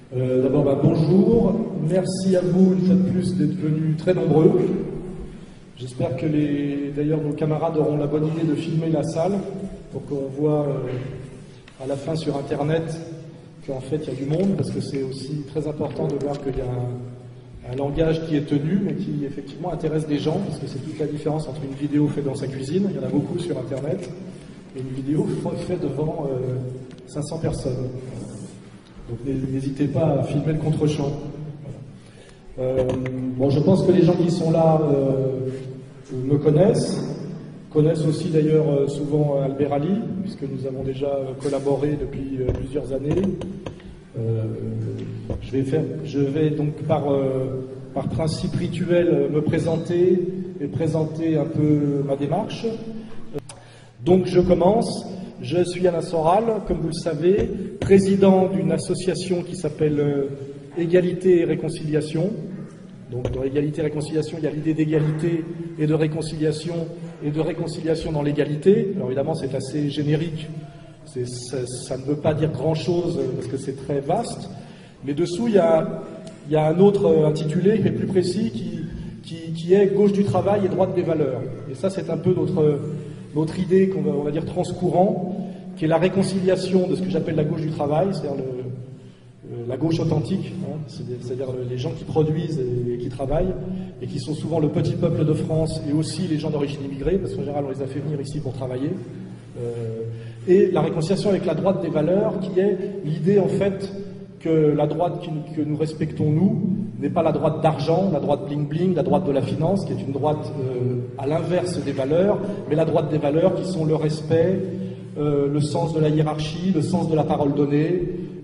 D'abord, bonjour. Merci à vous, une fois de plus, d'être venus très nombreux. J'espère que d'ailleurs nos camarades auront la bonne idée de filmer la salle pour qu'on voit à la fin sur Internet qu'en fait il y a du monde, parce que c'est aussi très important de voir qu'il y a un langage qui est tenu, mais qui effectivement intéresse des gens, parce que c'est toute la différence entre une vidéo faite dans sa cuisine, il y en a beaucoup sur Internet, et une vidéo faite devant 500 personnes. Donc n'hésitez pas à filmer le contre-champ. Je pense que les gens qui sont là me connaissent aussi d'ailleurs souvent Albert Ali, puisque nous avons déjà collaboré depuis plusieurs années. Je vais donc par principe rituel me présenter et présenter un peu ma démarche. Donc je commence. Je suis Alain Soral, comme vous le savez, président d'une association qui s'appelle Égalité et Réconciliation. Donc dans Égalité et Réconciliation, il y a l'idée d'égalité et de réconciliation dans l'égalité. Alors évidemment, c'est assez générique, ça ne veut pas dire grand-chose parce que c'est très vaste. Mais dessous, il y a un autre intitulé qui est plus précis, qui est gauche du travail et droite des valeurs. Et ça, c'est un peu notre idée on va dire transcourant, qui est la réconciliation de ce que j'appelle la gauche du travail, c'est-à-dire la gauche authentique, c'est-à-dire les gens qui produisent et qui travaillent, et qui sont souvent le petit peuple de France, et aussi les gens d'origine immigrée, parce qu'en général on les a fait venir ici pour travailler, et la réconciliation avec la droite des valeurs, qui est l'idée en fait que la droite que nous respectons nous, n'est pas la droite d'argent, la droite bling-bling, la droite de la finance, qui est une droite à l'inverse des valeurs, mais la droite des valeurs qui sont le respect, le sens de la hiérarchie, le sens de la parole donnée,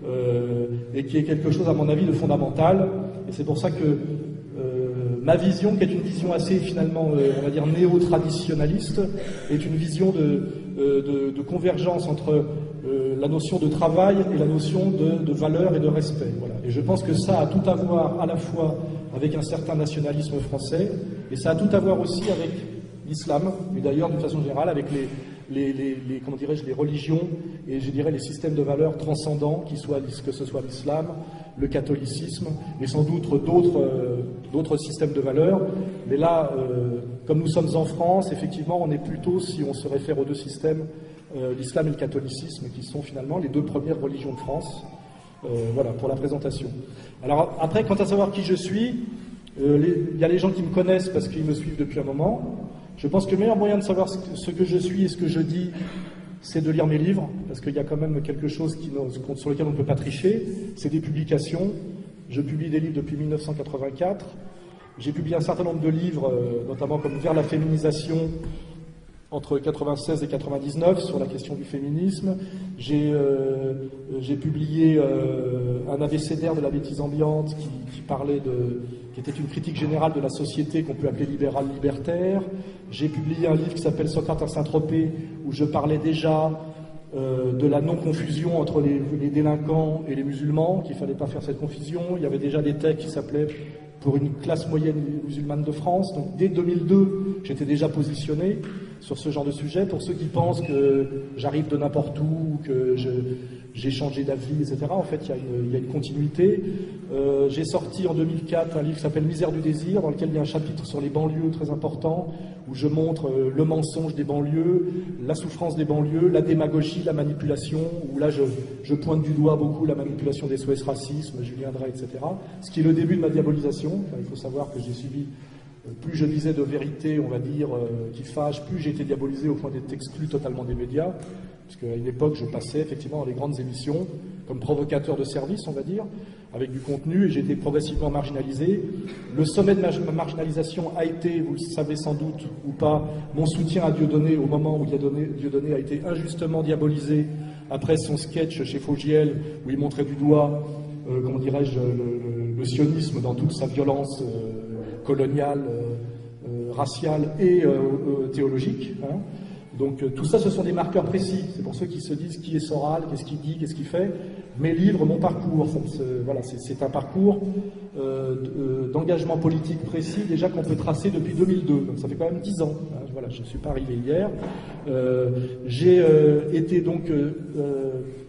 et qui est quelque chose, à mon avis, de fondamental. Et c'est pour ça que ma vision, qui est une vision assez, finalement, on va dire, néo-traditionnaliste, est une vision de convergence entre la notion de travail et la notion de valeur et de respect. Voilà. Et je pense que ça a tout à voir à la fois avec un certain nationalisme français, et ça a tout à voir aussi avec l'islam, mais d'ailleurs d'une façon générale avec comment dirais-je, les religions et je dirais les systèmes de valeurs transcendants, que ce soit l'islam, le catholicisme et sans doute d'autres systèmes de valeurs. Mais là, comme nous sommes en France, effectivement, on est plutôt, si on se réfère aux deux systèmes, l'islam et le catholicisme, qui sont finalement les deux premières religions de France. Voilà, pour la présentation. Alors après, quant à savoir qui je suis, il y a les gens qui me connaissent parce qu'ils me suivent depuis un moment. Je pense que le meilleur moyen de savoir ce que je suis et ce que je dis, c'est de lire mes livres, parce qu'il y a quand même quelque chose sur lequel on ne peut pas tricher, c'est des publications. Je publie des livres depuis 1984. J'ai publié un certain nombre de livres, notamment comme Vers la féminisation, entre 96 et 99, sur la question du féminisme. J'ai publié un abécédaire de la bêtise ambiante qui était une critique générale de la société qu'on peut appeler libérale-libertaire. J'ai publié un livre qui s'appelle Socrate à Saint-Tropez, où je parlais déjà de la non-confusion entre les délinquants et les musulmans, qu'il ne fallait pas faire cette confusion. Il y avait déjà des textes qui s'appelaient Pour une classe moyenne musulmane de France. Donc dès 2002, j'étais déjà positionné sur ce genre de sujet. Pour ceux qui pensent que j'arrive de n'importe où, que j'ai changé d'avis, etc., en fait, il y a une continuité. J'ai sorti en 2004 un livre qui s'appelle Misère du désir, dans lequel il y a un chapitre sur les banlieues très important, où je montre le mensonge des banlieues, la souffrance des banlieues, la démagogie, la manipulation, où là je pointe du doigt beaucoup la manipulation des SOS Racisme, Julien Drey, etc. Ce qui est le début de ma diabolisation. Enfin, il faut savoir que j'ai subi, plus je disais de vérité, on va dire, qui fâche, plus j'ai été diabolisé au point d'être exclu totalement des médias, parce qu'à une époque, je passais effectivement dans les grandes émissions comme provocateur de service, on va dire, avec du contenu, et j'ai été progressivement marginalisé. Le sommet de ma marginalisation a été, vous le savez sans doute ou pas, mon soutien à Dieudonné au moment où Dieudonné a été injustement diabolisé après son sketch chez Fogiel, où il montrait du doigt, comment dirais-je, le sionisme dans toute sa violence coloniale, raciale et théologique. Hein. Donc tout ça, ce sont des marqueurs précis. C'est pour ceux qui se disent qui est Soral, qu'est-ce qu'il dit, qu'est-ce qu'il fait. Mes livres, mon parcours, voilà, c'est un parcours d'engagement politique précis déjà qu'on peut tracer depuis 2002. Donc ça fait quand même 10 ans. Hein, voilà, je ne suis pas arrivé hier. J'ai été donc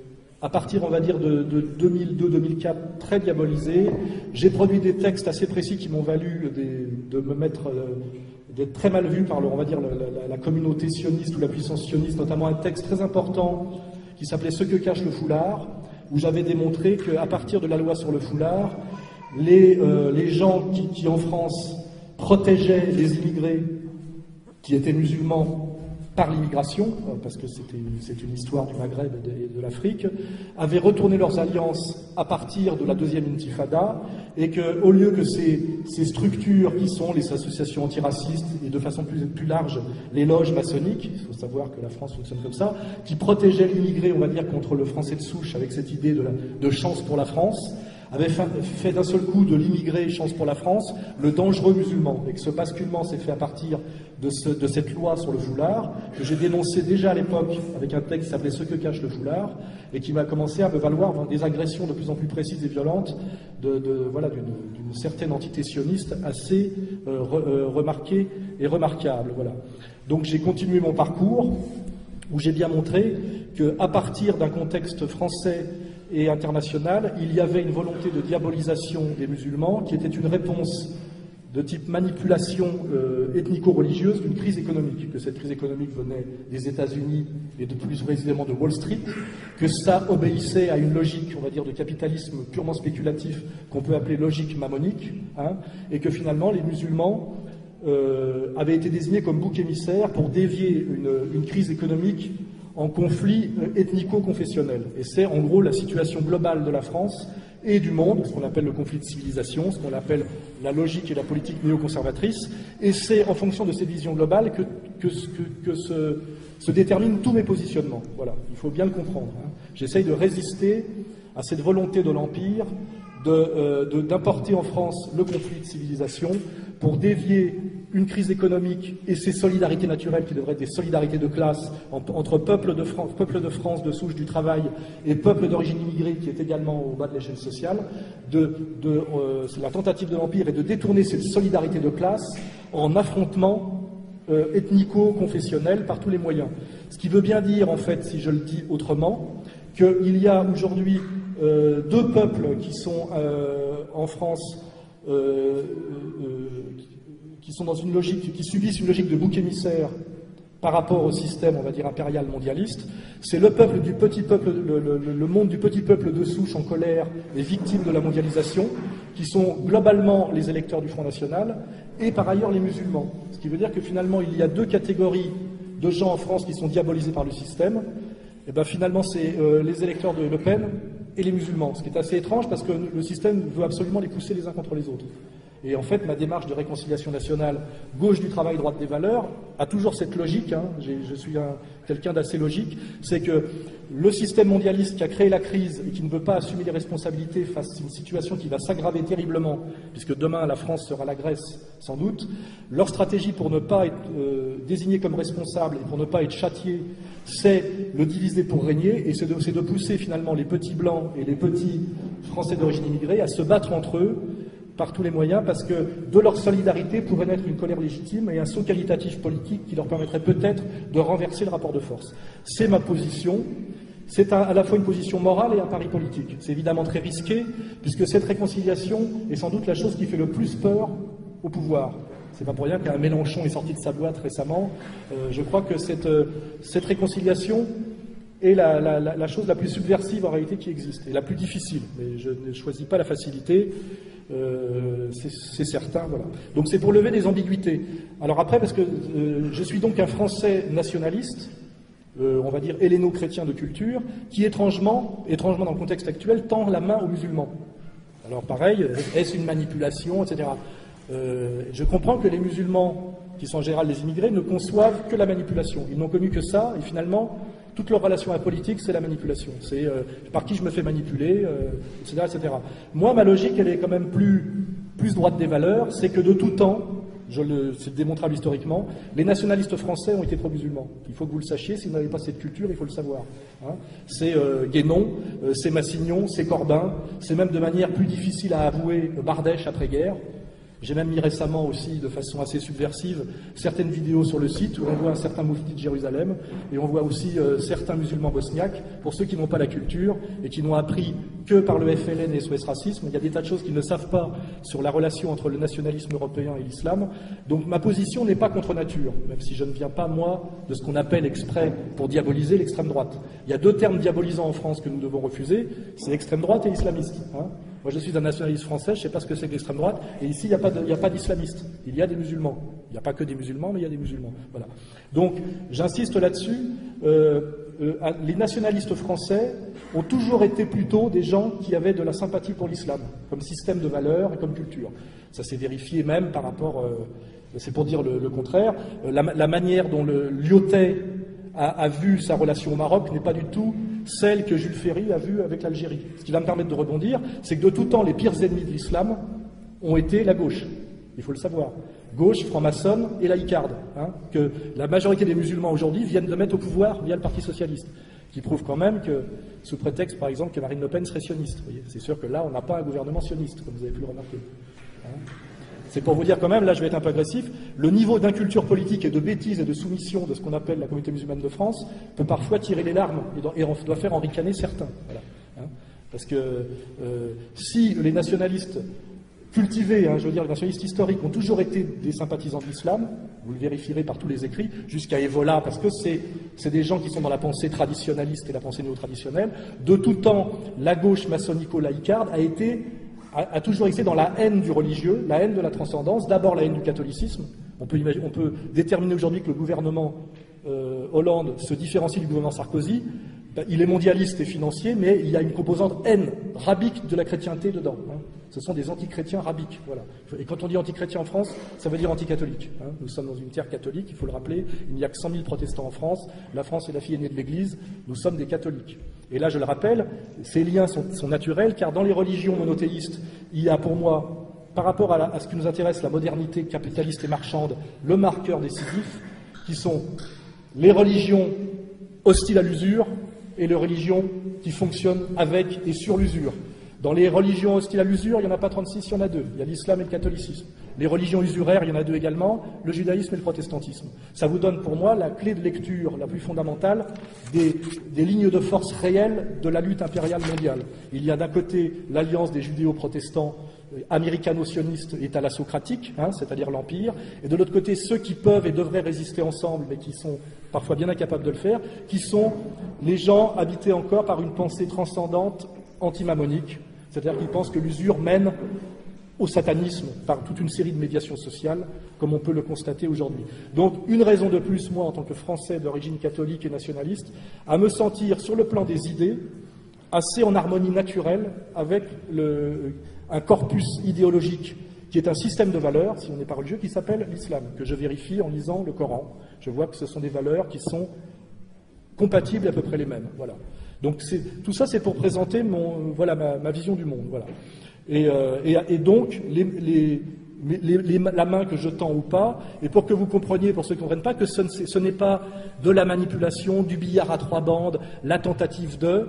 à partir, on va dire, de 2002-2004, très diabolisé. J'ai produit des textes assez précis qui m'ont valu de me mettre, d'être très mal vu par, on va dire, la communauté sioniste ou la puissance sioniste, notamment un texte très important qui s'appelait « Ce que cache le foulard », où j'avais démontré qu'à partir de la loi sur le foulard, les gens qui en France protégeaient les immigrés qui étaient musulmans par l'immigration, parce que c'est une histoire du Maghreb et de l'Afrique, avaient retourné leurs alliances à partir de la deuxième intifada, et qu'au lieu que ces structures qui sont les associations antiracistes et de façon plus large les loges maçonniques, il faut savoir que la France fonctionne comme ça, qui protégeaient l'immigré, on va dire, contre le français de souche avec cette idée de chance pour la France, avait fait d'un seul coup de l'immigré chance pour la France le dangereux musulman, et que ce basculement s'est fait à partir de cette loi sur le foulard, que j'ai dénoncé déjà à l'époque avec un texte qui s'appelait « Ce que cache le foulard », et qui m'a commencé à me valoir des agressions de plus en plus précises et violentes d'une certaine entité sioniste assez remarquée et remarquable. Voilà. Donc j'ai continué mon parcours, où j'ai bien montré qu'à partir d'un contexte français et international, il y avait une volonté de diabolisation des musulmans qui était une réponse de type manipulation ethnico-religieuse d'une crise économique, que cette crise économique venait des États-Unis et de plus précisément de Wall Street, que ça obéissait à une logique, on va dire, de capitalisme purement spéculatif qu'on peut appeler logique mammonique, et que finalement les musulmans avaient été désignés comme bouc émissaire pour dévier une crise économique en conflit ethnico-confessionnel. Et c'est en gros la situation globale de la France et du monde, ce qu'on appelle le conflit de civilisation, ce qu'on appelle la logique et la politique néoconservatrice, et c'est en fonction de ces visions globales que se déterminent tous mes positionnements. Voilà, il faut bien le comprendre. J'essaye de résister à cette volonté de l'Empire d'importer en France le conflit de civilisation pour dévier une crise économique et ses solidarités naturelles qui devraient être des solidarités de classe entre peuple de France de souche du travail et peuple d'origine immigrée qui est également au bas de l'échelle sociale. C'est la tentative de l'Empire est de détourner cette solidarité de classe en affrontement ethnico-confessionnel par tous les moyens. Ce qui veut bien dire, en fait, si je le dis autrement, qu'il y a aujourd'hui deux peuples qui sont en France qui sont dans une logique, qui subissent une logique de bouc émissaire par rapport au système, on va dire, impérial mondialiste. C'est le peuple du petit peuple, le monde du petit peuple de souche en colère, les victimes de la mondialisation, qui sont globalement les électeurs du Front National, et par ailleurs les musulmans. Ce qui veut dire que finalement, il y a deux catégories de gens en France qui sont diabolisés par le système. Et bien finalement, c'est les électeurs de Le Pen et les musulmans, ce qui est assez étrange parce que le système veut absolument les pousser les uns contre les autres. Et en fait, ma démarche de réconciliation nationale, gauche du travail, droite des valeurs, a toujours cette logique, je suis quelqu'un d'assez logique, c'est que le système mondialiste qui a créé la crise et qui ne veut pas assumer les responsabilités face à une situation qui va s'aggraver terriblement, puisque demain la France sera la Grèce, sans doute, leur stratégie pour ne pas être désignée comme responsable et pour ne pas être châtié, c'est le diviser pour régner, et c'est de pousser finalement les petits blancs et les petits Français d'origine immigrée à se battre entre eux par tous les moyens, parce que de leur solidarité pourrait naître une colère légitime et un saut qualitatif politique qui leur permettrait peut-être de renverser le rapport de force. C'est ma position. C'est à la fois une position morale et un pari politique. C'est évidemment très risqué, puisque cette réconciliation est sans doute la chose qui fait le plus peur au pouvoir. C'est pas pour rien qu'un Mélenchon est sorti de sa boîte récemment. Je crois que cette réconciliation est la chose la plus subversive en réalité qui existe, et la plus difficile. Mais je ne choisis pas la facilité, c'est certain. Voilà. Donc c'est pour lever des ambiguïtés. Alors après, parce que je suis donc un Français nationaliste, on va dire helléno-chrétien de culture, qui étrangement dans le contexte actuel, tend la main aux musulmans. Alors pareil, est-ce une manipulation, etc. Je comprends que les musulmans, qui sont en général des immigrés, ne conçoivent que la manipulation. Ils n'ont connu que ça, et finalement, toute leur relation à la politique, c'est la manipulation. C'est par qui je me fais manipuler, etc., etc. Moi, ma logique, elle est quand même plus droite des valeurs, c'est que de tout temps, c'est démontrable historiquement, les nationalistes français ont été pro-musulmans. Il faut que vous le sachiez, si vous n'avez pas cette culture, il faut le savoir. C'est Guénon, c'est Massignon, c'est Corbin, c'est même de manière plus difficile à avouer Bardèche après-guerre. J'ai même mis récemment aussi, de façon assez subversive, certaines vidéos sur le site où on voit un certain moufti de Jérusalem et on voit aussi certains musulmans bosniaques, pour ceux qui n'ont pas la culture et qui n'ont appris que par le FLN et SOS Racisme. Il y a des tas de choses qu'ils ne savent pas sur la relation entre le nationalisme européen et l'islam. Donc ma position n'est pas contre nature, même si je ne viens pas, moi, de ce qu'on appelle exprès pour diaboliser l'extrême droite. Il y a deux termes diabolisants en France que nous devons refuser, c'est l'extrême droite et l'islamiste. Moi, je suis un nationaliste français, je ne sais pas ce que c'est que l'extrême droite, et ici, il n'y a pas d'islamistes, il y a des musulmans. Il n'y a pas que des musulmans, mais il y a des musulmans. Voilà. Donc, j'insiste là-dessus, les nationalistes français ont toujours été plutôt des gens qui avaient de la sympathie pour l'islam, comme système de valeurs et comme culture. Ça s'est vérifié même par rapport, c'est pour dire le contraire, la manière dont le Lyotet a vu sa relation au Maroc n'est pas du tout celle que Jules Ferry a vue avec l'Algérie. Ce qui va me permettre de rebondir, c'est que de tout temps, les pires ennemis de l'islam ont été la gauche. Il faut le savoir. Gauche, franc-maçonne et laïcarde. Que la majorité des musulmans aujourd'hui viennent de mettre au pouvoir via le Parti socialiste. Qui prouve quand même que, sous prétexte, par exemple, que Marine Le Pen serait sioniste. Vous voyez, c'est sûr que là, on n'a pas un gouvernement sioniste, comme vous avez pu le remarquer. C'est pour vous dire quand même, là je vais être un peu agressif, le niveau d'inculture politique et de bêtise et de soumission de ce qu'on appelle la communauté musulmane de France peut parfois tirer les larmes et on doit faire en ricaner certains. Voilà. Parce que si les nationalistes cultivés, je veux dire les nationalistes historiques, ont toujours été des sympathisants de l'islam, vous le vérifierez par tous les écrits, jusqu'à Evola, parce que c'est des gens qui sont dans la pensée traditionnaliste et la pensée néo-traditionnelle, de tout temps, la gauche maçonnico-laïcarde a toujours été dans la haine du religieux, la haine de la transcendance, d'abord la haine du catholicisme. On peut déterminer aujourd'hui que le gouvernement Hollande se différencie du gouvernement Sarkozy. Il est mondialiste et financier, mais il y a une composante haine rabique de la chrétienté dedans. Ce sont des antichrétiens rabiques. Voilà. Et quand on dit antichrétien en France, ça veut dire anticatholique. Nous sommes dans une terre catholique, il faut le rappeler. Il n'y a que 100 000 protestants en France. La France est la fille aînée de l'Église. Nous sommes des catholiques. Et là, je le rappelle, ces liens sont naturels, car dans les religions monothéistes, il y a pour moi, par rapport à ce qui nous intéresse, la modernité capitaliste et marchande, le marqueur décisif, qui sont les religions hostiles à l'usure et les religions qui fonctionnent avec et sur l'usure. Dans les religions hostiles à l'usure, il n'y en a pas 36, il y en a deux. Il y a l'islam et le catholicisme. Les religions usuraires, il y en a deux également, le judaïsme et le protestantisme. Ça vous donne pour moi la clé de lecture la plus fondamentale des lignes de force réelles de la lutte impériale mondiale. Il y a d'un côté l'alliance des judéo-protestants américano-sionistes et thalassocratiques, c'est-à-dire l'Empire, et de l'autre côté ceux qui peuvent et devraient résister ensemble, mais qui sont parfois bien incapables de le faire, qui sont les gens habités encore par une pensée transcendante anti-mammonique, c'est-à-dire qu'ils pensent que l'usure mène au satanisme par toute une série de médiations sociales, comme on peut le constater aujourd'hui. Donc, une raison de plus, moi, en tant que Français d'origine catholique et nationaliste, à me sentir, sur le plan des idées, assez en harmonie naturelle avec un corpus idéologique qui est un système de valeurs, si on n'est pas religieux, qui s'appelle l'islam, que je vérifie en lisant le Coran. Je vois que ce sont des valeurs qui sont compatibles, à peu près les mêmes. Voilà. Donc tout ça, c'est pour présenter ma vision du monde. Voilà. Et donc, la main que je tends ou pas, et pour que vous compreniez, pour ceux qui ne comprennent pas, que ce n'est pas de la manipulation, du billard à trois bandes, la tentative de...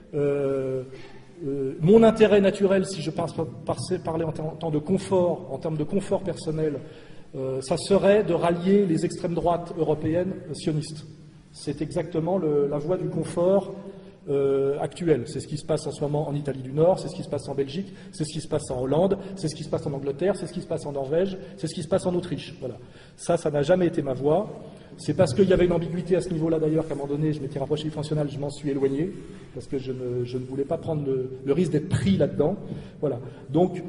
mon intérêt naturel, si je parler en termes de confort personnel, ça serait de rallier les extrêmes droites européennes sionistes. C'est exactement la voie du confort actuel. C'est ce qui se passe en ce moment en Italie du Nord, c'est ce qui se passe en Belgique, c'est ce qui se passe en Hollande, c'est ce qui se passe en Angleterre, c'est ce qui se passe en Norvège, c'est ce qui se passe en Autriche. Voilà. Ça n'a jamais été ma voie. C'est parce qu'il y avait une ambiguïté à ce niveau-là d'ailleurs qu'à un moment donné, je m'étais rapproché du Front National, je m'en suis éloigné, parce que je ne voulais pas prendre le risque d'être pris là-dedans. Voilà. Donc,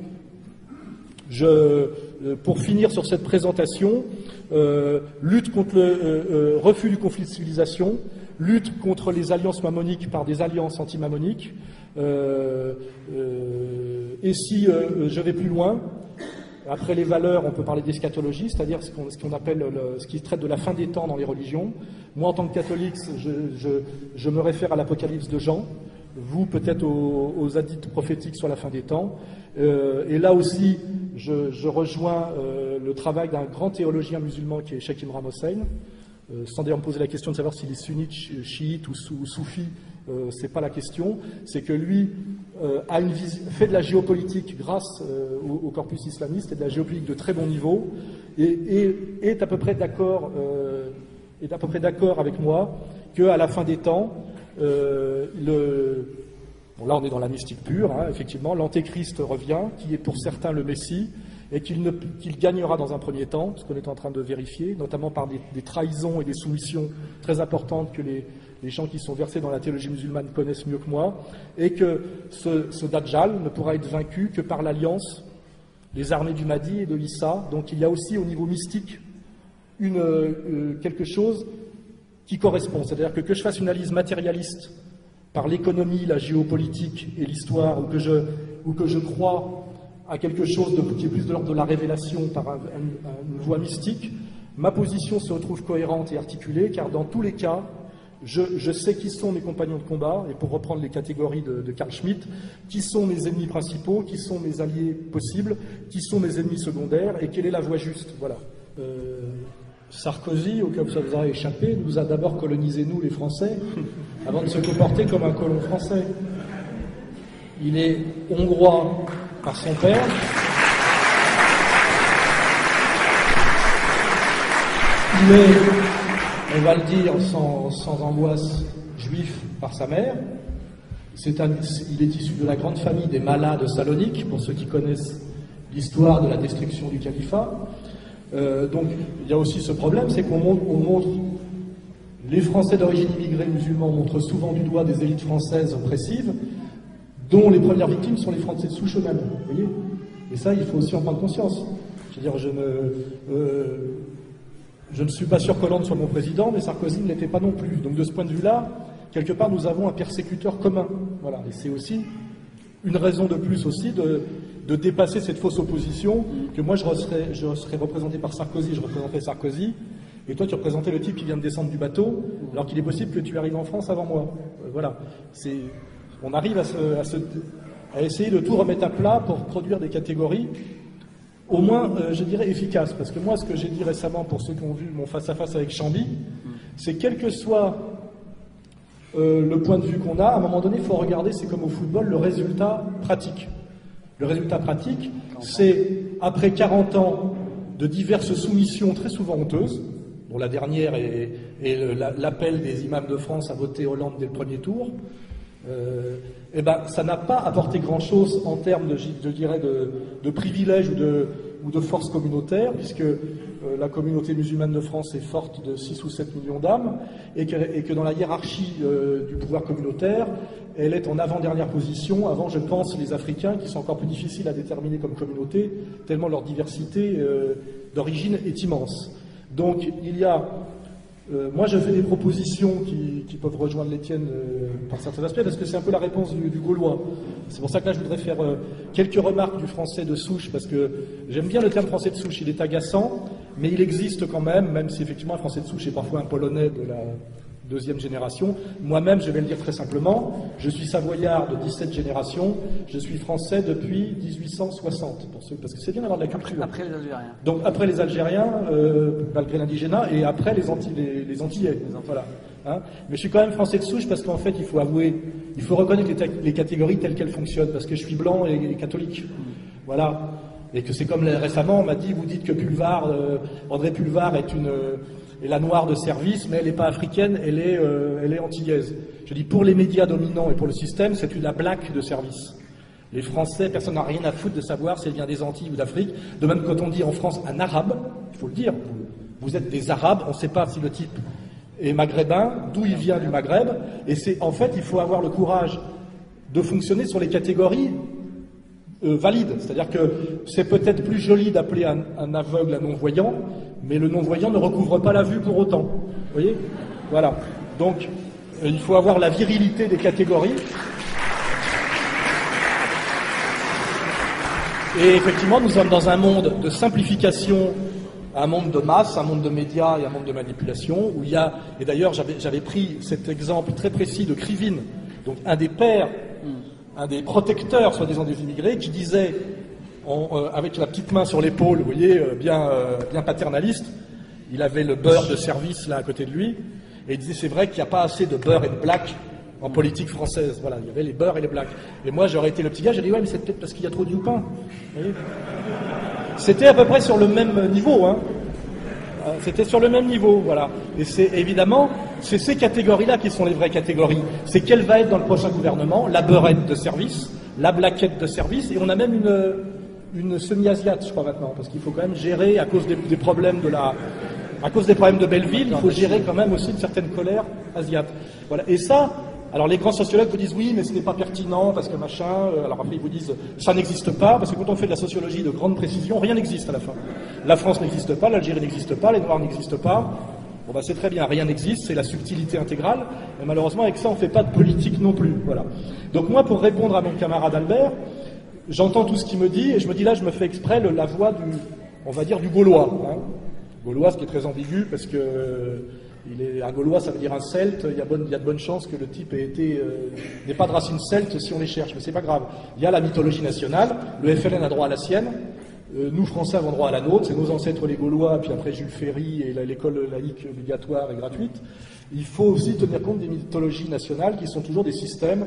pour finir sur cette présentation, lutte contre le refus du conflit de civilisation, lutte contre les alliances mammoniques par des alliances anti-mammoniques. Et si je vais plus loin, après les valeurs, on peut parler d'eschatologie, c'est-à-dire ce qu'on appelle ce qui traite de la fin des temps dans les religions. Moi, en tant que catholique, je me réfère à l'Apocalypse de Jean. Vous, peut-être aux hadiths prophétiques sur la fin des temps. Et là aussi, je rejoins le travail d'un grand théologien musulman qui est Cheikh Imran Hossein, sans d'ailleurs me poser la question de savoir s'il est sunnite, chiite ou soufi, c'est pas la question. C'est que lui fait de la géopolitique grâce au corpus islamiste et de la géopolitique de très bon niveau et est à peu près d'accord avec moi qu'à la fin des temps, bon, là on est dans la mystique pure, hein, effectivement, l'antéchrist revient, qui est pour certains le Messie, et qu'il gagnera dans un premier temps, ce qu'on est en train de vérifier, notamment par des trahisons et des soumissions très importantes que les gens qui sont versés dans la théologie musulmane connaissent mieux que moi, et que ce Dajjal ne pourra être vaincu que par l'alliance des armées du Mahdi et de l'Issa. Donc il y a aussi au niveau mystique quelque chose qui correspond. C'est-à-dire que je fasse une analyse matérialiste par l'économie, la géopolitique et l'histoire, ou que je crois à quelque chose qui est plus de l'ordre de la révélation par une voie mystique, ma position se retrouve cohérente et articulée, car dans tous les cas, je sais qui sont mes compagnons de combat, et pour reprendre les catégories de Carl Schmitt, qui sont mes ennemis principaux, qui sont mes alliés possibles, qui sont mes ennemis secondaires, et quelle est la voie juste. Voilà. Sarkozy, au cas où ça vous a échappé, nous a d'abord colonisé, nous les Français, avant de se comporter comme un colon français. Il est hongrois par son père. Il est, on va le dire sans angoisse, juif par sa mère. Il est issu de la grande famille des Mallas de Salonique, pour ceux qui connaissent l'histoire de la destruction du califat. Donc il y a aussi ce problème, c'est qu'on montre, les Français d'origine immigrée musulmans montrent souvent du doigt des élites françaises oppressives, dont les premières victimes sont les Français de souche eux-mêmes. Vous voyez ? Et ça, il faut aussi en prendre conscience. Je veux dire, je ne suis pas sûr qu'Hollande soit mon président, mais Sarkozy ne l'était pas non plus. Donc de ce point de vue-là, quelque part, nous avons un persécuteur commun. Voilà. Et c'est aussi une raison de plus aussi de dépasser cette fausse opposition, que moi je serais représenté par Sarkozy, je représenterais Sarkozy, et toi tu représentais le type qui vient de descendre du bateau, alors qu'il est possible que tu arrives en France avant moi. Voilà. On arrive à essayer de tout remettre à plat pour produire des catégories, au moins, je dirais, efficaces. Parce que moi, ce que j'ai dit récemment, pour ceux qui ont vu mon face-à-face avec Chamby, c'est quel que soit le point de vue qu'on a, à un moment donné, il faut regarder, c'est comme au football, le résultat pratique. Le résultat pratique, c'est, après 40 ans de diverses soumissions très souvent honteuses, dont la dernière est l'appel des imams de France à voter Hollande dès le premier tour, ça n'a pas apporté grand-chose en termes de privilèges ou de force communautaire, puisque la communauté musulmane de France est forte de 6 ou 7 millions d'âmes, et que dans la hiérarchie du pouvoir communautaire, elle est en avant-dernière position, avant, je pense, les Africains, qui sont encore plus difficiles à déterminer comme communauté, tellement leur diversité d'origine est immense. Donc, il y a... moi, je fais des propositions qui peuvent rejoindre les tiennes par certains aspects, parce que c'est un peu la réponse du Gaulois. C'est pour ça que là, je voudrais faire quelques remarques du français de souche, parce que j'aime bien le terme français de souche, il est agaçant, mais il existe quand même si effectivement un français de souche est parfois un polonais de la deuxième génération. Moi-même, je vais le dire très simplement, je suis savoyard de 17 générations, je suis français depuis 1860, parce que c'est bien d'avoir de la culture. Après les Algériens. Donc après les Algériens, malgré l'indigénat, et après les Antillais. Voilà. Hein. Mais je suis quand même français de souche parce qu'en fait, il faut avouer, il faut reconnaître les catégories telles qu'elles fonctionnent, parce que je suis blanc et catholique. Voilà. Et que c'est comme récemment, on m'a dit, vous dites que André Pulvar est la noire de service, mais elle n'est pas africaine, elle est antillaise. Je dis, pour les médias dominants et pour le système, c'est la blague de service. Les Français, personne n'a rien à foutre de savoir si elle vient des Antilles ou d'Afrique. De même, quand on dit en France un arabe, il faut le dire, vous êtes des arabes, on ne sait pas si le type est maghrébin, d'où il vient du Maghreb, et en fait, il faut avoir le courage de fonctionner sur les catégories valides. C'est-à-dire que c'est peut-être plus joli d'appeler un aveugle un non-voyant, mais le non-voyant ne recouvre pas la vue pour autant. Vous voyez ? Voilà. Donc, il faut avoir la virilité des catégories. Et effectivement, nous sommes dans un monde de simplification, un monde de masse, un monde de médias et un monde de manipulation, où il y a, et d'ailleurs j'avais pris cet exemple très précis de Krivine, donc un des pères, un des protecteurs, soi-disant, des immigrés, qui disait, avec la petite main sur l'épaule, vous voyez, bien paternaliste, il avait le beurre de service là à côté de lui, et il disait c'est vrai qu'il n'y a pas assez de beurre et de black en politique française. Voilà, il y avait les beurres et les blacks. Et moi, j'aurais été le petit gars, j'ai dit ouais, mais c'est peut-être parce qu'il y a trop de youpin. C'était à peu près sur le même niveau, hein. C'était sur le même niveau, voilà. Et c'est évidemment, c'est ces catégories-là qui sont les vraies catégories. C'est quelle va être dans le prochain gouvernement la beurrette de service, la blaquette de service, et on a même une semi-asiate, je crois maintenant, parce qu'il faut quand même gérer à cause des problèmes à cause des problèmes de Belleville, il faut gérer quand même aussi une certaine colère asiate. Voilà. Et ça, alors les grands sociologues vous disent oui, mais ce n'est pas pertinent parce que machin. Alors après ils vous disent ça n'existe pas parce que quand on fait de la sociologie de grande précision, rien n'existe à la fin. La France n'existe pas, l'Algérie n'existe pas, les Noirs n'existent pas. Bon bah c'est très bien, rien n'existe, c'est la subtilité intégrale. Mais malheureusement avec ça on fait pas de politique non plus. Voilà. Donc moi pour répondre à mon camarade Albert, j'entends tout ce qu'il me dit et je me dis là je me fais exprès la voix on va dire du Gaulois. Hein. Gaulois, ce qui est très ambigu parce que un Gaulois, ça veut dire un Celte. Il y a de bonnes chances que le type n'ait pas de racines celtes si on les cherche, mais c'est pas grave. Il y a la mythologie nationale. Le FLN a droit à la sienne. Nous, Français, avons droit à la nôtre. C'est nos ancêtres les Gaulois, puis après Jules Ferry et l'école laïque obligatoire et gratuite. Il faut aussi tenir compte des mythologies nationales qui sont toujours des systèmes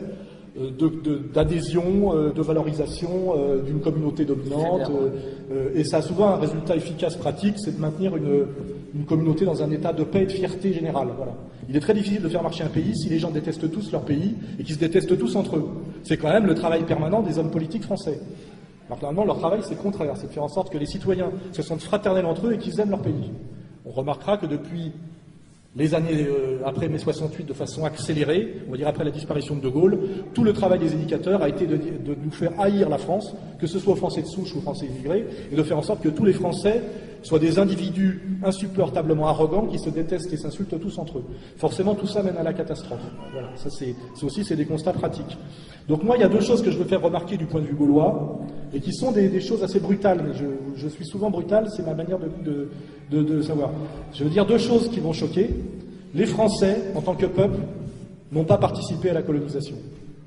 d'adhésion, de valorisation d'une communauté dominante, et ça a souvent un résultat efficace pratique, c'est de maintenir une communauté dans un état de paix et de fierté générale. Voilà. Il est très difficile de faire marcher un pays si les gens détestent tous leur pays et qu'ils se détestent tous entre eux. C'est quand même le travail permanent des hommes politiques français. Alors normalement, leur travail, c'est le contraire, c'est de faire en sorte que les citoyens se sentent fraternels entre eux et qu'ils aiment leur pays. On remarquera que depuis les années après mai 68, de façon accélérée, on va dire après la disparition de De Gaulle, tout le travail des éducateurs a été de nous faire haïr la France, que ce soit aux Français de souche ou aux Français immigrés, et de faire en sorte que tous les Français soient des individus insupportablement arrogants qui se détestent et s'insultent tous entre eux. Forcément, tout ça mène à la catastrophe. Voilà, ça c'est des constats pratiques. Donc moi, il y a deux choses que je veux faire remarquer du point de vue gaulois, et qui sont des choses assez brutales, mais je suis souvent brutal, c'est ma manière de savoir. Je veux dire deux choses qui vont choquer. Les Français, en tant que peuple, n'ont pas participé à la colonisation.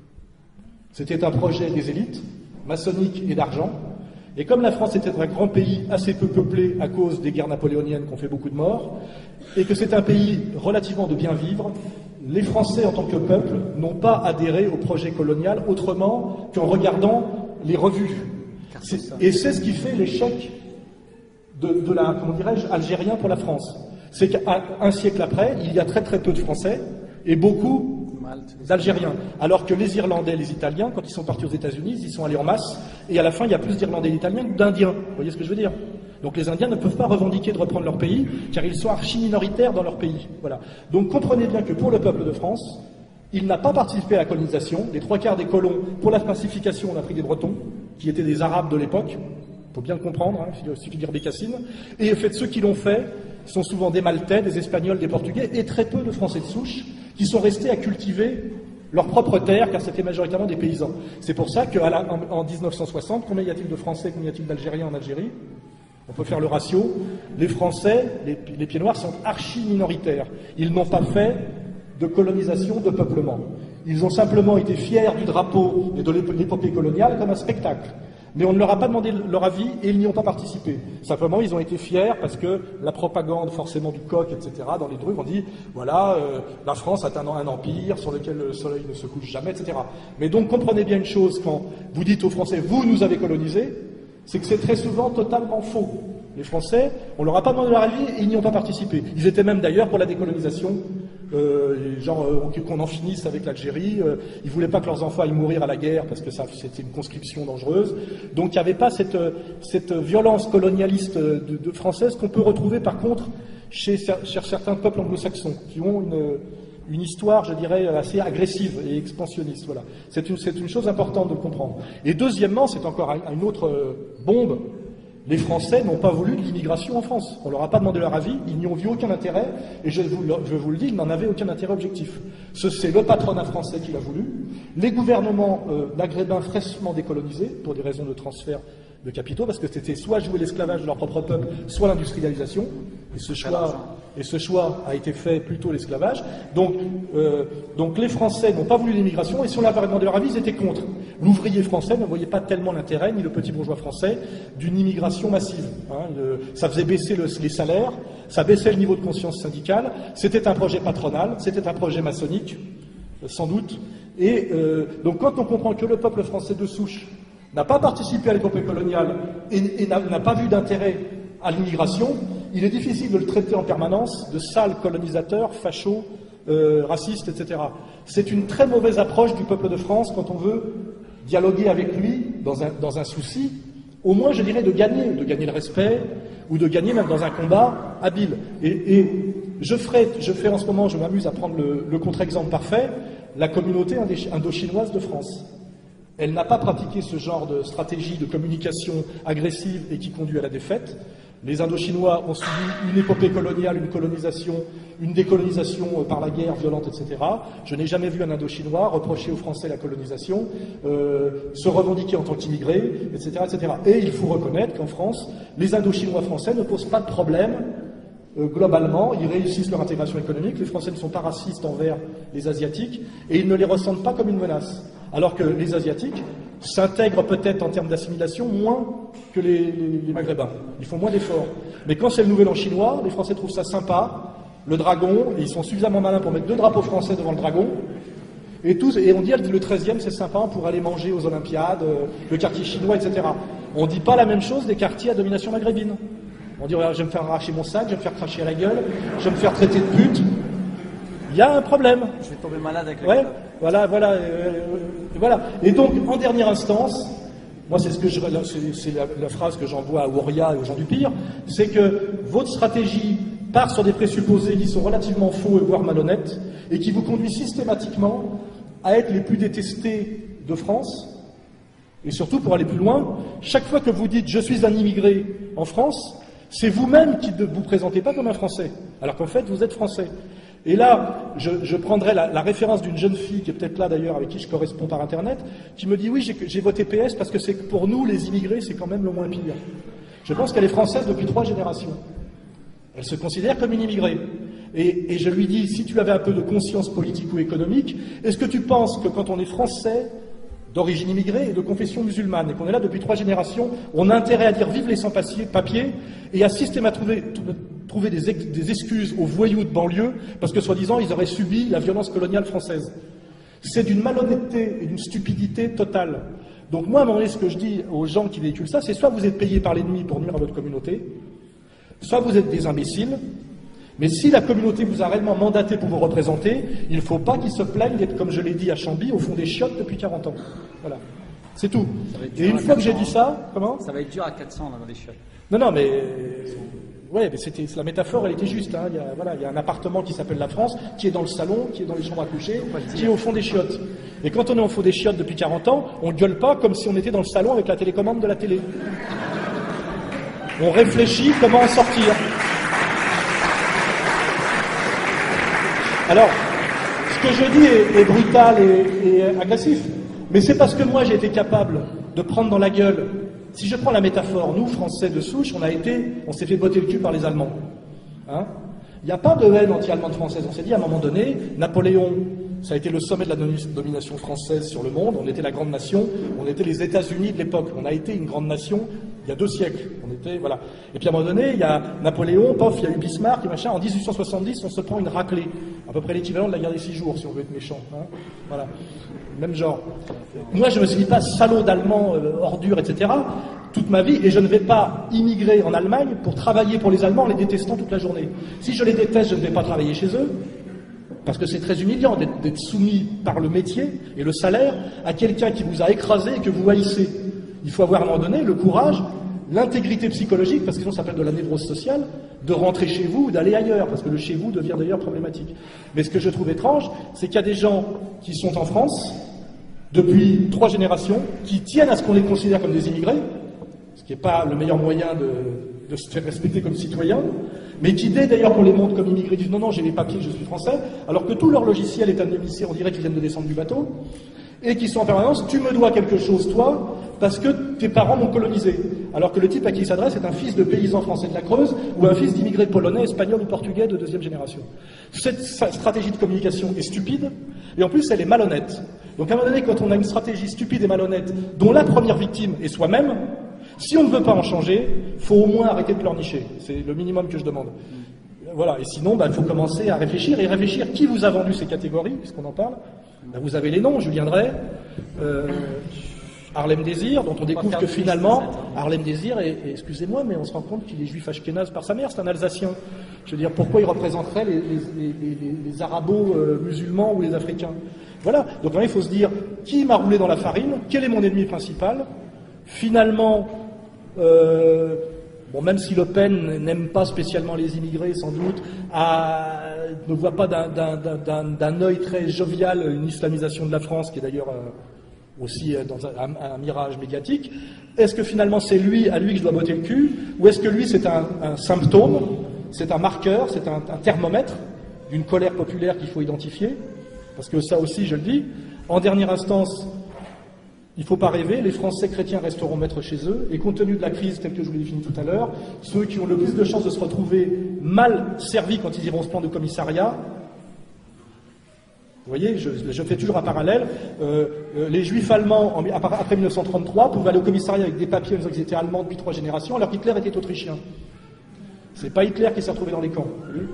C'était un projet des élites, maçonnique et d'argent. Et comme la France était un grand pays assez peu peuplé à cause des guerres napoléoniennes qui ont fait beaucoup de morts, et que c'est un pays relativement de bien vivre, les Français, en tant que peuple, n'ont pas adhéré au projet colonial autrement qu'en regardant les revues. Et c'est ce qui fait l'échec de la, comment dirais-je, algérien pour la France. C'est qu'un siècle après, il y a très très peu de Français et beaucoup d'Algériens. Alors que les Irlandais, les Italiens, quand ils sont partis aux États-Unis, ils y sont allés en masse, et à la fin, il y a plus d'Irlandais et d'Italiens que d'Indiens. Vous voyez ce que je veux dire? Donc les Indiens ne peuvent pas revendiquer de reprendre leur pays, car ils sont archi-minoritaires dans leur pays. Voilà. Donc comprenez bien que pour le peuple de France, il n'a pas participé à la colonisation. Les trois quarts des colons pour la pacification en Afrique des Bretons, qui étaient des Arabes de l'époque, il faut bien le comprendre, hein, il suffit de lire Bécassine, et en fait, ceux qui l'ont fait sont souvent des Maltais, des Espagnols, des Portugais, et très peu de Français de souche, qui sont restés à cultiver leur propre terre, car c'était majoritairement des paysans. C'est pour ça qu'en 1960, combien y a-t-il de Français, combien y a-t-il d'Algériens en Algérie? On peut faire le ratio. Les Français, les pieds noirs, sont archi-minoritaires. Ils n'ont pas fait de colonisation, de peuplement. Ils ont simplement été fiers du drapeau et de l'épopée coloniale comme un spectacle. Mais on ne leur a pas demandé leur avis et ils n'y ont pas participé. Simplement, ils ont été fiers parce que la propagande, forcément du coq, etc., dans les trucs, on dit, voilà, la France a un empire sur lequel le soleil ne se couche jamais, etc. Mais donc, comprenez bien une chose, quand vous dites aux Français, vous nous avez colonisés, c'est que c'est très souvent totalement faux. Les Français, on leur a pas demandé leur avis et ils n'y ont pas participé. Ils étaient même d'ailleurs pour la décolonisation, qu'on en finisse avec l'Algérie. Ils voulaient pas que leurs enfants aillent mourir à la guerre parce que c'était une conscription dangereuse. Donc il n'y avait pas cette violence colonialiste de française qu'on peut retrouver par contre chez certains peuples anglo-saxons qui ont une histoire, je dirais, assez agressive et expansionniste. Voilà. C'est une chose importante de comprendre. Et deuxièmement, c'est encore une autre bombe. Les Français n'ont pas voulu de l'immigration en France. On ne leur a pas demandé leur avis, ils n'y ont vu aucun intérêt, et je vous le dis, ils n'en avaient aucun intérêt objectif. C'est le patronat français qui l'a voulu, les gouvernements maghrébins fraîchement décolonisés, pour des raisons de transfert de capitaux, parce que c'était soit jouer l'esclavage de leur propre peuple, soit l'industrialisation, et ce choix a été fait plutôt l'esclavage. Donc les Français n'ont pas voulu l'immigration, et si on leur avait demandé leur avis, ils étaient contre. L'ouvrier français ne voyait pas tellement l'intérêt, ni le petit bourgeois français, d'une immigration massive. Ça faisait baisser les salaires, ça baissait le niveau de conscience syndicale, c'était un projet patronal, c'était un projet maçonnique, sans doute. Et donc quand on comprend que le peuple français de souche n'a pas participé à l'épopée coloniale et n'a pas vu d'intérêt à l'immigration, il est difficile de le traiter en permanence de sale colonisateur, facho, raciste, etc. C'est une très mauvaise approche du peuple de France quand on veut dialoguer avec lui dans un souci, au moins je dirais de gagner le respect, ou de gagner même dans un combat habile. Et je fais en ce moment, je m'amuse à prendre le contre-exemple parfait, la communauté indo-chinoise de France. Elle n'a pas pratiqué ce genre de stratégie de communication agressive et qui conduit à la défaite. Les Indochinois ont subi une épopée coloniale, une colonisation, une décolonisation par la guerre violente, etc. Je n'ai jamais vu un Indochinois reprocher aux Français la colonisation, se revendiquer en tant qu'immigrés, etc., etc. Et il faut reconnaître qu'en France, les Indochinois français ne posent pas de problème. Globalement, ils réussissent leur intégration économique. Les Français ne sont pas racistes envers les Asiatiques et ils ne les ressentent pas comme une menace. Alors que les Asiatiques s'intègrent peut-être en termes d'assimilation moins que les Maghrébins. Ils font moins d'efforts. Mais quand c'est le Nouvel An chinois, les Français trouvent ça sympa, le dragon, et ils sont suffisamment malins pour mettre 2 drapeaux français devant le dragon. Et on dit le 13e, c'est sympa pour aller manger aux Olympiades, le quartier chinois, etc. On ne dit pas la même chose des quartiers à domination maghrébine. On dit, je vais me faire arracher mon sac, je vais me faire cracher à la gueule, je vais me faire traiter de pute. Il y a un problème. Je vais tomber malade avec ouais, voilà. Et donc, en dernière instance, moi, c'est la phrase que j'envoie à Ouria et aux gens du pire, c'est que votre stratégie part sur des présupposés qui sont relativement faux et voire malhonnêtes, et qui vous conduit systématiquement à être les plus détestés de France. Et surtout, pour aller plus loin, chaque fois que vous dites « je suis un immigré en France », c'est vous-même qui ne vous présentez pas comme un Français, alors qu'en fait, vous êtes Français. Et là, je prendrai la référence d'une jeune fille, qui est peut-être là d'ailleurs, avec qui je corresponds par Internet, qui me dit « oui, j'ai voté PS parce que c'est pour nous, les immigrés, c'est quand même le moins pire ». Je pense qu'elle est française depuis 3 générations. Elle se considère comme une immigrée. Et je lui dis « si tu avais un peu de conscience politique ou économique, est-ce que tu penses que quand on est Français, d'origine immigrée et de confession musulmane, et qu'on est là depuis 3 générations, on a intérêt à dire vive les sans-papiers et à systématiquement trouver des excuses aux voyous de banlieue parce que soi-disant ils auraient subi la violence coloniale française. C'est d'une malhonnêteté et d'une stupidité totale. Donc moi, à un moment donné, ce que je dis aux gens qui véhiculent ça, c'est soit vous êtes payés par l'ennemi pour nuire à votre communauté, soit vous êtes des imbéciles. Mais si la communauté vous a réellement mandaté pour vous représenter, il ne faut pas qu'ils se plaignent d'être, comme je l'ai dit à Chambly, au fond des chiottes depuis 40 ans. Voilà. C'est tout. Et une fois que j'ai dit ça, comment ? Ça va être dur à 400 là, dans les chiottes. Non, mais... Ouais, mais la métaphore, elle était juste. Hein. Il y a un appartement qui s'appelle la France, qui est dans le salon, qui est dans les chambres à coucher, qui est au fond des chiottes. Et quand on est au fond des chiottes depuis 40 ans, on ne gueule pas comme si on était dans le salon avec la télécommande de la télé. On réfléchit comment en sortir. Alors, ce que je dis est brutal et agressif, mais c'est parce que moi j'ai été capable de prendre dans la gueule. Si je prends la métaphore, nous, Français de souche, on s'est fait botter le cul par les Allemands. Hein ? Il n'y a pas de haine anti-allemande française. On s'est dit à un moment donné, Napoléon, ça a été le sommet de la domination française sur le monde, on était la grande nation, on était les États-Unis de l'époque, on a été une grande nation il y a 2 siècles. Voilà. Et puis à un moment donné, il y a Napoléon, il y a eu Bismarck et machin. En 1870, on se prend une raclée. À peu près l'équivalent de la guerre des 6 jours, si on veut être méchant. Hein. Voilà. Même genre. Moi, je me suis dit pas salaud d'Allemand, ordure, etc. toute ma vie, et je ne vais pas immigrer en Allemagne pour travailler pour les Allemands en les détestant toute la journée. Si je les déteste, je ne vais pas travailler chez eux. Parce que c'est très humiliant d'être soumis par le métier et le salaire à quelqu'un qui vous a écrasé et que vous haïssez. Il faut avoir à un moment donné le courage, l'intégrité psychologique, parce que sinon ça s'appelle de la névrose sociale, de rentrer chez vous ou d'aller ailleurs, parce que le chez vous devient d'ailleurs problématique. Mais ce que je trouve étrange, c'est qu'il y a des gens qui sont en France depuis 3 générations, qui tiennent à ce qu'on les considère comme des immigrés, ce qui n'est pas le meilleur moyen de se faire respecter comme citoyen, mais qui, dès d'ailleurs qu'on les montre comme immigrés, disent non, j'ai les papiers, je suis français, alors que tout leur logiciel est anonymisé, on dirait qu'ils viennent de descendre du bateau, et qui sont en permanence, tu me dois quelque chose, toi, parce que tes parents m'ont colonisé. Alors que le type à qui il s'adresse est un fils de paysan français de la Creuse, ou un fils d'immigrés polonais, espagnol ou portugais de 2e génération. Cette stratégie de communication est stupide, et en plus elle est malhonnête. Donc à un moment donné, quand on a une stratégie stupide et malhonnête, dont la première victime est soi-même, si on ne veut pas en changer, il faut au moins arrêter de pleurnicher. C'est le minimum que je demande. Voilà, et sinon, il faut commencer à réfléchir, et réfléchir qui vous a vendu ces catégories, puisqu'on en parle. Vous avez les noms, Julien Drey, Harlem Désir, dont on découvre que finalement, Harlem Désir, excusez-moi, mais on se rend compte qu'il est juif ashkénaze par sa mère, c'est un Alsacien. Je veux dire, pourquoi il représenterait les arabo-musulmans ou les Africains? Voilà, donc là, il faut se dire, qui m'a roulé dans la farine? Quel est mon ennemi principal? Finalement, même si Le Pen n'aime pas spécialement les immigrés, sans doute, ne voit pas d'un œil très jovial une islamisation de la France, qui est d'ailleurs aussi dans un mirage médiatique. Est-ce que finalement c'est à lui que je dois botter le cul, ou est-ce que lui c'est un symptôme, c'est un marqueur, c'est un thermomètre d'une colère populaire qu'il faut identifier? Parce que ça aussi, je le dis, en dernière instance, il ne faut pas rêver, les Français chrétiens resteront maîtres chez eux, et compte tenu de la crise telle que je vous l'ai définie tout à l'heure, ceux qui ont le plus de chances de se retrouver mal servis quand ils iront se prendre au commissariat, vous voyez, je fais toujours un parallèle, les Juifs allemands, après 1933, pouvaient aller au commissariat avec des papiers en disant qu'ils étaient allemands depuis 3 générations, alors qu'Hitler était autrichien. C'est pas Hitler qui s'est retrouvé dans les camps. Vous voyez,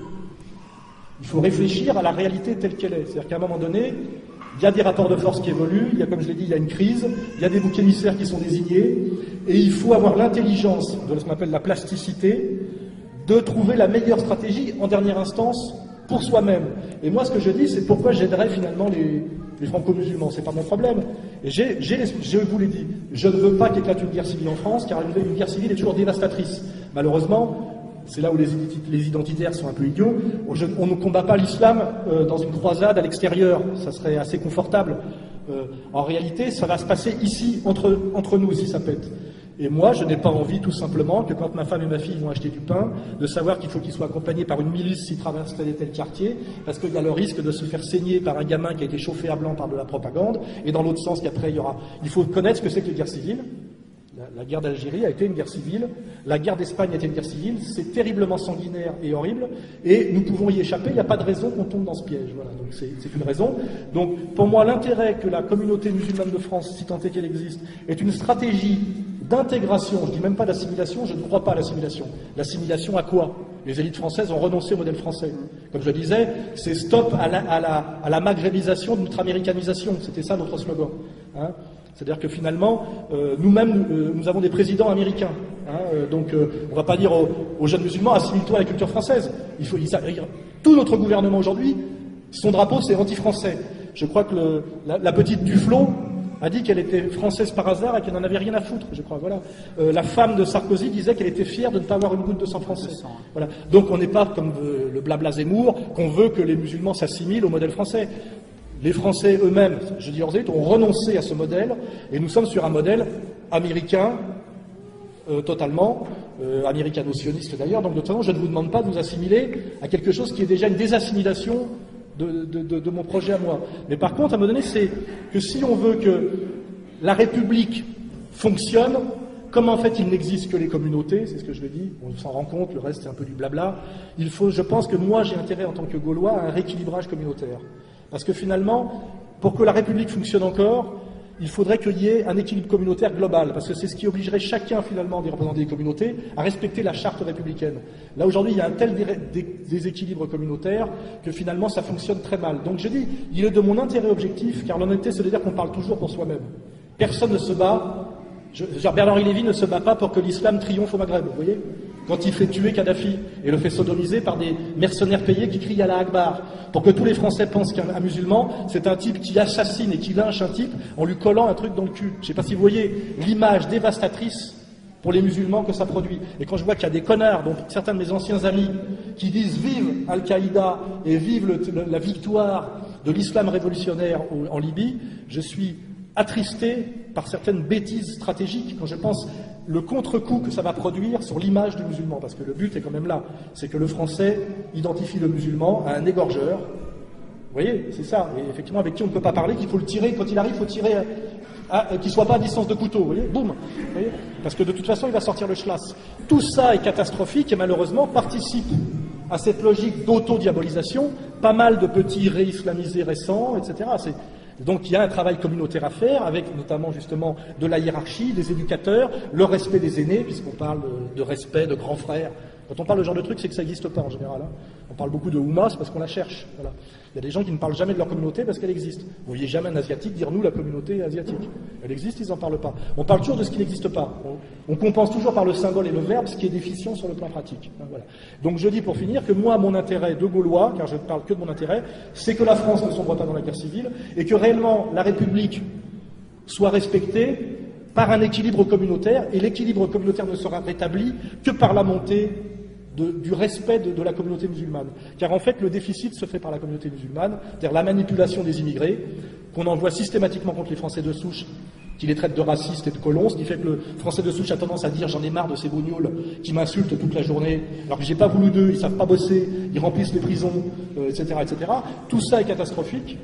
il faut réfléchir à la réalité telle qu'elle est. C'est-à-dire qu'à un moment donné, il y a des rapports de force qui évoluent, il y a, comme je l'ai dit, il y a une crise, il y a des boucs émissaires qui sont désignés, et il faut avoir l'intelligence, de ce qu'on appelle la plasticité, de trouver la meilleure stratégie, en dernière instance, pour soi-même. Et moi, ce que je dis, c'est pourquoi j'aiderais finalement les franco-musulmans. C'est pas mon problème. Et je vous l'ai dit, je ne veux pas qu'éclate une guerre civile en France, car une guerre civile est toujours dévastatrice. Malheureusement, c'est là où les identitaires sont un peu idiots. On ne combat pas l'islam dans une croisade à l'extérieur. Ça serait assez confortable. En réalité, ça va se passer ici, entre nous, si ça pète. Et moi, je n'ai pas envie, tout simplement, que quand ma femme et ma fille vont acheter du pain, de savoir qu'il faut qu'ils soient accompagnés par une milice s'ils traversent tel et tel quartier, parce qu'il y a le risque de se faire saigner par un gamin qui a été chauffé à blanc par de la propagande, et dans l'autre sens qu'après il faut connaître ce que c'est que les guerres civiles. La guerre d'Algérie a été une guerre civile, la guerre d'Espagne a été une guerre civile, c'est terriblement sanguinaire et horrible, et nous pouvons y échapper, il n'y a pas de raison qu'on tombe dans ce piège. Voilà, donc c'est une raison. Donc pour moi, l'intérêt que la communauté musulmane de France, si tant est qu'elle existe, est une stratégie d'intégration, je ne dis même pas d'assimilation, je ne crois pas à l'assimilation. L'assimilation à quoi? Les élites françaises ont renoncé au modèle français. Comme je le disais, c'est stop à la maghrébisation, de notre américanisation, c'était ça notre slogan. Hein, c'est-à-dire que finalement, nous-mêmes, nous avons des présidents américains. Donc, on ne va pas dire aux jeunes musulmans, assimile-toi à la culture française. Tout notre gouvernement aujourd'hui, son drapeau, c'est anti-français. Je crois que la petite Duflot a dit qu'elle était française par hasard et qu'elle n'en avait rien à foutre, je crois. Voilà. La femme de Sarkozy disait qu'elle était fière de ne pas avoir une goutte de sang français. Voilà. Donc, on n'est pas comme le blabla Zemmour, qu'on veut que les musulmans s'assimilent au modèle français. Les Français eux-mêmes, je dis hors ont renoncé à ce modèle, et nous sommes sur un modèle américain, totalement, américano-sioniste d'ailleurs, donc notamment je ne vous demande pas de vous assimiler à quelque chose qui est déjà une désassimilation de mon projet à moi. Mais par contre, à un moment donné, c'est que si on veut que la République fonctionne, comme en fait il n'existe que les communautés, c'est ce que je le dis, on s'en rend compte, le reste c'est un peu du blabla, je pense que moi j'ai intérêt en tant que Gaulois à un rééquilibrage communautaire. Parce que finalement, pour que la République fonctionne encore, il faudrait qu'il y ait un équilibre communautaire global, parce que c'est ce qui obligerait chacun, finalement, des représentants des communautés, à respecter la charte républicaine. Là, aujourd'hui, il y a un tel déséquilibre communautaire que finalement, ça fonctionne très mal. Donc, je dis, il est de mon intérêt objectif, car l'honnêteté, c'est de dire qu'on parle toujours pour soi-même. Personne ne se bat. Bernard-Henri Lévy ne se bat pas pour que l'islam triomphe au Maghreb, vous voyez ? Quand il fait tuer Kadhafi et le fait sodomiser par des mercenaires payés qui crient Allah Akbar, pour que tous les Français pensent qu'un musulman, c'est un type qui assassine et qui lynche un type en lui collant un truc dans le cul. Je ne sais pas si vous voyez l'image dévastatrice pour les musulmans que ça produit. Et quand je vois qu'il y a des connards, dont certains de mes anciens amis, qui disent vive Al-Qaïda et vive la victoire de l'islam révolutionnaire en Libye, je suis attristé par certaines bêtises stratégiques quand je pense le contre-coup que ça va produire sur l'image du musulman, parce que le but est quand même là, c'est que le Français identifie le musulman à un égorgeur. Vous voyez, c'est ça, et effectivement avec qui on ne peut pas parler, qu'il faut le tirer, quand il arrive, il faut tirer, qu'il ne soit pas à distance de couteau, vous voyez, boum, vous voyez, parce que de toute façon il va sortir le schlass. Tout ça est catastrophique et malheureusement participe à cette logique d'auto-diabolisation, pas mal de petits réislamisés récents, etc. Donc il y a un travail communautaire à faire, avec notamment justement de la hiérarchie, des éducateurs, le respect des aînés, puisqu'on parle de respect, de grands frères, Quand on parle de ce genre de truc, c'est que ça n'existe pas en général. Hein. On parle beaucoup de Ouma, c'est parce qu'on la cherche. Voilà. Il y a des gens qui ne parlent jamais de leur communauté parce qu'elle existe. Vous ne voyez jamais un Asiatique dire nous, la communauté asiatique. Elle existe, ils n'en parlent pas. On parle toujours de ce qui n'existe pas. On compense toujours par le symbole et le verbe ce qui est déficient sur le plan pratique. Hein, voilà. Donc je dis pour finir que moi, mon intérêt de Gaulois, car je ne parle que de mon intérêt, c'est que la France ne sombre pas dans la guerre civile et que réellement la République soit respectée par un équilibre communautaire, et l'équilibre communautaire ne sera rétabli que par la montée du respect de la communauté musulmane. Car en fait, le déficit se fait par la communauté musulmane, c'est-à-dire la manipulation des immigrés, qu'on envoie systématiquement contre les Français de souche, qui les traitent de racistes et de colons, ce qui fait que le Français de souche a tendance à dire « j'en ai marre de ces bougnoules qui m'insultent toute la journée, alors que j'ai pas voulu d'eux, ils savent pas bosser, ils remplissent les prisons, etc., etc. » Tout ça est catastrophique.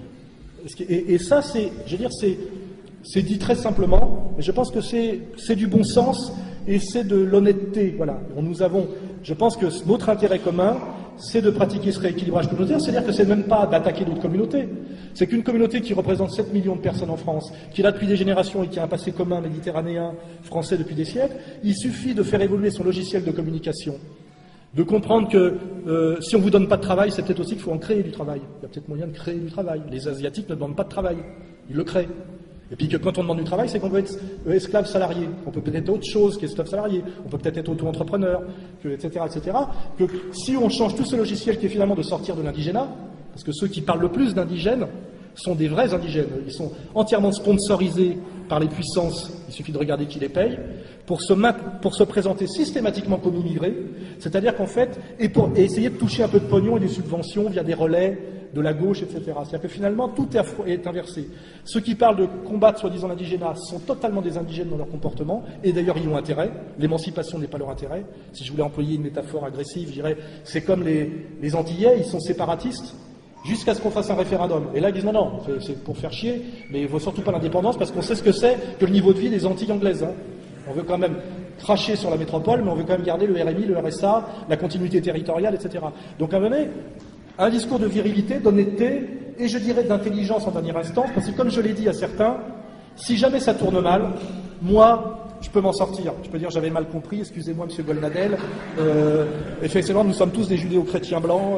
Et ça, je veux dire, c'est dit très simplement, mais je pense que c'est du bon sens et c'est de l'honnêteté. Voilà. Je pense que notre intérêt commun, c'est de pratiquer ce rééquilibrage communautaire, c'est-à-dire que c'est même pas d'attaquer d'autres communautés. C'est qu'une communauté qui représente 7 millions de personnes en France, qui est là depuis des générations et qui a un passé commun méditerranéen, français depuis des siècles, il suffit de faire évoluer son logiciel de communication. De comprendre que si on ne vous donne pas de travail, c'est peut-être aussi qu'il faut en créer du travail. Il y a peut-être moyen de créer du travail. Les Asiatiques ne demandent pas de travail, ils le créent. Et puis que quand on demande du travail, c'est qu'on veut être esclave salarié. On peut peut-être être autre chose qu'esclave salarié. On peut peut-être être auto-entrepreneur, etc., etc. Que si on change tout ce logiciel qui est finalement de sortir de l'indigénat, parce que ceux qui parlent le plus d'indigènes sont des vrais indigènes. Ils sont entièrement sponsorisés par les puissances. Il suffit de regarder qui les paye pour se présenter systématiquement comme immigrés. C'est-à-dire qu'en fait, et essayer de toucher un peu de pognon et des subventions via des relais de la gauche, etc. C'est-à-dire que finalement, tout est inversé. Ceux qui parlent de combattre soi-disant l'indigénat sont totalement des indigènes dans leur comportement, et d'ailleurs ils y ont intérêt. L'émancipation n'est pas leur intérêt. Si je voulais employer une métaphore agressive, je dirais, c'est comme les Antillais, ils sont séparatistes, jusqu'à ce qu'on fasse un référendum. Et là, ils disent non, c'est pour faire chier, mais il ne faut surtout pas l'indépendance, parce qu'on sait ce que c'est que le niveau de vie des Antilles anglaises. Hein. On veut quand même cracher sur la métropole, mais on veut quand même garder le RMI, le RSA, la continuité territoriale, etc. Donc à un moment donné, un discours de virilité, d'honnêteté, et je dirais d'intelligence en dernière instance, parce que comme je l'ai dit à certains, si jamais ça tourne mal, moi, je peux m'en sortir. Je peux dire j'avais mal compris, excusez-moi monsieur Golnadel, effectivement nous sommes tous des judéo-chrétiens blancs,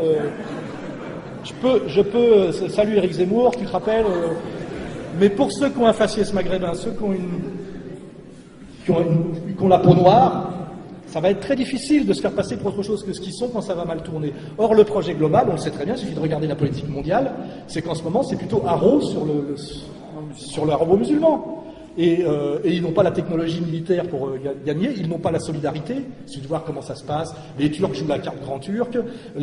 je peux saluer Éric Zemmour, tu te rappelles, mais pour ceux qui ont un faciès maghrébin, ceux qui ont la peau noire, ça va être très difficile de se faire passer pour autre chose que ce qu'ils sont quand ça va mal tourner. Or, le projet global, on le sait très bien, il suffit de regarder la politique mondiale, c'est qu'en ce moment, c'est plutôt haro sur le arabo-musulman. Et ils n'ont pas la technologie militaire pour gagner, ils n'ont pas la solidarité, c'est de voir comment ça se passe. Les Turcs jouent la carte grand turc,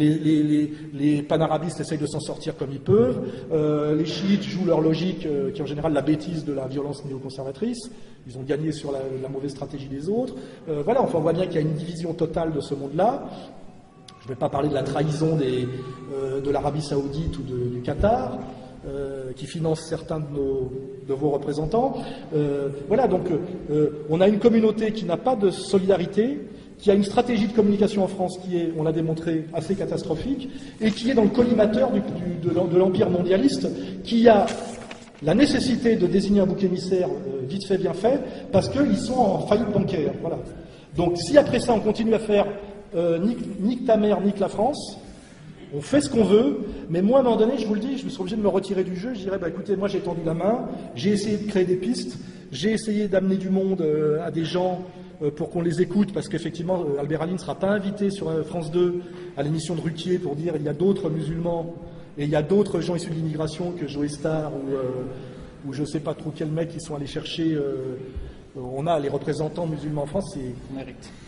les panarabistes essayent de s'en sortir comme ils peuvent, les chiites jouent leur logique, qui est en général la bêtise de la violence néoconservatrice, ils ont gagné sur la mauvaise stratégie des autres. Voilà, enfin on voit bien qu'il y a une division totale de ce monde-là. Je ne vais pas parler de la trahison de l'Arabie Saoudite ou du Qatar. Qui finance certains de vos représentants. Voilà, donc on a une communauté qui n'a pas de solidarité, qui a une stratégie de communication en France qui est, on l'a démontré, assez catastrophique, et qui est dans le collimateur de l'empire mondialiste, qui a la nécessité de désigner un bouc émissaire vite fait, bien fait, parce qu'ils sont en faillite bancaire. Voilà. Donc si après ça on continue à faire nique ta mère, nique la France, on fait ce qu'on veut, mais moi, à un moment donné, je vous le dis, je me suis obligé de me retirer du jeu. Je dirais, écoutez, moi, j'ai tendu la main, j'ai essayé de créer des pistes, j'ai essayé d'amener du monde à des gens pour qu'on les écoute, parce qu'effectivement, Albert Ali ne sera pas invité sur France 2 à l'émission de Ruquier pour dire il y a d'autres musulmans et il y a d'autres gens issus de l'immigration que Joe Star ou je ne sais pas trop quels mecs qui sont allés chercher. On a les représentants musulmans en France, c'est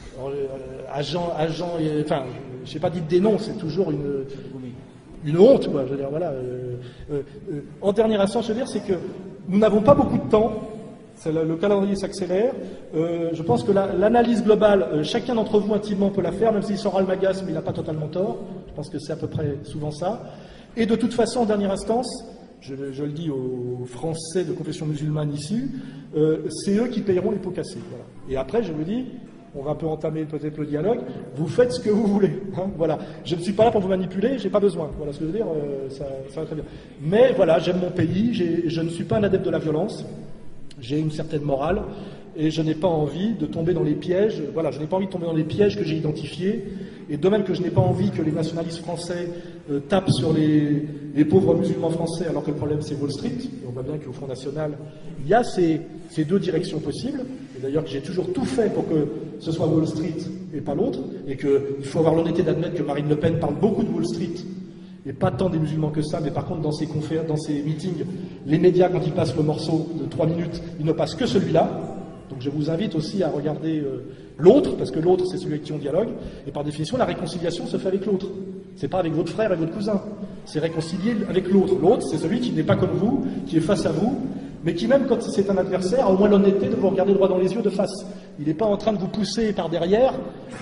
agent, enfin, je n'ai pas dit des noms, c'est toujours une honte, quoi. Je veux dire, voilà. En dernière instance, je veux dire, c'est que nous n'avons pas beaucoup de temps. Le calendrier s'accélère. Je pense que l'analyse globale, chacun d'entre vous intimement peut la faire, même s'il sort Almagas, mais il n'a pas totalement tort. Je pense que c'est à peu près souvent ça. Et de toute façon, en dernière instance, je le dis aux Français de confession musulmane ici, c'est eux qui payeront les pots cassés. Voilà. Et après, je vous dis, on va un peu entamer peut-être le dialogue, vous faites ce que vous voulez. Hein, voilà. Je ne suis pas là pour vous manipuler, j'ai pas besoin. Voilà ce que je veux dire, ça va très bien. Mais voilà, j'aime mon pays, je ne suis pas un adepte de la violence, j'ai une certaine morale, et je n'ai pas envie de tomber dans les pièges. Voilà, je n'ai pas envie de tomber dans les pièges que j'ai identifiés. Et de même que je n'ai pas envie que les nationalistes français tapent sur les pauvres musulmans français, alors que le problème c'est Wall Street. Et on voit bien qu'au Front National, il y a ces deux directions possibles. Et d'ailleurs, j'ai toujours tout fait pour que ce soit Wall Street et pas l'autre. Et qu'il faut avoir l'honnêteté d'admettre que Marine Le Pen parle beaucoup de Wall Street et pas tant des musulmans que ça, mais par contre dans ses meetings, les médias, quand ils passent le morceau de 3 minutes, ils ne passent que celui-là. Donc je vous invite aussi à regarder l'autre, parce que l'autre c'est celui avec qui on dialogue, et par définition la réconciliation se fait avec l'autre. C'est pas avec votre frère et votre cousin, c'est réconcilier avec l'autre. L'autre c'est celui qui n'est pas comme vous, qui est face à vous, mais qui même quand c'est un adversaire a au moins l'honnêteté de vous regarder droit dans les yeux de face. Il n'est pas en train de vous pousser par derrière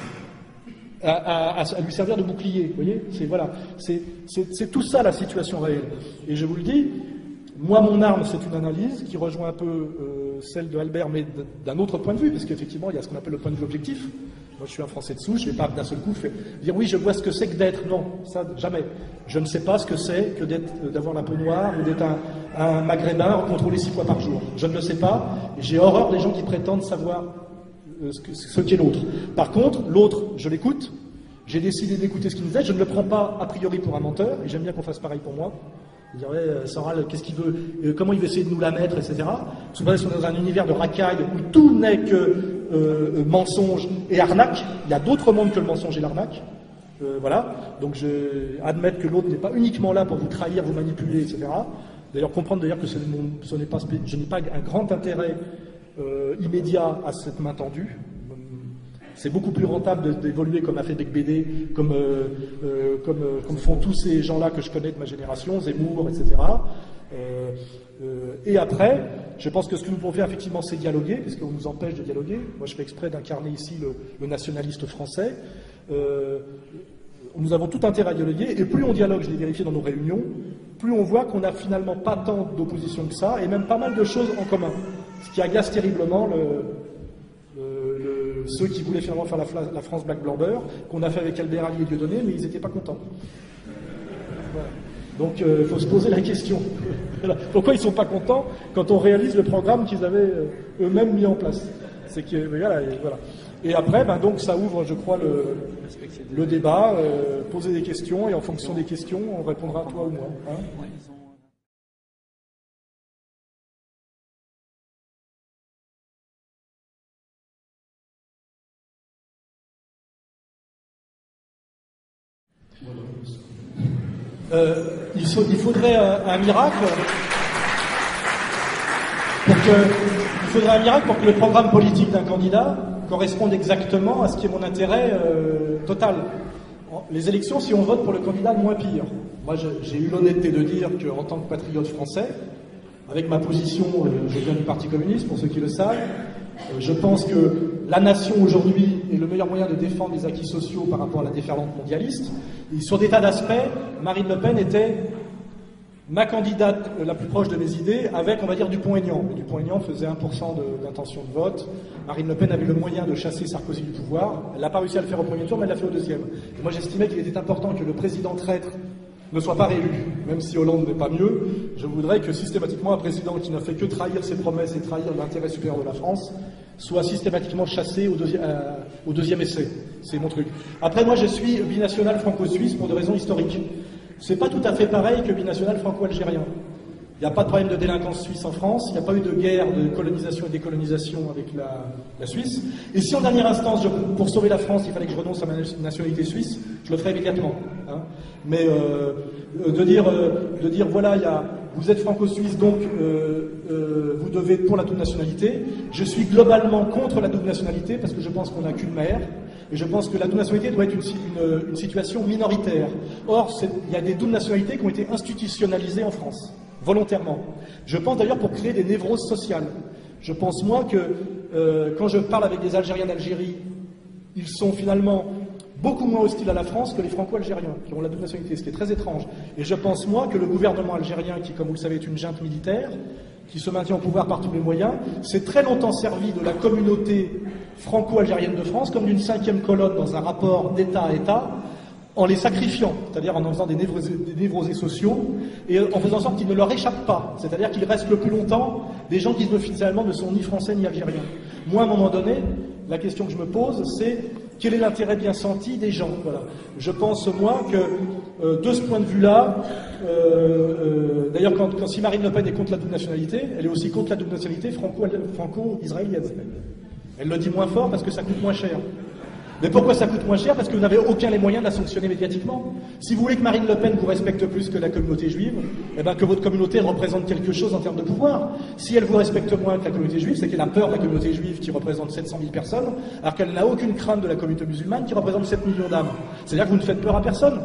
à lui servir de bouclier, vous voyez, c'est tout ça la situation réelle. Et je vous le dis, moi mon arme c'est une analyse qui rejoint un peu celle de Albert, mais d'un autre point de vue, parce qu'effectivement il y a ce qu'on appelle le point de vue objectif. Moi je suis un Français de souche, je ne vais pas d'un seul coup dire oui je vois ce que c'est que d'être, non, ça jamais. Je ne sais pas ce que c'est que d'avoir la peau noire ou d'être un maghrébin contrôlé 6 fois par jour. Je ne le sais pas, et j'ai horreur des gens qui prétendent savoir ce qu'est l'autre. Par contre, l'autre, je l'écoute, j'ai décidé d'écouter ce qu'il nous dit, je ne le prends pas a priori pour un menteur, et j'aime bien qu'on fasse pareil pour moi. Je dirais, Soral, qu'est-ce qu'il veut, comment il veut essayer de nous la mettre, etc. Souvent, on est dans un univers de racailles où tout n'est que mensonge et arnaque. Il y a d'autres mondes que le mensonge et l'arnaque. Voilà. Donc, je admettre que l'autre n'est pas uniquement là pour vous trahir, vous manipuler, etc. D'ailleurs, comprendre d'ailleurs que je n'ai pas un grand intérêt immédiat à cette main tendue. C'est beaucoup plus rentable d'évoluer comme a fait Becbédé, comme font tous ces gens-là que je connais de ma génération, Zemmour, etc. Et après, je pense que ce que nous pouvons faire effectivement, c'est dialoguer, parce qu'on nous empêche de dialoguer. Moi, je fais exprès d'incarner ici le nationaliste français. Nous avons tout intérêt à dialoguer, et plus on dialogue, je l'ai vérifié dans nos réunions, plus on voit qu'on n'a finalement pas tant d'opposition que ça, et même pas mal de choses en commun. Ce qui agace terriblement ceux qui voulaient finalement faire la France Black Blamber, qu'on a fait avec Albert Ali et Dieudonné, mais ils n'étaient pas contents. Voilà. Donc il faut se poser la question. Pourquoi ils ne sont pas contents quand on réalise le programme qu'ils avaient eux-mêmes mis en place? C'est que, voilà, et après, donc ça ouvre, je crois, le débat, poser des questions, et en fonction des questions, on répondra toi ou moi. Hein. Il faudrait un miracle pour que le programme politique d'un candidat corresponde exactement à ce qui est mon intérêt total. Les élections, si on vote pour le candidat le moins pire. Moi, j'ai eu l'honnêteté de dire qu'en tant que patriote français, avec ma position, je viens du Parti communiste, pour ceux qui le savent, je pense que la nation aujourd'hui est le meilleur moyen de défendre les acquis sociaux par rapport à la déferlante mondialiste. Et sur des tas d'aspects, Marine Le Pen était ma candidate la plus proche de mes idées, avec, on va dire, Dupont-Aignan. Dupont-Aignan faisait 1% d'intention de vote. Marine Le Pen avait le moyen de chasser Sarkozy du pouvoir. Elle n'a pas réussi à le faire au premier tour, mais elle l'a fait au deuxième. Et moi, j'estimais qu'il était important que le président traître ne soit pas réélu, même si Hollande n'est pas mieux. Je voudrais que systématiquement un président qui n'a fait que trahir ses promesses et trahir l'intérêt supérieur de la France soit systématiquement chassé au deuxième essai. C'est mon truc. Après, moi, je suis binational franco-suisse pour des raisons historiques. C'est pas tout à fait pareil que binational franco-algérien. Il n'y a pas de problème de délinquance suisse en France, il n'y a pas eu de guerre de colonisation et décolonisation avec la Suisse. Et si en dernière instance, pour sauver la France, il fallait que je renonce à ma nationalité suisse, je le ferais immédiatement. Hein. Mais de dire voilà, vous êtes franco-suisse, donc vous devez pour la double nationalité. Je suis globalement contre la double nationalité parce que je pense qu'on n'a qu'une mère. Et je pense que la double nationalité doit être une situation minoritaire. Or, il y a des doubles nationalités qui ont été institutionnalisées en France, volontairement. Je pense d'ailleurs pour créer des névroses sociales. Je pense, moi, que quand je parle avec des Algériens d'Algérie, ils sont finalement beaucoup moins hostiles à la France que les Franco-Algériens, qui ont la double nationalité, ce qui est très étrange. Et je pense, moi, que le gouvernement algérien, qui, comme vous le savez, est une junte militaire, qui se maintient au pouvoir par tous les moyens, s'est très longtemps servi de la communauté franco-algérienne de France comme d'une cinquième colonne dans un rapport d'État à État, en les sacrifiant, c'est-à-dire en faisant des névrosés sociaux, et en faisant en sorte qu'ils ne leur échappent pas, c'est-à-dire qu'ils restent le plus longtemps des gens qui officiellement ne sont ni français ni algériens. Moi, à un moment donné, la question que je me pose, c'est quel est l'intérêt bien senti des gens. Voilà. Je pense, moi, que de ce point de vue-là, d'ailleurs, si Marine Le Pen est contre la double nationalité, elle est aussi contre la double nationalité franco-israélienne. Elle le dit moins fort parce que ça coûte moins cher. Mais pourquoi ça coûte moins cher? Parce que vous n'avez aucun les moyens de la sanctionner médiatiquement. Si vous voulez que Marine Le Pen vous respecte plus que la communauté juive, eh ben que votre communauté représente quelque chose en termes de pouvoir. Si elle vous respecte moins que la communauté juive, c'est qu'elle a peur de la communauté juive qui représente 700 000 personnes, alors qu'elle n'a aucune crainte de la communauté musulmane qui représente 7 millions d'âmes. C'est-à-dire que vous ne faites peur à personne.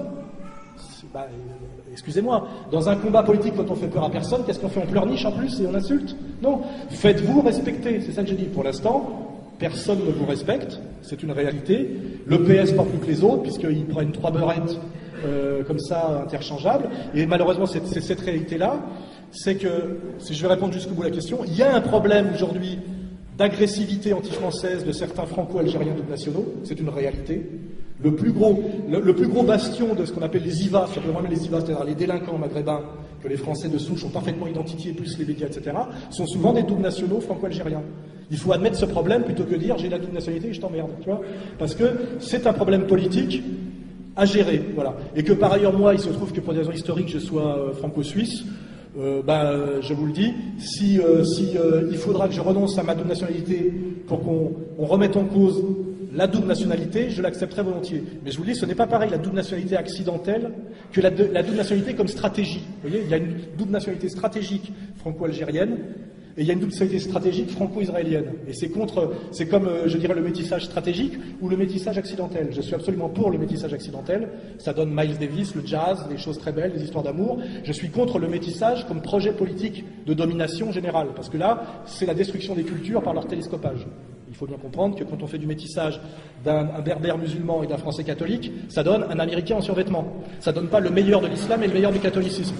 Excusez-moi, dans un combat politique, quand on fait peur à personne, qu'est-ce qu'on fait? On pleurniche en plus et on insulte? Non, faites-vous respecter, c'est ça que j'ai dit. Pour l'instant, personne ne vous respecte, c'est une réalité. Le PS pas plus que les autres, puisqu'ils prennent 3 beurrettes comme ça, interchangeables. Et malheureusement, c'est cette réalité-là, c'est que, si je vais répondre jusqu'au bout de la question, il y a un problème aujourd'hui d'agressivité anti-française de certains franco-algériens nationaux, c'est une réalité. Le plus gros bastion de ce qu'on appelle les IVA, c'est-à-dire les délinquants maghrébins, que les Français de souche ont parfaitement identifiés, plus les médias, etc., sont souvent des doubles nationaux franco-algériens. Il faut admettre ce problème plutôt que dire j'ai la double nationalité et je t'emmerde, tu vois, parce que c'est un problème politique à gérer, voilà. Et que par ailleurs, moi, il se trouve que pour des raisons historiques, je sois franco-suisse. Je vous le dis, si il faudra que je renonce à ma double nationalité pour qu'on remette en cause la double nationalité, je l'accepterai volontiers. Mais je vous le dis, ce n'est pas pareil la double nationalité accidentelle que la double nationalité comme stratégie. Vous voyez, il y a une double nationalité stratégique franco-algérienne et il y a une double nationalité stratégique franco-israélienne. Et c'est comme, je dirais, le métissage stratégique ou le métissage accidentel. Je suis absolument pour le métissage accidentel. Ça donne Miles Davis, le jazz, des choses très belles, des histoires d'amour. Je suis contre le métissage comme projet politique de domination générale. Parce que là, c'est la destruction des cultures par leur télescopage. Il faut bien comprendre que quand on fait du métissage d'un berbère musulman et d'un français catholique, ça donne un américain en survêtement. Ça donne pas le meilleur de l'islam et le meilleur du catholicisme.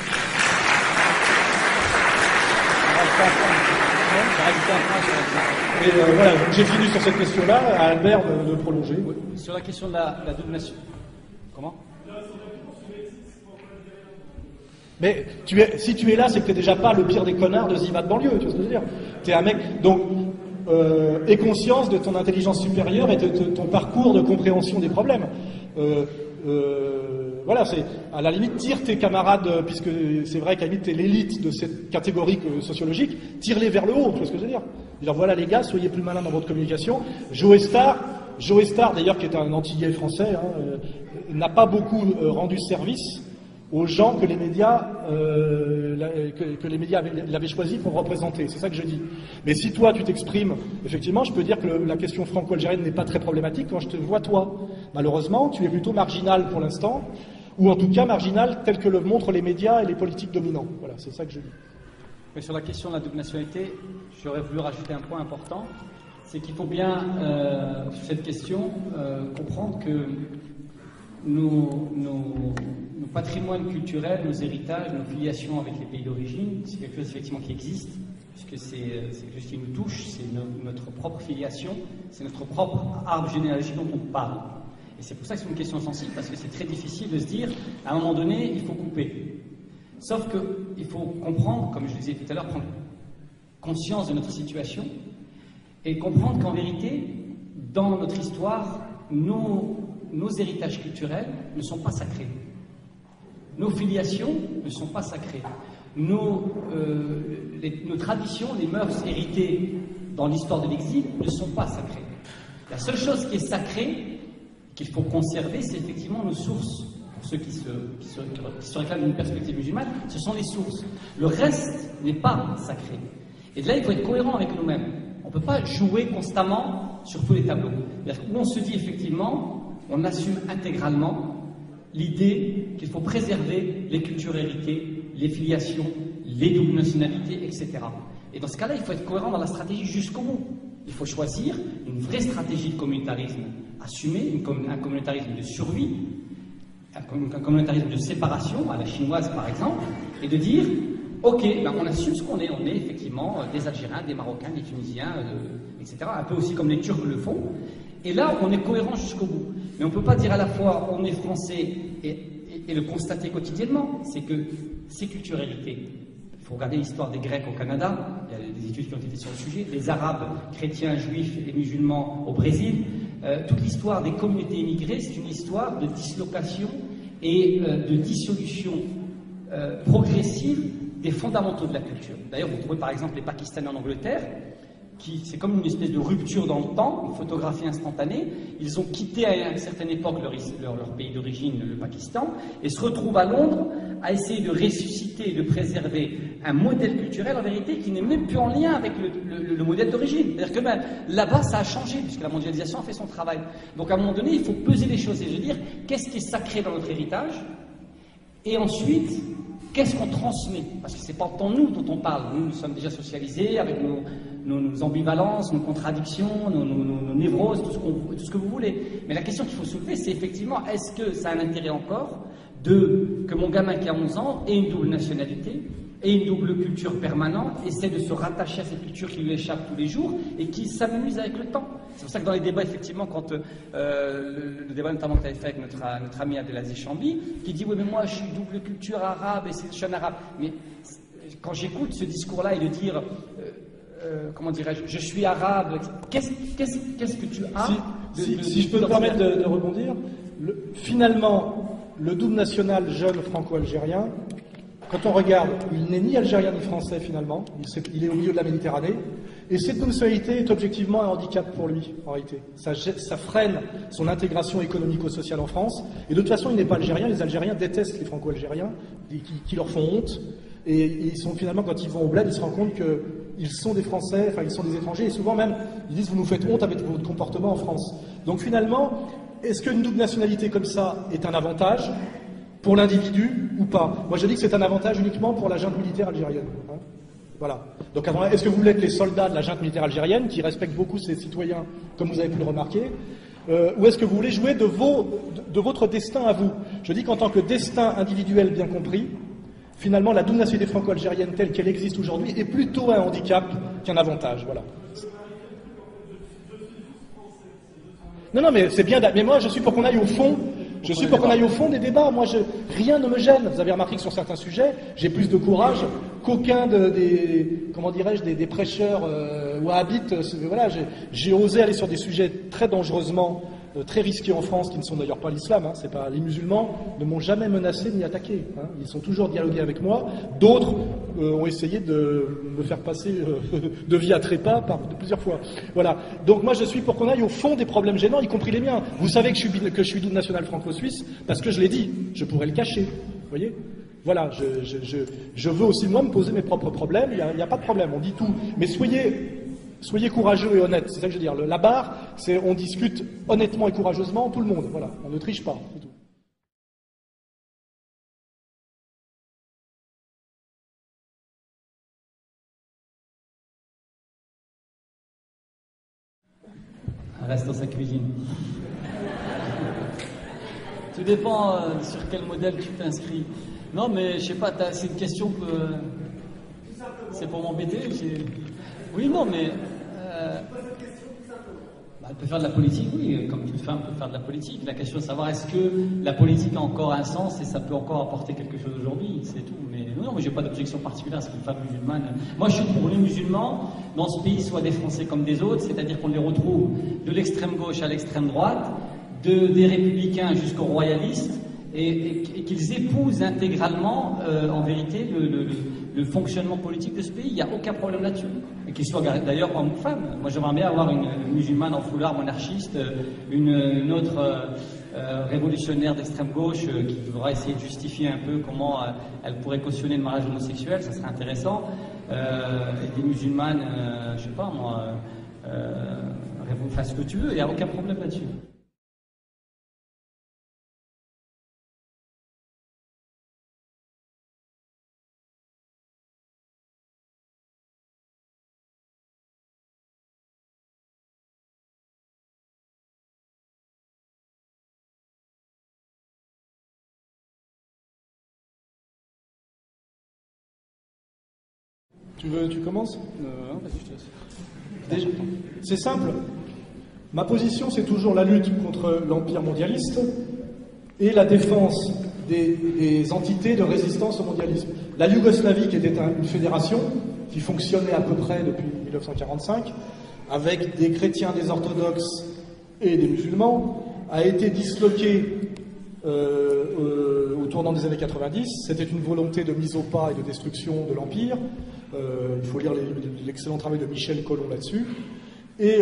Et voilà, j'ai fini sur cette question-là, à Albert de prolonger. Oui. Sur la question de la double nation. Comment? Mais si tu es là, c'est que tu n'es déjà pas le pire des connards de Ziva de banlieue, tu vois ce que je veux dire? Tu es un mec, donc, aie conscience de ton intelligence supérieure et de ton parcours de compréhension des problèmes. Voilà, c'est à la limite, tire tes camarades, puisque c'est vrai qu'à la limite, t'es l'élite de cette catégorie sociologique, tire-les vers le haut, tu vois ce que je veux dire? Dire voilà les gars, soyez plus malins dans votre communication. Joe Star d'ailleurs, qui est un antillais français, n'a pas beaucoup rendu service aux gens que les médias l'avaient choisi pour représenter. C'est ça que je dis. Mais si toi, tu t'exprimes, effectivement, je peux dire que la question franco-algérienne n'est pas très problématique quand je te vois toi. Malheureusement, tu es plutôt marginal pour l'instant, ou en tout cas marginal tel que le montrent les médias et les politiques dominants. Voilà, c'est ça que je dis. Mais sur la question de la double nationalité, j'aurais voulu rajouter un point important, c'est qu'il faut bien, sur cette question, comprendre que nos patrimoines culturels, nos héritages, nos filiations avec les pays d'origine, c'est quelque chose effectivement qui existe, puisque c'est quelque chose qui nous touche, c'est notre propre filiation, c'est notre propre arbre généalogique dont on parle. Et c'est pour ça que c'est une question sensible, parce que c'est très difficile de se dire, à un moment donné, il faut couper. Sauf qu'il faut comprendre, comme je le disais tout à l'heure, prendre conscience de notre situation et comprendre qu'en vérité, dans notre histoire, nos héritages culturels ne sont pas sacrés. Nos filiations ne sont pas sacrées. Nos traditions, les mœurs héritées dans l'histoire de l'exil ne sont pas sacrées. La seule chose qui est sacrée, qu'il faut conserver, c'est effectivement nos sources. Pour ceux qui se réclament d'une perspective musulmane, ce sont les sources. Le reste n'est pas sacré. Et de là, il faut être cohérent avec nous-mêmes. On ne peut pas jouer constamment sur tous les tableaux. Où on se dit effectivement, on assume intégralement l'idée qu'il faut préserver les cultures héritées, les filiations, les doubles nationalités, etc. Et dans ce cas-là, il faut être cohérent dans la stratégie jusqu'au bout. Il faut choisir une vraie stratégie de communautarisme assumée, un communautarisme de survie, un communautarisme de séparation, à la chinoise par exemple, et de dire, ok, ben on assume ce qu'on est effectivement des Algériens, des Marocains, des Tunisiens, etc., un peu aussi comme les Turcs le font, Et là, on est cohérent jusqu'au bout. Mais on ne peut pas dire à la fois on est français et le constater quotidiennement. C'est que ces culturalités, il faut regarder l'histoire des Grecs au Canada, il y a des études qui ont été sur le sujet, les Arabes, chrétiens, juifs et musulmans au Brésil, toute l'histoire des communautés immigrées, c'est une histoire de dislocation et de dissolution progressive des fondamentaux de la culture. D'ailleurs, vous trouvez par exemple les Pakistanais en Angleterre, c'est comme une espèce de rupture dans le temps, une photographie instantanée. Ils ont quitté à une certaine époque leur pays d'origine, le Pakistan, et se retrouvent à Londres à essayer de ressusciter et de préserver un modèle culturel, en vérité, qui n'est même plus en lien avec le modèle d'origine. C'est-à-dire que même là-bas, ça a changé, puisque la mondialisation a fait son travail. Donc à un moment donné, il faut peser les choses et se dire, qu'est-ce qui est sacré dans notre héritage? Et ensuite, qu'est-ce qu'on transmet? Parce que c'est pas tant nous dont on parle. Nous sommes déjà socialisés avec nos ambivalences, nos contradictions, nos névroses, tout ce que vous voulez. Mais la question qu'il faut soulever, c'est effectivement, est-ce que ça a un intérêt encore que mon gamin qui a 11 ans ait une double nationalité, ait une double culture permanente, essaie de se rattacher à cette culture qui lui échappe tous les jours et qui s'amuse avec le temps? C'est pour ça que dans les débats, effectivement, quand le débat notamment que tu avais fait avec notre ami Abdelaziz Chambi, qui dit « Oui, mais moi, je suis double culture arabe et je suis un arabe. » Mais quand j'écoute ce discours-là et de dire comment dirais-je, je suis arabe, qu'est-ce que tu as si je peux me permettre de rebondir, finalement, le double national jeune franco-algérien, quand on regarde, il n'est ni algérien ni français finalement, il est au milieu de la Méditerranée, et cette nationalité est objectivement un handicap pour lui, en réalité. Ça freine son intégration économico-sociale en France, et de toute façon, il n'est pas algérien, les Algériens détestent les franco-algériens, qui leur font honte, et ils sont finalement, quand ils vont au bled, ils se rendent compte qu'ils sont des Français, enfin ils sont des étrangers, et souvent même, ils disent, vous nous faites honte avec votre comportement en France. Donc finalement, est-ce qu'une double nationalité comme ça est un avantage pour l'individu ou pas? Moi je dis que c'est un avantage uniquement pour la junte militaire algérienne. Hein, voilà. Donc est-ce que vous voulez que les soldats de la junte militaire algérienne, qui respectent beaucoup ses citoyens, comme vous avez pu le remarquer, ou est-ce que vous voulez jouer de votre destin à vous? Je dis qu'en tant que destin individuel bien compris, finalement la double nationalité franco-algérienne telle qu'elle existe aujourd'hui est plutôt un handicap qu'un avantage. Voilà. Non, mais c'est bien. Mais moi, je suis pour qu'on aille au fond. Je suis pour qu'on aille au fond des débats. Moi, rien ne me gêne. Vous avez remarqué que sur certains sujets, j'ai plus de courage qu'aucun des prêcheurs wahhabites. Voilà, j'ai osé aller sur des sujets très dangereusement, très risqués en France, qui ne sont d'ailleurs pas l'islam. Hein, c'est pas les musulmans ne m'ont jamais menacé ni attaqué. Hein, ils sont toujours dialogués avec moi. D'autres ont essayé de me faire passer de vie à trépas plusieurs fois. Voilà. Donc moi je suis pour qu'on aille au fond des problèmes gênants, y compris les miens. Vous savez que je suis double national franco-suisse parce que je l'ai dit. Je pourrais le cacher. Vous voyez ? Voilà. Je veux aussi moi me poser mes propres problèmes. Il n'y a pas de problème. On dit tout. Mais soyez courageux et honnête. C'est ça que je veux dire. La barre, c'est on discute honnêtement et courageusement tout le monde. Voilà. On ne triche pas. C'est tout. Reste dans sa cuisine. Tout dépend sur quel modèle tu t'inscris. Non, mais je sais pas, c'est une question que. C'est pour m'embêter. Oui, non, mais. Elle peut faire de la politique, oui, comme toute femme peut faire de la politique. La question est de savoir est-ce que la politique a encore un sens et ça peut encore apporter quelque chose aujourd'hui, c'est tout. Mais non, mais j'ai pas d'objection particulière à ce qu'une femme musulmane. Moi, je suis pour les musulmans dans ce pays soient des Français comme des autres, c'est-à-dire qu'on les retrouve de l'extrême gauche à l'extrême droite, des républicains jusqu'aux royalistes, et qu'ils épousent intégralement, en vérité, le fonctionnement politique de ce pays. Il n'y a aucun problème là-dessus. Et qu'ils soient d'ailleurs hommes ou femmes. Moi, j'aimerais bien avoir une musulmane en foulard monarchiste, une autre révolutionnaire d'extrême gauche qui devra essayer de justifier un peu comment elle pourrait cautionner le mariage homosexuel, ça serait intéressant. Et des musulmanes, je sais pas moi, fais ce que tu veux, il n'y a aucun problème là-dessus. Tu commences? Non, vas-y, je te laisse. C'est simple. Ma position, c'est toujours la lutte contre l'empire mondialiste et la défense des entités de résistance au mondialisme. La Yougoslavie, qui était une fédération qui fonctionnait à peu près depuis 1945, avec des chrétiens, des orthodoxes et des musulmans, a été disloquée au tournant des années 90. C'était une volonté de mise au pas et de destruction de l'empire. Il faut lire l'excellent travail de Michel Collomb là-dessus. Et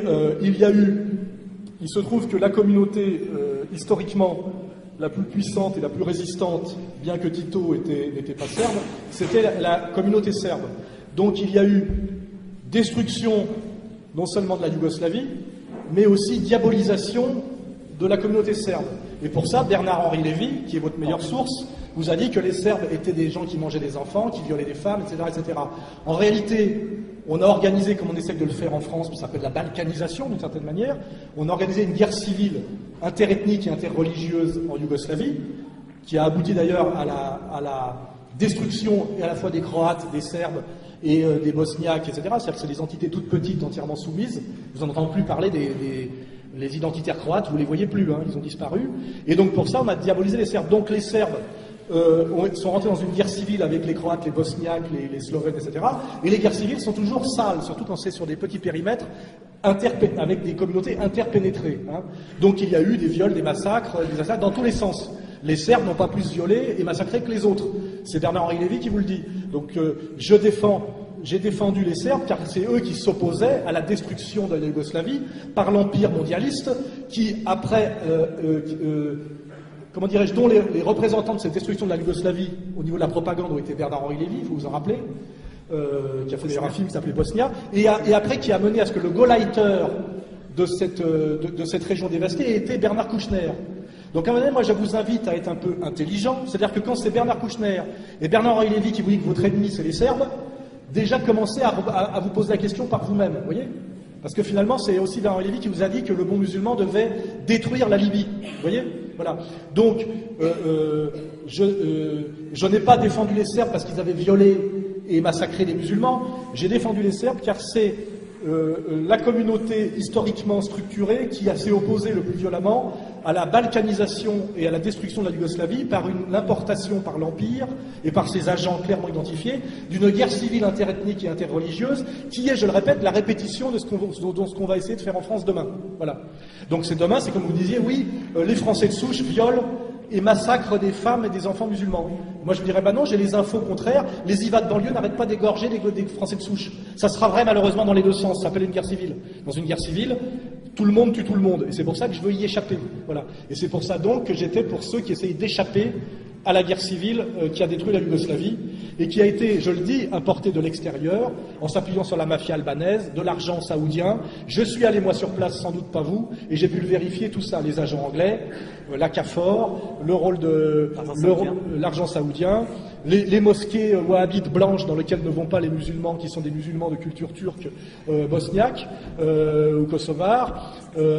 il se trouve que la communauté, historiquement, la plus puissante et la plus résistante, bien que Tito n'était pas serbe, c'était la communauté serbe. Donc il y a eu destruction non seulement de la Yougoslavie, mais aussi diabolisation de la communauté serbe. Et pour ça, Bernard-Henri Lévy, qui est votre meilleure source, vous a dit que les Serbes étaient des gens qui mangeaient des enfants, qui violaient des femmes, etc., etc. En réalité, on a organisé, comme on essaie de le faire en France, ça s'appelle la balkanisation d'une certaine manière, on a organisé une guerre civile interethnique et interreligieuse en Yougoslavie, qui a abouti d'ailleurs à la destruction et à la fois des Croates, des Serbes et des Bosniaques, etc. C'est-à-dire que c'est des entités toutes petites, entièrement soumises. Vous n'entendez plus parler les identitaires croates, vous ne les voyez plus, hein, ils ont disparu. Et donc pour ça, on a diabolisé les Serbes. Donc les Serbes sont rentrés dans une guerre civile avec les Croates, les Bosniaques, les Slovènes, etc. Et les guerres civiles sont toujours sales, surtout quand c'est sur des petits périmètres, avec des communautés interpénétrées. Hein. Donc il y a eu des viols, des massacres dans tous les sens. Les Serbes n'ont pas plus violé et massacré que les autres. C'est Bernard-Henri Lévy qui vous le dit. Donc j'ai défendu les Serbes car c'est eux qui s'opposaient à la destruction de la Yougoslavie par l'empire mondialiste qui, après, comment dirais-je, dont les représentants de cette destruction de la Yougoslavie au niveau de la propagande ont été Bernard-Henri Lévy, il faut vous en rappeler, qui a fait d'ailleurs un film qui s'appelait Bosnia, et après qui a mené à ce que le Gauleiter de cette région dévastée était Bernard Kouchner. Donc à un moment donné, moi je vous invite à être un peu intelligent, c'est-à-dire que quand c'est Bernard Kouchner et Bernard-Henri Lévy qui vous dit que votre ennemi c'est les Serbes, déjà commencez à vous poser la question par vous-même, vous voyez ? Parce que finalement, c'est aussi Bernard-Henri Lévy qui vous a dit que le bon musulman devait détruire la Libye, vous voyez ? Voilà. Donc, je n'ai pas défendu les Serbes parce qu'ils avaient violé et massacré des musulmans, j'ai défendu les Serbes car c'est la communauté historiquement structurée qui s'est opposée le plus violemment à la balkanisation et à la destruction de la Yougoslavie par l'importation par l'Empire et par ses agents clairement identifiés d'une guerre civile interethnique et interreligieuse qui est, je le répète, la répétition de ce qu'on va essayer de faire en France demain. Voilà. Donc c'est demain, c'est comme vous disiez, oui, les Français de souche violent et massacrent des femmes et des enfants musulmans. Moi je me dirais, bah non, j'ai les infos contraires, les IVA de banlieue n'arrêtent pas d'égorger des Français de souche. Ça sera vrai malheureusement dans les deux sens, ça s'appelle une guerre civile. Dans une guerre civile, tout le monde tue tout le monde, et c'est pour ça que je veux y échapper. Voilà. Et c'est pour ça donc que j'étais pour ceux qui essayaient d'échapper à la guerre civile qui a détruit la Yougoslavie et qui a été, je le dis, importée de l'extérieur en s'appuyant sur la mafia albanaise, de l'argent saoudien. Je suis allé moi sur place, sans doute pas vous, et j'ai pu le vérifier tout ça, les agents anglais, la CAFOR, le rôle de l'argent saoudien, les mosquées wahhabites blanches dans lesquelles ne vont pas les musulmans qui sont des musulmans de culture turque bosniaque ou kosovare,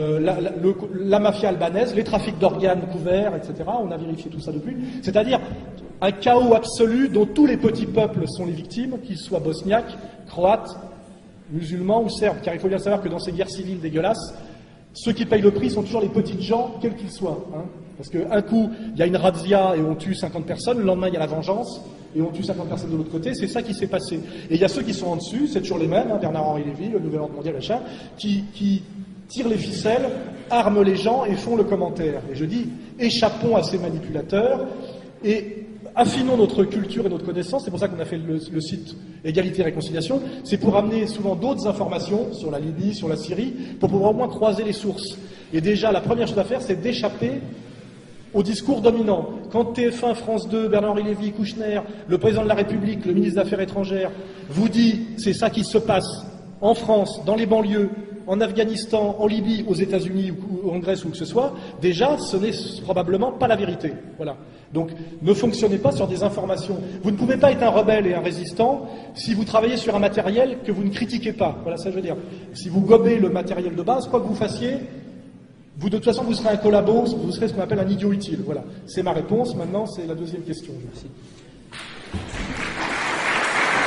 la mafia albanaise, les trafics d'organes couverts, etc. On a vérifié tout ça depuis. C'est-à-dire un chaos absolu dont tous les petits peuples sont les victimes, qu'ils soient bosniaques, croates, musulmans ou serbes. Car il faut bien savoir que dans ces guerres civiles dégueulasses, ceux qui payent le prix sont toujours les petites gens, quels qu'ils soient. Hein. Parce qu'un coup, il y a une razzia et on tue 50 personnes, le lendemain, il y a la vengeance et on tue 50 personnes de l'autre côté. C'est ça qui s'est passé. Et il y a ceux qui sont en dessus, c'est toujours les mêmes, hein, Bernard-Henri Lévy, le Nouvel Ordre Mondial, machin, qui tirent les ficelles, arment les gens et font le commentaire. Et je dis, échappons à ces manipulateurs et affinons notre culture et notre connaissance. C'est pour ça qu'on a fait le site Égalité et Réconciliation. C'est pour amener souvent d'autres informations sur la Libye, sur la Syrie, pour pouvoir au moins croiser les sources. Et déjà, la première chose à faire, c'est d'échapper au discours dominant. Quand TF1, France 2, Bernard-Henri Lévy, Kouchner, le président de la République, le ministre des Affaires étrangères, vous dit c'est ça qui se passe en France, dans les banlieues, en Afghanistan, en Libye, aux États-Unis ou en Grèce ou où que ce soit, déjà, ce n'est probablement pas la vérité. Voilà. Donc, ne fonctionnez pas sur des informations. Vous ne pouvez pas être un rebelle et un résistant si vous travaillez sur un matériel que vous ne critiquez pas. Voilà ça, je veux dire. Si vous gobez le matériel de base, quoi que vous fassiez, vous, de toute façon, vous serez un collabo, vous serez ce qu'on appelle un idiot utile. Voilà. C'est ma réponse. Maintenant, c'est la deuxième question. Merci.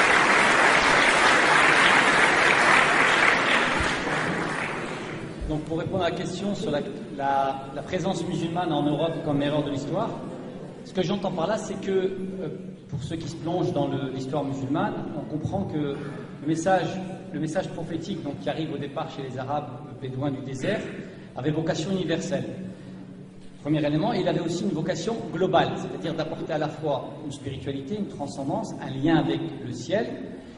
Donc pour répondre à la question sur la présence musulmane en Europe comme erreur de l'histoire, ce que j'entends par là, c'est que pour ceux qui se plongent dans l'histoire musulmane, on comprend que le message prophétique donc, qui arrive au départ chez les Arabes bédouins du désert avait vocation universelle. Premier élément, il avait aussi une vocation globale, c'est-à-dire d'apporter à la fois une spiritualité, une transcendance, un lien avec le ciel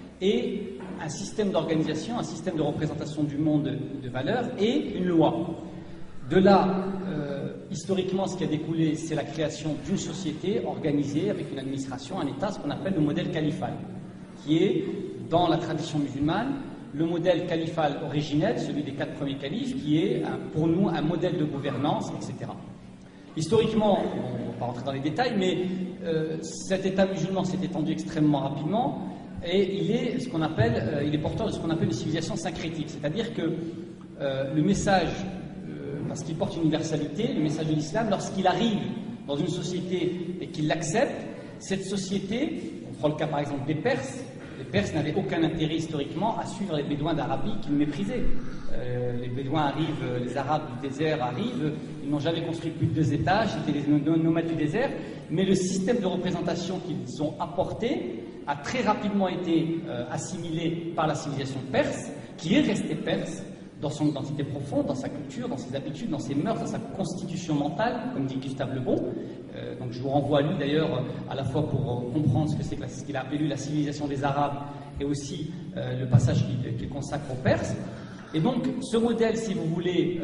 et un système d'organisation, un système de représentation du monde de valeurs et une loi. De là, historiquement, ce qui a découlé, c'est la création d'une société organisée avec une administration, un État, ce qu'on appelle le modèle califal, qui est, dans la tradition musulmane, le modèle califal originel, celui des 4 premiers califes, qui est pour nous un modèle de gouvernance, etc. Historiquement, on ne va pas rentrer dans les détails, mais cet État musulman s'est étendu extrêmement rapidement et il est porteur de ce qu'on appelle une civilisation syncrétique, c'est-à-dire que le message, parce qu'il porte une universalité, le message de l'islam, lorsqu'il arrive dans une société et qu'il l'accepte, cette société, on prend le cas par exemple des Perses, les Perses n'avaient aucun intérêt historiquement à suivre les Bédouins d'Arabie qu'ils méprisaient. Les Bédouins arrivent, les Arabes du désert arrivent, ils n'ont jamais construit plus de 2 étages, c'était les nomades du désert, mais le système de représentation qu'ils ont apporté a très rapidement été assimilé par la civilisation perse, qui est restée perse dans son identité profonde, dans sa culture, dans ses habitudes, dans ses mœurs, dans sa constitution mentale, comme dit Gustave Le Bon. Donc je vous renvoie à lui d'ailleurs, à la fois pour comprendre ce que c'est que ce qu'il a appelé la civilisation des Arabes et aussi le passage qu'il consacre aux Perses. Et donc ce modèle, si vous voulez,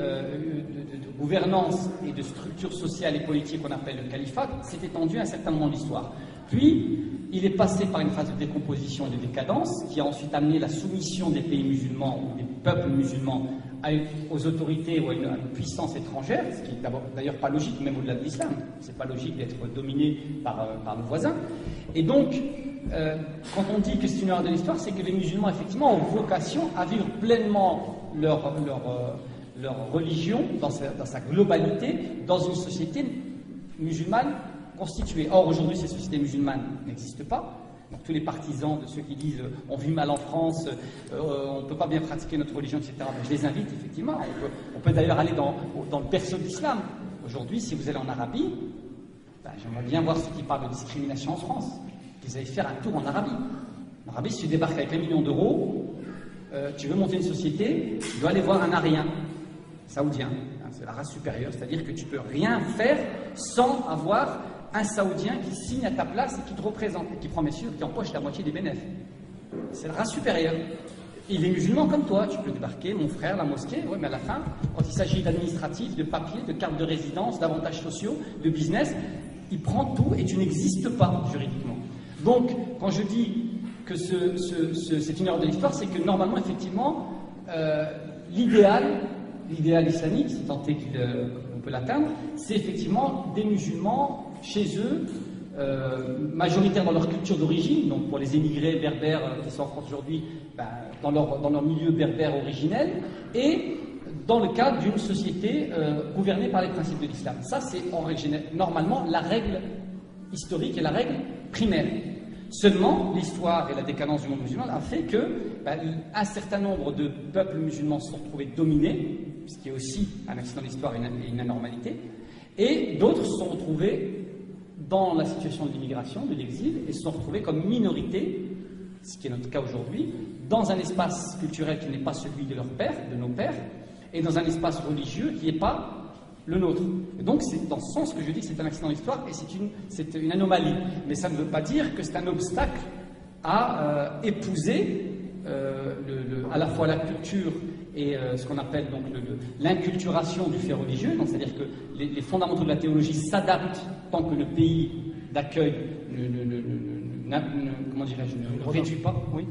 de gouvernance et de structure sociale et politique qu'on appelle le califat, s'est étendu à un certain moment de l'histoire. Puis, il est passé par une phase de décomposition et de décadence qui a ensuite amené la soumission des pays musulmans ou des peuples musulmans aux autorités ou à une puissance étrangère, ce qui n'est d'ailleurs pas logique, même au-delà de l'islam. C'est pas logique d'être dominé par nos voisins. Et donc, quand on dit que c'est une erreur de l'histoire, c'est que les musulmans, effectivement, ont vocation à vivre pleinement leur religion dans sa globalité, dans une société musulmane constituée. Or, aujourd'hui, ces sociétés musulmanes n'existent pas. Donc, tous les partisans de ceux qui disent on vit mal en France, on ne peut pas bien pratiquer notre religion, etc. Ben, je les invite, effectivement. On peut d'ailleurs aller dans le berceau de l'islam. Aujourd'hui, si vous allez en Arabie, ben, j'aimerais bien voir ceux qui parlent de discrimination en France. Qu'ils aillent faire un tour en Arabie. En Arabie, si tu débarques avec 1 million d'euros, tu veux monter une société, tu dois aller voir un arien, saoudien. Hein, c'est la race supérieure, c'est-à-dire que tu ne peux rien faire sans avoir un Saoudien qui signe à ta place et qui te représente, et qui prend, bien sûr, qui empoche la moitié des bénéfices. C'est la race supérieure. Il est musulman comme toi, tu peux débarquer, mon frère, la mosquée, ouais, mais à la fin, quand il s'agit d'administratif, de papier, de carte de résidence, d'avantages sociaux, de business, il prend tout et tu n'existes pas juridiquement. Donc, quand je dis que c'est une erreur de l'histoire, c'est que normalement, effectivement, l'idéal islamique, si tant est qu'on peut l'atteindre, c'est effectivement des musulmans chez eux, majoritaires dans leur culture d'origine, donc pour les émigrés berbères qui sont en France aujourd'hui, ben, dans leur milieu berbère originel, et dans le cadre d'une société gouvernée par les principes de l'islam. Ça, c'est normalement la règle historique et la règle primaire. Seulement, l'histoire et la décadence du monde musulman a fait que un certain nombre de peuples musulmans se sont retrouvés dominés, ce qui est aussi un accident de l'histoire et une anormalité, et d'autres se sont retrouvés dans la situation de l'immigration, de l'exil, et se sont retrouvés comme minorité, ce qui est notre cas aujourd'hui, dans un espace culturel qui n'est pas celui de leurs pères, de nos pères, et dans un espace religieux qui n'est pas le nôtre. Et donc c'est dans ce sens que je dis que c'est un accident d'histoire et c'est une anomalie. Mais ça ne veut pas dire que c'est un obstacle à épouser à la fois la culture et ce qu'on appelle donc l'inculturation du fait religieux. Donc c'est-à-dire que les fondamentaux de la théologie s'adaptent tant que le pays d'accueil ne réduit pas. Oui.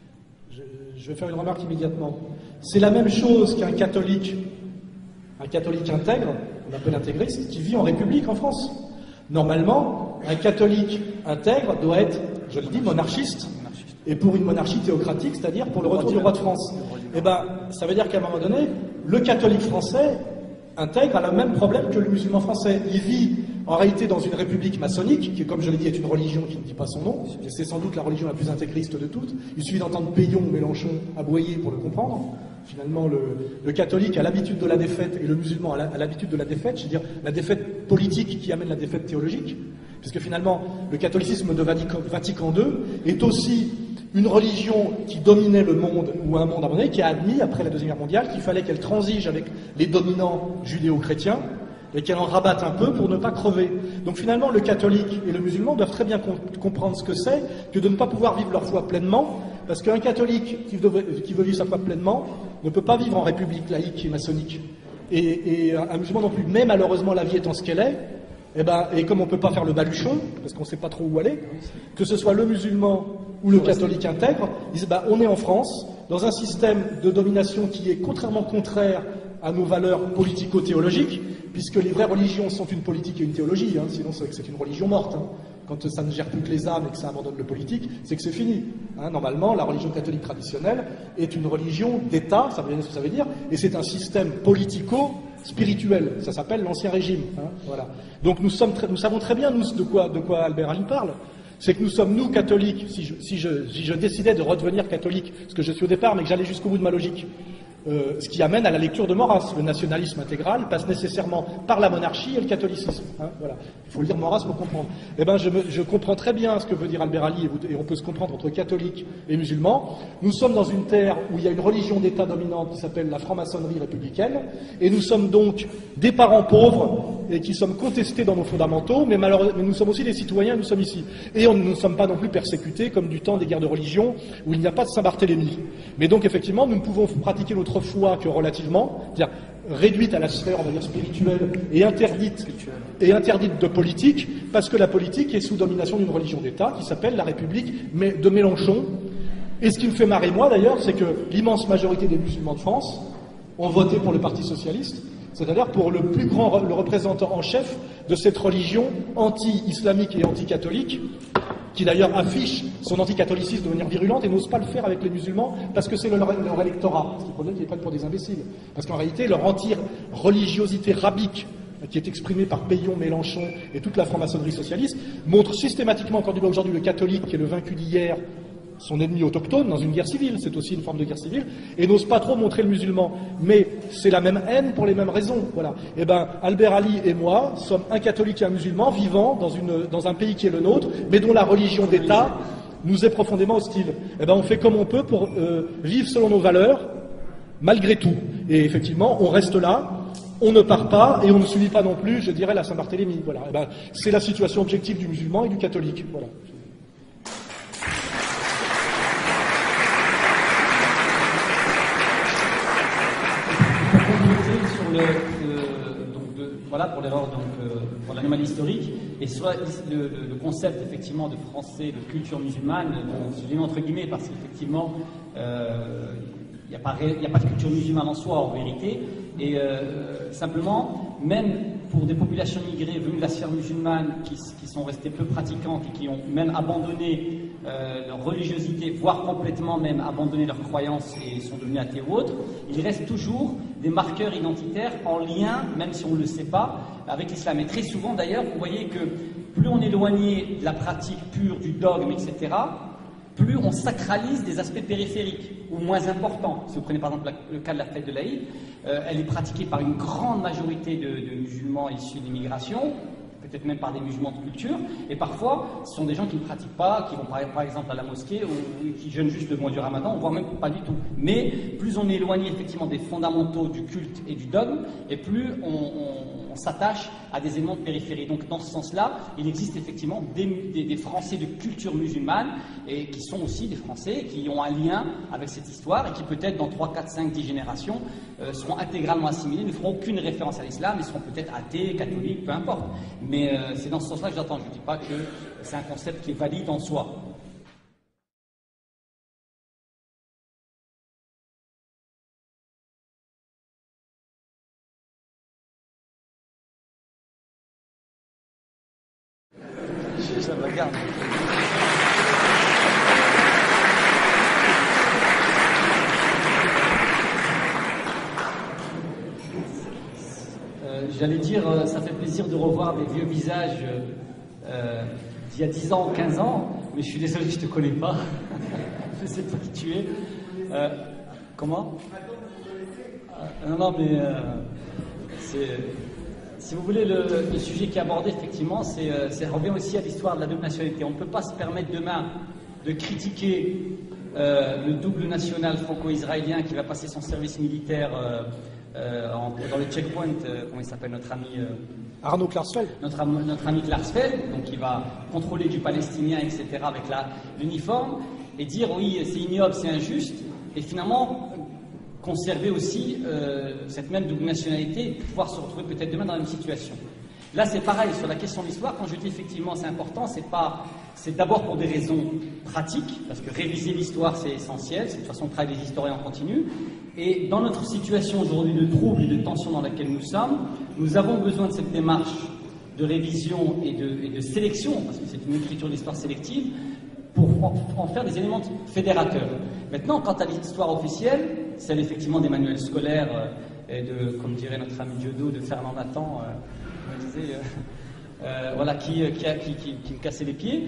Je vais faire une remarque immédiatement. C'est la même chose qu'un catholique. Un catholique intègre, on appelle intégriste, qui vit en République en France. Normalement, un catholique intègre doit être, je le dis, monarchiste. Et pour une monarchie théocratique, c'est-à-dire pour le retour du roi de France. Eh bien, ça veut dire qu'à un moment donné, le catholique français intègre a le même problème que le musulman français. Il vit en réalité dans une république maçonnique, qui, comme je l'ai dit, est une religion qui ne dit pas son nom. C'est sans doute la religion la plus intégriste de toutes. Il suffit d'entendre Payon ou Mélenchon aboyer pour le comprendre. Finalement, le catholique a l'habitude de la défaite et le musulman a l'habitude de la défaite, je veux dire la défaite politique qui amène la défaite théologique, puisque finalement, le catholicisme de Vatican II est aussi une religion qui dominait le monde, ou un monde abandonné, qui a admis, après la Deuxième Guerre mondiale, qu'il fallait qu'elle transige avec les dominants judéo-chrétiens, et qu'elle en rabatte un peu pour ne pas crever. Donc finalement, le catholique et le musulman doivent très bien comprendre ce que c'est que de ne pas pouvoir vivre leur foi pleinement, parce qu'un catholique qui veut vivre sa foi pleinement ne peut pas vivre en république laïque et maçonnique. Et un musulman non plus. Mais malheureusement, la vie étant ce qu'elle est, et comme on ne peut pas faire le baluchon, parce qu'on ne sait pas trop où aller, que ce soit le musulman ou le catholique intègre, ils disent on est en France, dans un système de domination qui est contraire à nos valeurs politico-théologiques, puisque les vraies religions sont une politique et une théologie, sinon c'est une religion morte. Quand ça ne gère plus que les âmes et que ça abandonne le politique, c'est que c'est fini. Normalement, la religion catholique traditionnelle est une religion d'État, ça veut dire ce que ça veut dire, et c'est un système politico-spirituel. Ça s'appelle l'Ancien Régime. Voilà. Donc nous savons très bien de quoi Albert Ali parle. C'est que nous catholiques, si je décidais de redevenir catholique, ce que je suis au départ, mais que j'allais jusqu'au bout de ma logique, ce qui amène à la lecture de Maurras. Le nationalisme intégral passe nécessairement par la monarchie et le catholicisme. Voilà. Il faut lire Maurras pour comprendre. Je comprends très bien ce que veut dire Albert Ali, et on peut se comprendre entre catholiques et musulmans. Nous sommes dans une terre où il y a une religion d'État dominante qui s'appelle la franc-maçonnerie républicaine, et nous sommes donc des parents pauvres et qui sommes contestés dans nos fondamentaux, mais nous sommes aussi des citoyens, nous sommes ici. Et nous ne sommes pas non plus persécutés comme du temps des guerres de religion où il n'y a pas de Saint-Barthélemy. Mais donc effectivement, nous ne pouvons pratiquer notre foi que relativement, c'est-à-dire réduite à la sphère, on va dire, spirituelle et interdite de politique, parce que la politique est sous domination d'une religion d'État qui s'appelle la République de Mélenchon. Et ce qui me fait marrer, moi d'ailleurs, c'est que l'immense majorité des musulmans de France ont voté pour le Parti socialiste, c'est-à-dire pour le représentant en chef de cette religion anti-islamique et anti-catholique, qui d'ailleurs affiche son anticatholicisme de manière virulente et n'ose pas le faire avec les musulmans parce que c'est leur électorat. Ce qui prouve qu'ils les prennent pour des imbéciles. Parce qu'en réalité, leur anti-religiosité rabique, qui est exprimée par Payon, Mélenchon et toute la franc-maçonnerie socialiste, montre systématiquement qu'aujourd'hui le catholique, qui est le vaincu d'hier, son ennemi autochtone dans une guerre civile, c'est aussi une forme de guerre civile, et n'ose pas trop montrer le musulman. Mais c'est la même haine pour les mêmes raisons. Voilà. Albert Ali et moi sommes un catholique et un musulman vivant dans un pays qui est le nôtre, mais dont la religion d'État nous est profondément hostile. On fait comme on peut pour vivre selon nos valeurs, malgré tout. Et effectivement, on reste là, on ne part pas, et on ne subit pas non plus, je dirais, la Saint-Barthélemy. Voilà. C'est la situation objective du musulman et du catholique. Voilà. Pour l'erreur, pour l'anomalie historique, et soit le concept effectivement de français, de culture musulmane, je dis entre guillemets parce qu'effectivement il n'y a pas de culture musulmane en soi en vérité, et simplement même pour des populations immigrées venues de la sphère musulmane qui sont restées peu pratiquantes et qui ont même abandonné leur religiosité, voire complètement même abandonné leurs croyances et sont devenus athées ou autres, il reste toujours des marqueurs identitaires en lien, même si on ne le sait pas, avec l'islam. Et très souvent d'ailleurs, vous voyez que plus on est éloigné de la pratique pure, du dogme, etc., plus on sacralise des aspects périphériques ou moins importants. Si vous prenez par exemple le cas de la fête de l'Aïd, elle est pratiquée par une grande majorité de musulmans issus d'immigration, peut-être même par des musulmans de culture, et parfois ce sont des gens qui ne pratiquent pas, qui vont par exemple à la mosquée ou qui jeûnent juste le mois du Ramadan, voire même pas du tout. Mais plus on est éloigné effectivement des fondamentaux du culte et du dogme, et plus on s'attache à des éléments de périphérie. Donc dans ce sens-là, il existe effectivement des Français de culture musulmane, et qui sont aussi des Français qui ont un lien avec cette histoire, et qui peut-être dans 3, 4, 5, 10 générations seront intégralement assimilés, ne feront aucune référence à l'islam, et seront peut-être athées, catholiques, peu importe. Mais c'est dans ce sens-là que j'entends. Je ne dis pas que c'est un concept qui est valide en soi. Ça me regarde. J'allais dire, ça fait plaisir de revoir des vieux visages d'il y a 10 ans ou 15 ans, mais je suis désolé, je ne te connais pas. Je ne sais pas qui tu es. Comment? Non, mais si vous voulez, le sujet qui est abordé, effectivement, c'est revient aussi à l'histoire de la double nationalité. On ne peut pas se permettre demain de critiquer le double national franco-israélien qui va passer son service militaire dans le checkpoint, comment il s'appelle, notre ami Arnaud Klarsfeld. Notre ami Klarsfeld, donc qui va contrôler du palestinien, etc., avec l'uniforme, et dire oui, c'est ignoble, c'est injuste, et finalement conserver aussi cette même double nationalité et pouvoir se retrouver peut-être demain dans la même situation. Là, c'est pareil, sur la question de l'histoire, quand je dis effectivement c'est important, c'est d'abord pour des raisons pratiques, parce que réviser l'histoire, c'est essentiel, c'est de toute façon le travail des historiens en continu, et dans notre situation aujourd'hui de trouble et de tension dans laquelle nous sommes, nous avons besoin de cette démarche de révision et de sélection, parce que c'est une écriture d'histoire sélective, pour en faire des éléments fédérateurs. Maintenant, quant à l'histoire officielle, celle effectivement des manuels scolaires et de, comme dirait notre ami Dieudo, de Fernand Nathan, voilà, qui me cassait les pieds.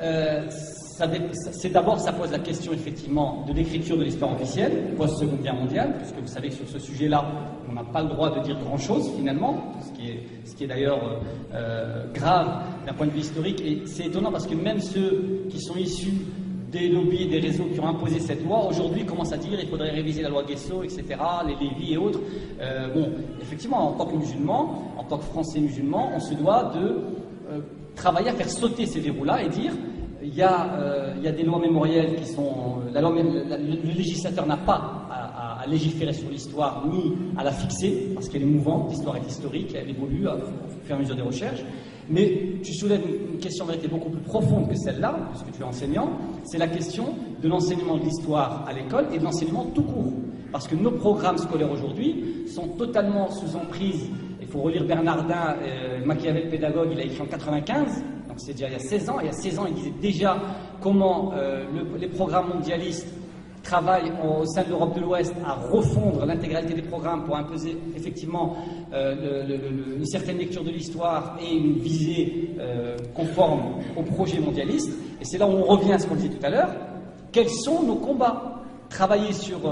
C'est d'abord, ça pose la question effectivement de l'écriture de l'histoire officielle, post-Seconde Guerre mondiale, puisque vous savez que sur ce sujet-là, on n'a pas le droit de dire grand-chose finalement, ce qui est d'ailleurs grave d'un point de vue historique. Et c'est étonnant parce que même ceux qui sont issus des lobbies, des réseaux qui ont imposé cette loi, aujourd'hui commencent à dire qu'il faudrait réviser la loi Guesso, etc., les Lévis et autres. Bon, effectivement, en tant que musulmans, en tant que Français musulmans, on se doit de travailler à faire sauter ces verrous-là et dire il y a des lois mémorielles qui sont... le législateur n'a pas à légiférer sur l'histoire ni à la fixer, parce qu'elle est mouvante, l'histoire est historique, elle évolue au fur et à mesure des recherches. Mais tu soulèves une question en vérité beaucoup plus profonde que celle-là, puisque tu es enseignant, c'est la question de l'enseignement de l'histoire à l'école et de l'enseignement tout court. Parce que nos programmes scolaires aujourd'hui sont totalement sous emprise. Il faut relire Bernardin, Machiavel pédagogue, il a écrit en 95, donc c'est déjà il y a 16 ans. Et il y a 16 ans, il disait déjà comment les programmes mondialistes travaillent au sein de l'Europe de l'Ouest à refondre l'intégralité des programmes pour imposer effectivement une certaine lecture de l'histoire et une visée conforme au projet mondialiste. Et c'est là où on revient à ce qu'on disait tout à l'heure. Quels sont nos combats ? Travailler sur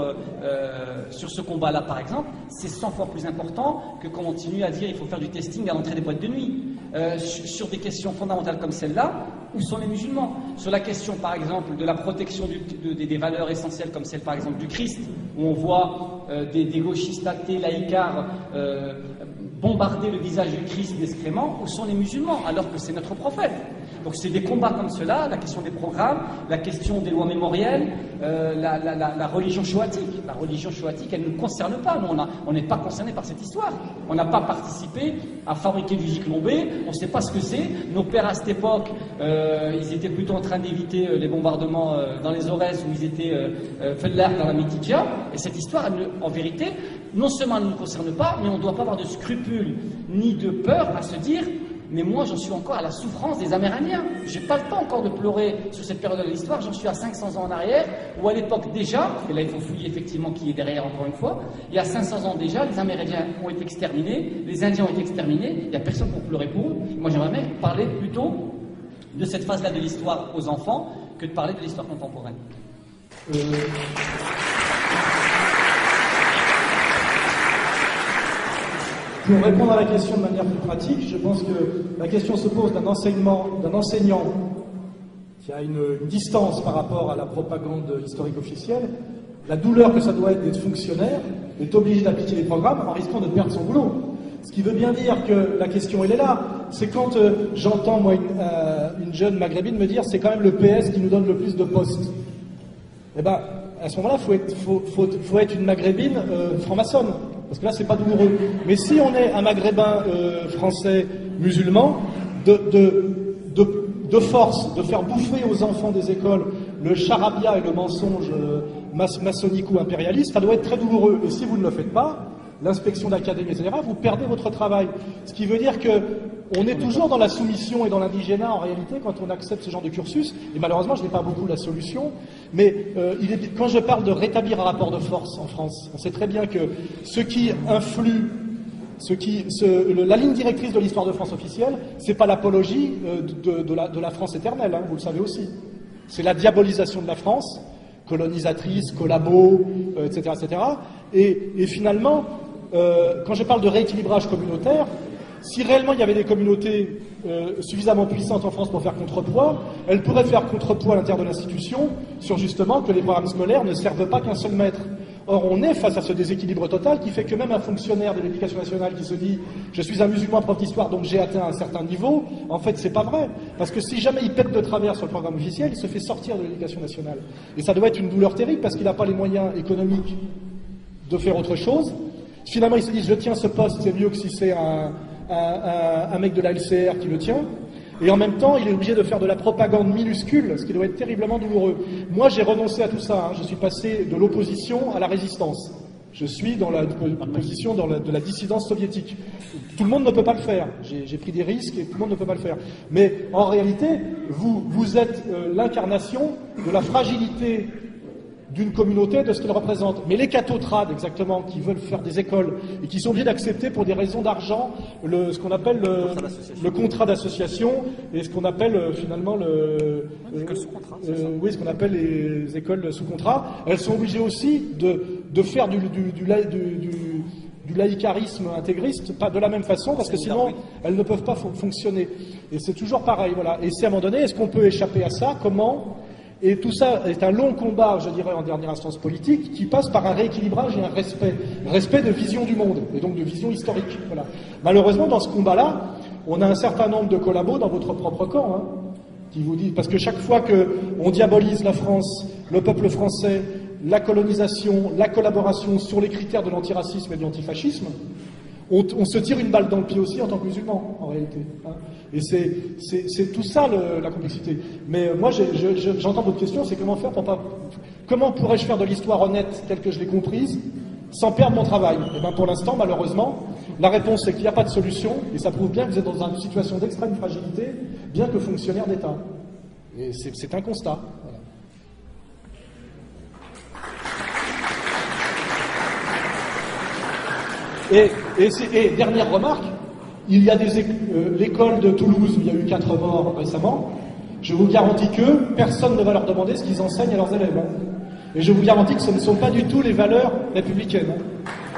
ce combat-là, par exemple, c'est 100 fois plus important que qu'on continue à dire qu'il faut faire du testing à l'entrée des boîtes de nuit. Sur des questions fondamentales comme celle-là, où sont les musulmans? Sur la question, par exemple, de la protection des valeurs essentielles comme celle, par exemple, du Christ, où on voit des gauchistes athées, laïcards, bombarder le visage du Christ d'excréments, où sont les musulmans, alors que c'est notre prophète? Donc c'est des combats comme cela, la question des programmes, la question des lois mémorielles, la religion choatique. La religion choatique, elle ne nous concerne pas. Nous, on n'est pas concernés par cette histoire. On n'a pas participé à fabriquer du Zyklon B, on ne sait pas ce que c'est. Nos pères à cette époque, ils étaient plutôt en train d'éviter les bombardements dans les Aurès, où ils étaient Fedler dans la Mitidja. Et cette histoire, en vérité, non seulement elle ne nous concerne pas, mais on ne doit pas avoir de scrupules ni de peur à se dire mais moi j'en suis encore à la souffrance des Amérindiens. J'ai pas le temps encore de pleurer sur cette période de l'histoire, j'en suis à 500 ans en arrière, où à l'époque déjà, et là il faut fouiller effectivement qui est derrière encore une fois, il y a 500 ans déjà, les Amérindiens ont été exterminés, les Indiens ont été exterminés, il n'y a personne pour pleurer pour eux. Moi j'aimerais bien parler plutôt de cette phase-là de l'histoire aux enfants que de parler de l'histoire contemporaine. Pour répondre à la question de manière plus pratique, je pense que la question se pose d'un enseignant qui a une distance par rapport à la propagande historique officielle, la douleur que ça doit être d'être fonctionnaire, d'être obligé d'appliquer les programmes en risquant de perdre son boulot. Ce qui veut bien dire que la question, elle est là. C'est quand j'entends, moi, une jeune maghrébine me dire c'est quand même le PS qui nous donne le plus de postes. Eh bien, à ce moment-là, faut être une maghrébine franc-maçonne. Parce que là, c'est pas douloureux. Mais si on est un maghrébin français musulman, de force, de faire bouffer aux enfants des écoles le charabia et le mensonge maçonnico-impérialiste, ça doit être très douloureux. Et si vous ne le faites pas, l'inspection d'académie, etc., vous perdez votre travail. Ce qui veut dire que on est toujours dans la soumission et dans l'indigénat en réalité quand on accepte ce genre de cursus. Et malheureusement, je n'ai pas beaucoup la solution. Mais quand je parle de rétablir un rapport de force en France, on sait très bien que ce qui influe, la ligne directrice de l'histoire de France officielle, c'est pas l'apologie de la France éternelle, hein, vous le savez aussi. C'est la diabolisation de la France. colonisatrice, collabo, etc., etc. Et finalement, quand je parle de rééquilibrage communautaire, si réellement il y avait des communautés suffisamment puissantes en France pour faire contrepoids, elles pourraient faire contrepoids à l'intérieur de l'institution sur justement que les programmes scolaires ne servent pas qu'un seul maître. Or, on est face à ce déséquilibre total qui fait que même un fonctionnaire de l'éducation nationale qui se dit « je suis un musulman prof d'histoire, donc j'ai atteint un certain niveau », en fait, c'est pas vrai. Parce que si jamais il pète de travers sur le programme officiel, il se fait sortir de l'éducation nationale. Et ça doit être une douleur terrible parce qu'il n'a pas les moyens économiques de faire autre chose. Finalement, il se dit « je tiens ce poste, c'est mieux que si c'est un mec de la LCR qui le tient ». Et en même temps, il est obligé de faire de la propagande minuscule, ce qui doit être terriblement douloureux. Moi, j'ai renoncé à tout ça. Je suis passé de l'opposition à la résistance. Je suis dans la position de la dissidence soviétique. Tout le monde ne peut pas le faire. J'ai pris des risques et tout le monde ne peut pas le faire. Mais en réalité, vous êtes l'incarnation de la fragilité d'une communauté, de ce qu'il représente. Mais les cathotrades, exactement, qui veulent faire des écoles et qui sont obligés d'accepter pour des raisons d'argent ce qu'on appelle le contrat d'association et ce qu'on appelle finalement ce qu'on appelle les écoles sous contrat, elles sont obligées aussi de faire du laïcarisme intégriste, pas de la même façon, parce que sinon elles ne peuvent pas fonctionner. Et c'est toujours pareil, voilà. Et c'est à un moment donné, est-ce qu'on peut échapper à ça? Comment? Et tout ça est un long combat, je dirais, en dernière instance politique, qui passe par un rééquilibrage et un respect de vision du monde, et donc de vision historique. Voilà. Malheureusement, dans ce combat-là, on a un certain nombre de collabos dans votre propre camp, hein, qui vous disent, parce que chaque fois qu'on diabolise la France, le peuple français, la colonisation, la collaboration sur les critères de l'antiracisme et de l'antifascisme, on se tire une balle dans le pied aussi en tant que musulman, en réalité. Hein. Et c'est tout ça la complexité. Mais moi, j'entends votre question, c'est comment faire comment pourrais-je faire de l'histoire honnête telle que je l'ai comprise sans perdre mon travail? Et bien pour l'instant, malheureusement, la réponse c'est qu'il n'y a pas de solution, et ça prouve bien que vous êtes dans une situation d'extrême fragilité, bien que fonctionnaire d'État. Et c'est un constat. Voilà. Et dernière remarque, il y a l'école de Toulouse où il y a eu 4 morts récemment. Je vous garantis que personne ne va leur demander ce qu'ils enseignent à leurs élèves. Hein. Et je vous garantis que ce ne sont pas du tout les valeurs républicaines. Hein.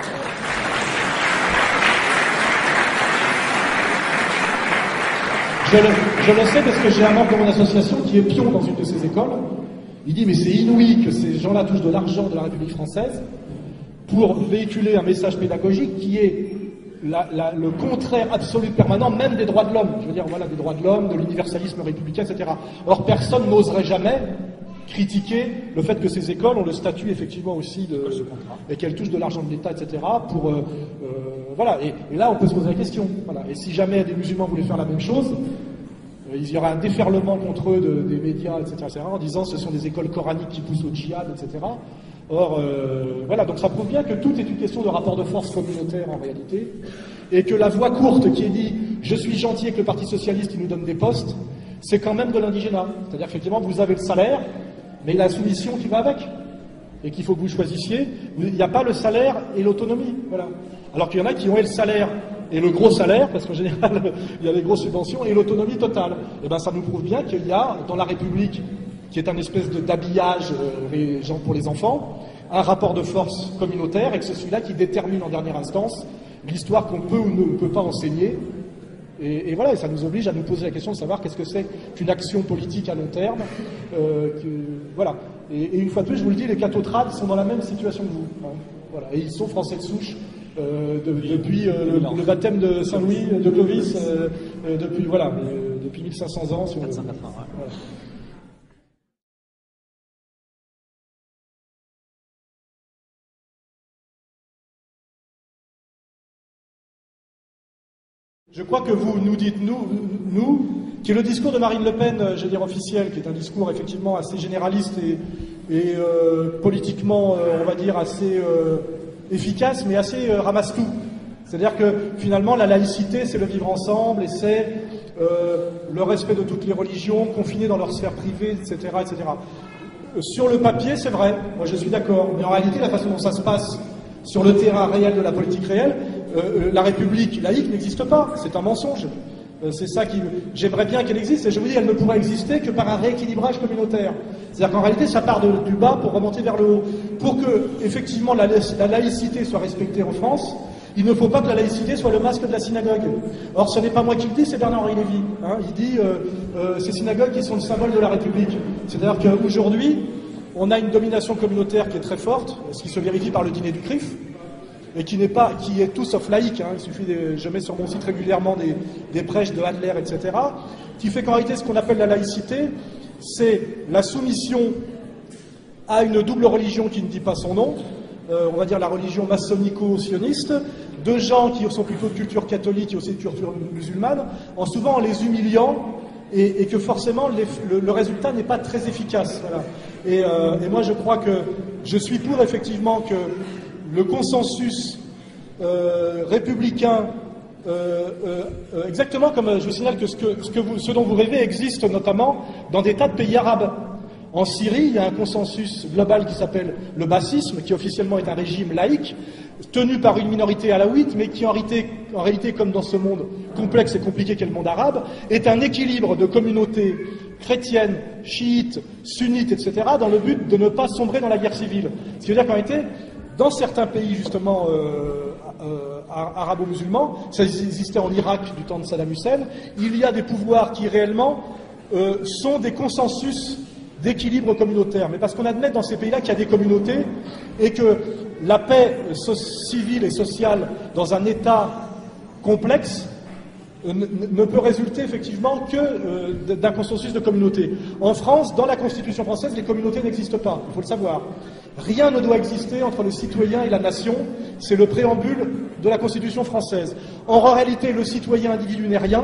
Je le sais parce que j'ai un membre de mon association qui est pion dans une de ces écoles. Il dit mais c'est inouï que ces gens-là touchent de l'argent de la République française pour véhiculer un message pédagogique qui est le contraire absolu permanent même des droits de l'homme. Je veux dire, voilà, des droits de l'homme, de l'universalisme républicain, etc. Or, personne n'oserait jamais critiquer le fait que ces écoles ont le statut effectivement aussi et qu'elles touchent de l'argent de l'État, etc. Voilà. Et là, on peut se poser la question. Voilà. Et si jamais des musulmans voulaient faire la même chose, il y aura un déferlement contre eux des médias, etc., en disant ce sont des écoles coraniques qui poussent au djihad, etc. Or, voilà, donc ça prouve bien que tout est une question de rapport de force communautaire en réalité, et que la voie courte qui est dit « je suis gentil avec le Parti Socialiste qui nous donne des postes », c'est quand même de l'indigénat. C'est-à-dire qu'effectivement, vous avez le salaire, mais la soumission qui va avec, et qu'il faut que vous choisissiez. Il n'y a pas le salaire et l'autonomie, voilà. Alors qu'il y en a qui ont le salaire et le gros salaire, parce qu'en général, il y a les grosses subventions, et l'autonomie totale. Et bien, ça nous prouve bien qu'il y a, dans la République, qui est un espèce d'habillage pour les enfants, un rapport de force communautaire, et que c'est celui-là qui détermine en dernière instance l'histoire qu'on peut ou ne peut pas enseigner. Et voilà, et ça nous oblige à nous poser la question de savoir qu'est-ce que c'est qu'une action politique à long terme. Voilà. Et une fois de plus, je vous le dis, les cathotrades sont dans la même situation que vous. Hein. Voilà. Et ils sont français de souche depuis le baptême de Saint-Louis, de Clovis, depuis 1500 ans. 480, voilà. Je crois que vous nous dites, nous, qui est le discours de Marine Le Pen, je veux dire officiel, qui est un discours effectivement assez généraliste et politiquement, on va dire, assez efficace, mais assez ramasse-tout. C'est-à-dire que finalement, la laïcité, c'est le vivre ensemble et c'est le respect de toutes les religions, confinées dans leur sphère privée, etc., etc. Sur le papier, c'est vrai, moi je suis d'accord, mais en réalité, la façon dont ça se passe sur le terrain réel de la politique réelle, la République laïque n'existe pas, c'est un mensonge. C'est ça qui... J'aimerais bien qu'elle existe, et je vous dis, elle ne pourra exister que par un rééquilibrage communautaire. C'est-à-dire qu'en réalité, ça part du bas pour remonter vers le haut. Pour que, effectivement, la laïcité soit respectée en France, il ne faut pas que la laïcité soit le masque de la synagogue. Or, ce n'est pas moi qui le dis, c'est Bernard-Henri Lévy. Hein. Il dit ces synagogues qui sont le symbole de la République. C'est-à-dire qu'aujourd'hui, on a une domination communautaire qui est très forte, ce qui se vérifie par le dîner du CRIF, et qui est tout sauf laïque. Hein. Il suffit je mets sur mon site régulièrement des prêches de Adler, etc., qui fait qu'en réalité, ce qu'on appelle la laïcité, c'est la soumission à une double religion qui ne dit pas son nom, on va dire la religion maçonnico-sioniste, de gens qui sont plutôt de culture catholique et aussi de culture musulmane, en souvent en les humiliant, et que forcément le résultat n'est pas très efficace. Voilà. Et moi je crois que je suis pour effectivement que le consensus républicain, exactement comme je vous signale que ce dont vous rêvez existe notamment dans des tas de pays arabes. En Syrie, il y a un consensus global qui s'appelle le bassisme, qui officiellement est un régime laïque, tenu par une minorité alaouite, mais qui en réalité, comme dans ce monde complexe et compliqué qu'est le monde arabe, est un équilibre de communautés chrétiennes, chiites, sunnites, etc., dans le but de ne pas sombrer dans la guerre civile. Ce qui veut dire qu'en réalité, dans certains pays justement arabo-musulmans, ça existait en Irak du temps de Saddam Hussein, il y a des pouvoirs qui réellement sont des consensus d'équilibre communautaire, mais parce qu'on admet dans ces pays-là qu'il y a des communautés et que la paix civile et sociale dans un État complexe ne peut résulter effectivement que d'un consensus de communauté. En France, dans la Constitution française, les communautés n'existent pas, il faut le savoir. Rien ne doit exister entre le citoyen et la nation, c'est le préambule de la Constitution française. En réalité, le citoyen individu n'est rien,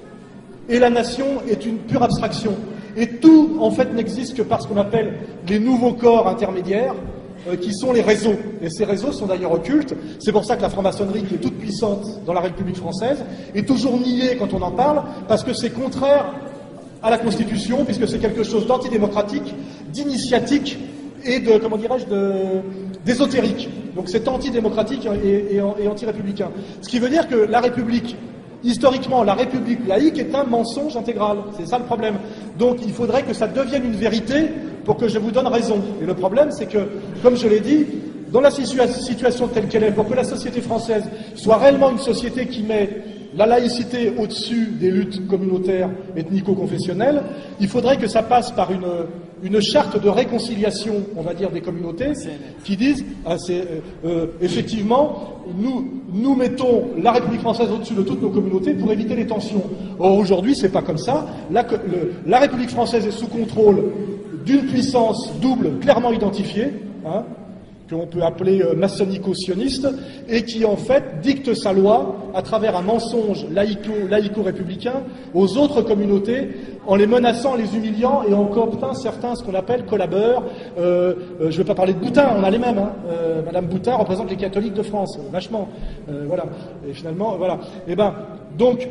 et la nation est une pure abstraction. Et tout, en fait, n'existe que par ce qu'on appelle les nouveaux corps intermédiaires, qui sont les réseaux. Et ces réseaux sont d'ailleurs occultes. C'est pour ça que la franc-maçonnerie, qui est toute puissante dans la République française, est toujours niée quand on en parle, parce que c'est contraire à la Constitution, puisque c'est quelque chose d'antidémocratique, d'initiatique et de, comment dirais-je, d'ésotérique. Donc c'est antidémocratique et anti-républicain. Ce qui veut dire que la République, historiquement, la République laïque est un mensonge intégral. C'est ça le problème. Donc il faudrait que ça devienne une vérité pour que je vous donne raison. Et le problème, c'est que, comme je l'ai dit, dans la situation telle qu'elle est, pour que la société française soit réellement une société qui met la laïcité au-dessus des luttes communautaires, ethnico-confessionnelles, il faudrait que ça passe par une charte de réconciliation, on va dire, des communautés, qui disent, effectivement, nous mettons la République française au-dessus de toutes nos communautés pour éviter les tensions. Or, aujourd'hui, c'est pas comme ça. La République française est sous contrôle d'une puissance double clairement identifiée, hein, qu'on peut appeler maçonnico-sioniste, et qui en fait dicte sa loi à travers un mensonge laïco-républicain aux autres communautés, en les menaçant, en les humiliant et en cooptant certains, ce qu'on appelle collabeurs. Je ne vais pas parler de Boutin, on a les mêmes. Hein. Madame Boutin représente les catholiques de France, vachement. Voilà. Et finalement, voilà. Et ben, donc,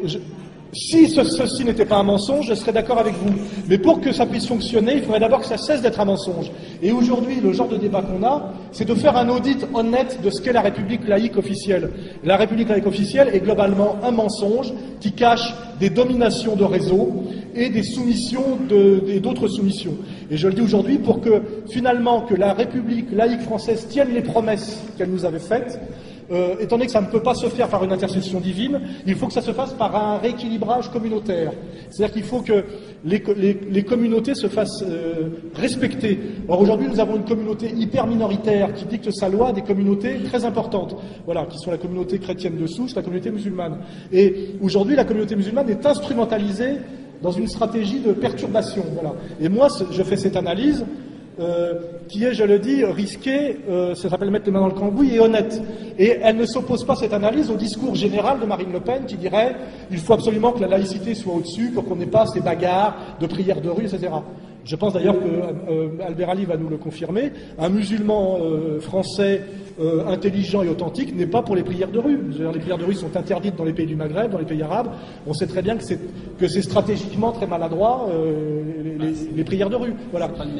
si ceci n'était pas un mensonge, je serais d'accord avec vous. Mais pour que ça puisse fonctionner, il faudrait d'abord que ça cesse d'être un mensonge. Et aujourd'hui, le genre de débat qu'on a, c'est de faire un audit honnête de ce qu'est la République laïque officielle. La République laïque officielle est globalement un mensonge qui cache des dominations de réseau et des soumissions et d'autres soumissions. Et je le dis aujourd'hui pour que, finalement, que la République laïque française tienne les promesses qu'elle nous avait faites. Étant donné que ça ne peut pas se faire par une intercession divine, il faut que ça se fasse par un rééquilibrage communautaire. C'est-à-dire qu'il faut que les communautés se fassent respecter. Or aujourd'hui, nous avons une communauté hyper minoritaire qui dicte sa loi à des communautés très importantes, voilà, qui sont la communauté chrétienne de souche, la communauté musulmane. Et aujourd'hui, la communauté musulmane est instrumentalisée dans une stratégie de perturbation. Voilà. Et moi, je fais cette analyse. Qui est, je le dis, risquée, ça s'appelle mettre les mains dans le cambouis, et honnête. Et elle ne s'oppose pas, cette analyse, au discours général de Marine Le Pen qui dirait il faut absolument que la laïcité soit au-dessus pour qu'on n'ait pas ces bagarres de prières de rue, etc. Je pense d'ailleurs que Albert Ali va nous le confirmer, un musulman français intelligent et authentique n'est pas pour les prières de rue. Les prières de rue sont interdites dans les pays du Maghreb, dans les pays arabes. On sait très bien que c'est stratégiquement très maladroit, les prières de rue. Voilà. C'est pas le meilleur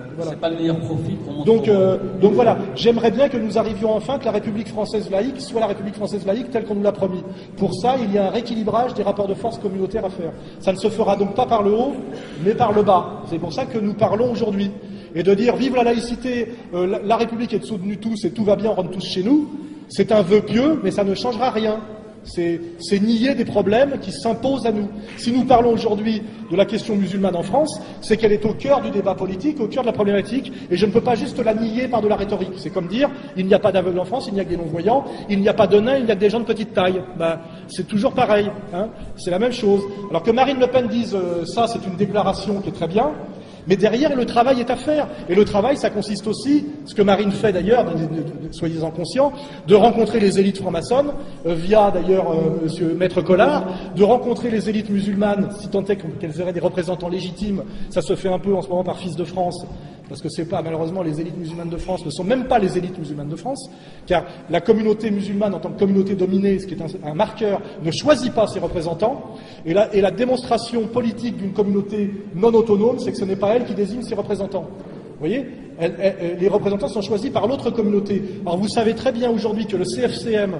Voilà. C'est pas le meilleur profil pour montrer. Donc voilà, j'aimerais bien que nous arrivions enfin que la République française laïque soit la République française laïque telle qu'on nous l'a promis. Pour ça, il y a un rééquilibrage des rapports de force communautaires à faire. Ça ne se fera donc pas par le haut, mais par le bas. C'est pour ça que nous parlons aujourd'hui. Et de dire vive la laïcité, la République est dessous de nous tous et tout va bien, on rentre tous chez nous, c'est un vœu pieux, mais ça ne changera rien. C'est nier des problèmes qui s'imposent à nous. Si nous parlons aujourd'hui de la question musulmane en France, c'est qu'elle est au cœur du débat politique, au cœur de la problématique, et je ne peux pas juste la nier par de la rhétorique. C'est comme dire, il n'y a pas d'aveugles en France, il n'y a que des non-voyants, il n'y a pas de nains, il n'y a que des gens de petite taille. C'est toujours pareil, hein, c'est la même chose. Alors que Marine Le Pen dise ça, c'est une déclaration qui est très bien, mais derrière, le travail est à faire. Et le travail, ça consiste aussi, ce que Marine fait d'ailleurs, soyez-en conscients, de rencontrer les élites franc-maçonnes, via d'ailleurs monsieur Maître Collard, de rencontrer les élites musulmanes, si tant est qu'elles auraient des représentants légitimes. Ça se fait un peu en ce moment par Fils de France, parce que c'est pas, malheureusement, les élites musulmanes de France ne sont même pas les élites musulmanes de France, car la communauté musulmane, en tant que communauté dominée, ce qui est un marqueur, ne choisit pas ses représentants, et la démonstration politique d'une communauté non autonome, c'est que ce n'est pas elle qui désigne ses représentants. Vous voyez, les représentants sont choisis par l'autre communauté. Alors vous savez très bien aujourd'hui que le CFCM,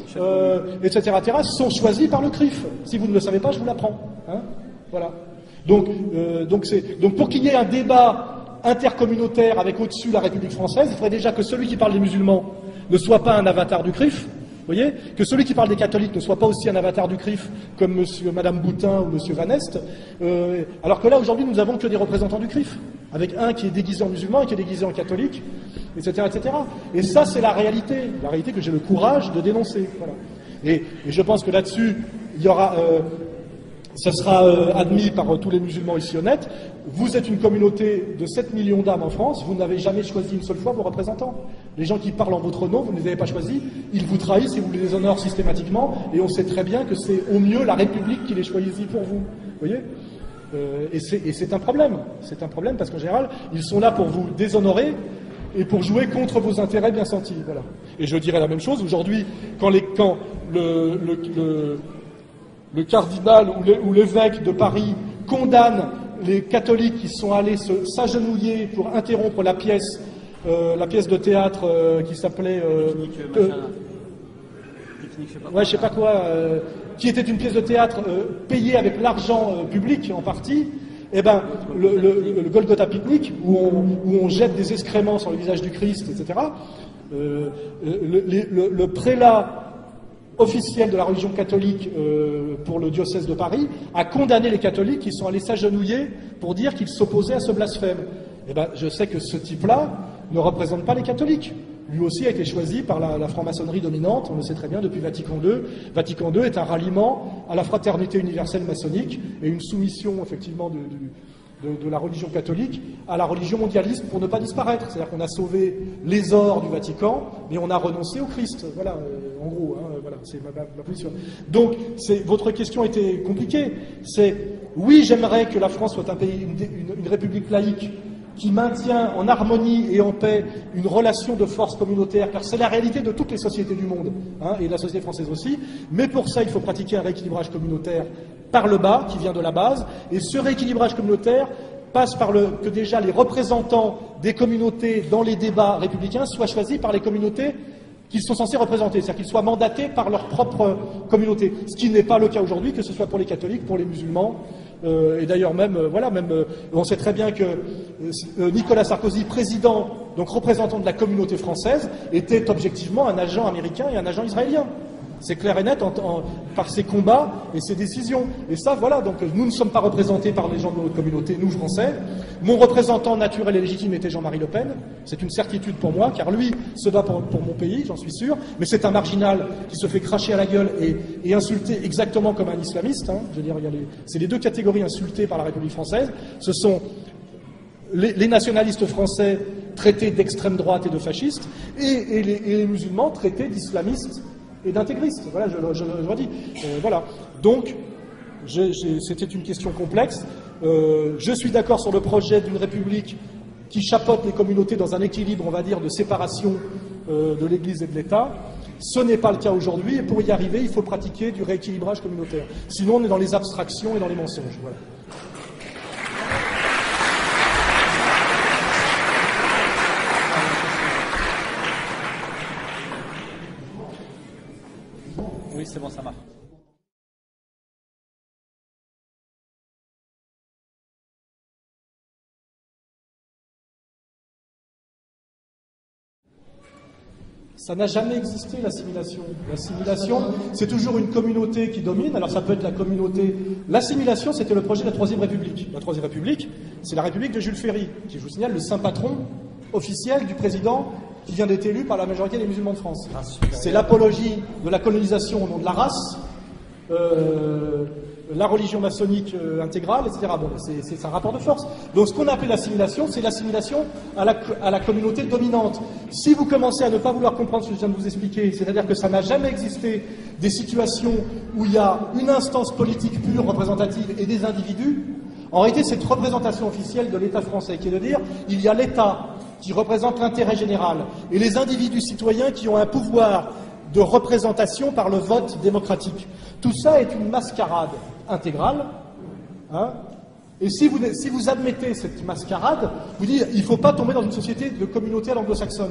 etc., sont choisis par le CRIF. Si vous ne le savez pas, je vous l'apprends. Hein, voilà. Donc pour qu'il y ait un débat intercommunautaire avec au-dessus la République française, il faudrait déjà que celui qui parle des musulmans ne soit pas un avatar du CRIF. Vous voyez, que celui qui parle des catholiques ne soit pas aussi un avatar du CRIF comme Madame Boutin ou Monsieur Van Est, alors que là aujourd'hui nous n'avons que des représentants du CRIF, avec un qui est déguisé en musulman et qui est déguisé en catholique, etc., etc. Et ça c'est la réalité que j'ai le courage de dénoncer. Voilà. Et je pense que là-dessus il y aura, ça sera admis par tous les musulmans ici honnêtes. Vous êtes une communauté de 7 millions d'âmes en France, vous n'avez jamais choisi une seule fois vos représentants. Les gens qui parlent en votre nom, vous ne les avez pas choisis, ils vous trahissent et vous les déshonorent systématiquement, et on sait très bien que c'est au mieux la République qui les choisit pour vous. Vous voyez ? Et c'est un problème. C'est un problème parce qu'en général, ils sont là pour vous déshonorer et pour jouer contre vos intérêts bien sentis. Voilà. Et je dirais la même chose aujourd'hui, quand le cardinal ou l'évêque de Paris condamne les catholiques qui sont allés s'agenouiller pour interrompre la pièce de théâtre qui s'appelait je sais pas quoi, qui était une pièce de théâtre payée avec l'argent public en partie. Eh ben, le Golgotha Picnic, où on jette des excréments sur le visage du Christ, etc. Le prélat officiel de la religion catholique pour le diocèse de Paris a condamné les catholiques qui sont allés s'agenouiller pour dire qu'ils s'opposaient à ce blasphème. Eh ben, je sais que ce type-là ne représente pas les catholiques. Lui aussi a été choisi par la franc-maçonnerie dominante, on le sait très bien, depuis Vatican II. Vatican II est un ralliement à la fraternité universelle maçonnique et une soumission, effectivement, de la religion catholique à la religion mondialiste pour ne pas disparaître. C'est-à-dire qu'on a sauvé les ors du Vatican, mais on a renoncé au Christ. Voilà, en gros, hein, voilà, c'est ma position. Donc, votre question était compliquée. C'est, oui, j'aimerais que la France soit un pays, une république laïque, qui maintient en harmonie et en paix une relation de force communautaire, car c'est la réalité de toutes les sociétés du monde, hein, et de la société française aussi. Mais pour ça, il faut pratiquer un rééquilibrage communautaire par le bas, qui vient de la base, et ce rééquilibrage communautaire passe par que déjà les représentants des communautés dans les débats républicains soient choisis par les communautés qu'ils sont censés représenter, c'est-à-dire qu'ils soient mandatés par leur propre communauté, ce qui n'est pas le cas aujourd'hui, que ce soit pour les catholiques, pour les musulmans, et d'ailleurs même, on sait très bien que Nicolas Sarkozy, président, donc représentant de la communauté française, était objectivement un agent américain et un agent israélien. C'est clair et net par ses combats et ses décisions. Et ça, voilà, donc nous ne sommes pas représentés par les gens de notre communauté, nous Français. Mon représentant naturel et légitime était Jean-Marie Le Pen. C'est une certitude pour moi, car lui se bat pour mon pays, j'en suis sûr. Mais c'est un marginal qui se fait cracher à la gueule et insulter exactement comme un islamiste. Hein. Je veux dire, c'est les deux catégories insultées par la République française. Ce sont les nationalistes français traités d'extrême droite et de fascistes, et les musulmans traités d'islamistes et d'intégristes. Voilà, je le redis. Voilà. Donc, c'était une question complexe. Je suis d'accord sur le projet d'une république qui chapeaute les communautés dans un équilibre, on va dire, de séparation de l'Église et de l'État. Ce n'est pas le cas aujourd'hui, et pour y arriver, il faut pratiquer du rééquilibrage communautaire. Sinon, on est dans les abstractions et dans les mensonges. Voilà. c'est bon, ça marche. Ça n'a jamais existé, l'assimilation. L'assimilation, c'est toujours une communauté qui domine. Alors ça peut être la communauté... L'assimilation, c'était le projet de la Troisième République. La Troisième République, c'est la République de Jules Ferry, qui, je vous signale, le saint patron officiel du président qui vient d'être élu par la majorité des musulmans de France. C'est l'apologie de la colonisation au nom de la race, la religion maçonnique intégrale, etc. Bon, c'est un rapport de force. Donc ce qu'on appelle l'assimilation, c'est l'assimilation à la communauté dominante. Si vous commencez à ne pas vouloir comprendre ce que je viens de vous expliquer, c'est-à-dire que ça n'a jamais existé des situations où il y a une instance politique pure, représentative, et des individus, en réalité, cette représentation officielle de l'État français, qui est de dire, il y a l'État qui représente l'intérêt général, et les individus citoyens qui ont un pouvoir de représentation par le vote démocratique. Tout ça est une mascarade intégrale. Hein, et si vous admettez cette mascarade, vous dites il ne faut pas tomber dans une société de communauté à l'anglo-saxonne.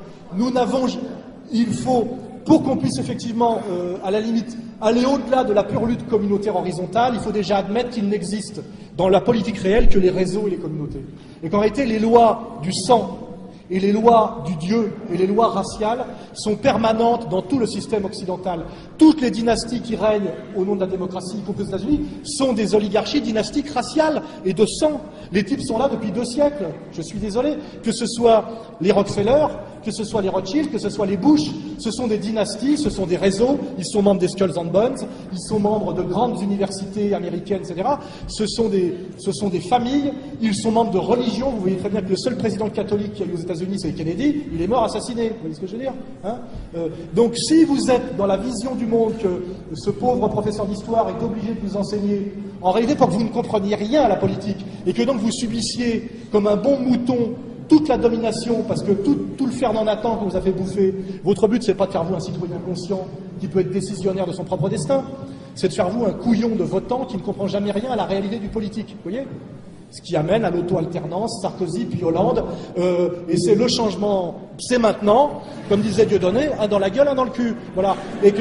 Il faut, pour qu'on puisse effectivement, à la limite, aller au-delà de la pure lutte communautaire horizontale, il faut déjà admettre qu'il n'existe dans la politique réelle que les réseaux et les communautés. Et qu'en réalité, les lois du sang et les lois du Dieu et les lois raciales sont permanentes dans tout le système occidental. Toutes les dynasties qui règnent au nom de la démocratie, y compris aux États-Unis, sont des oligarchies dynastiques raciales et de sang. Les types sont là depuis 2 siècles. Je suis désolé. Que ce soit les Rockefeller, que ce soit les Rothschild, que ce soit les Bush, ce sont des dynasties, ce sont des réseaux, ils sont membres des Skulls and Bones, ils sont membres de grandes universités américaines, etc. Ce sont des familles, ils sont membres de religions. Vous voyez très bien que le seul président catholique qu'il y a eu aux États-Unis, c'est Kennedy, il est mort assassiné. Vous voyez ce que je veux dire, hein? Donc si vous êtes dans la vision du monde que ce pauvre professeur d'histoire est obligé de vous enseigner, en réalité pour que vous ne compreniez rien à la politique, et que donc vous subissiez comme un bon mouton toute la domination, parce que tout le fer n'en attend qu'on vous a fait bouffer. Votre but, c'est pas de faire vous un citoyen conscient qui peut être décisionnaire de son propre destin, c'est de faire vous un couillon de votant qui ne comprend jamais rien à la réalité du politique. Vous voyez ? Ce qui amène à l'auto-alternance, Sarkozy puis Hollande, et c'est le changement, c'est maintenant, comme disait Dieudonné, un dans la gueule, un dans le cul. Voilà.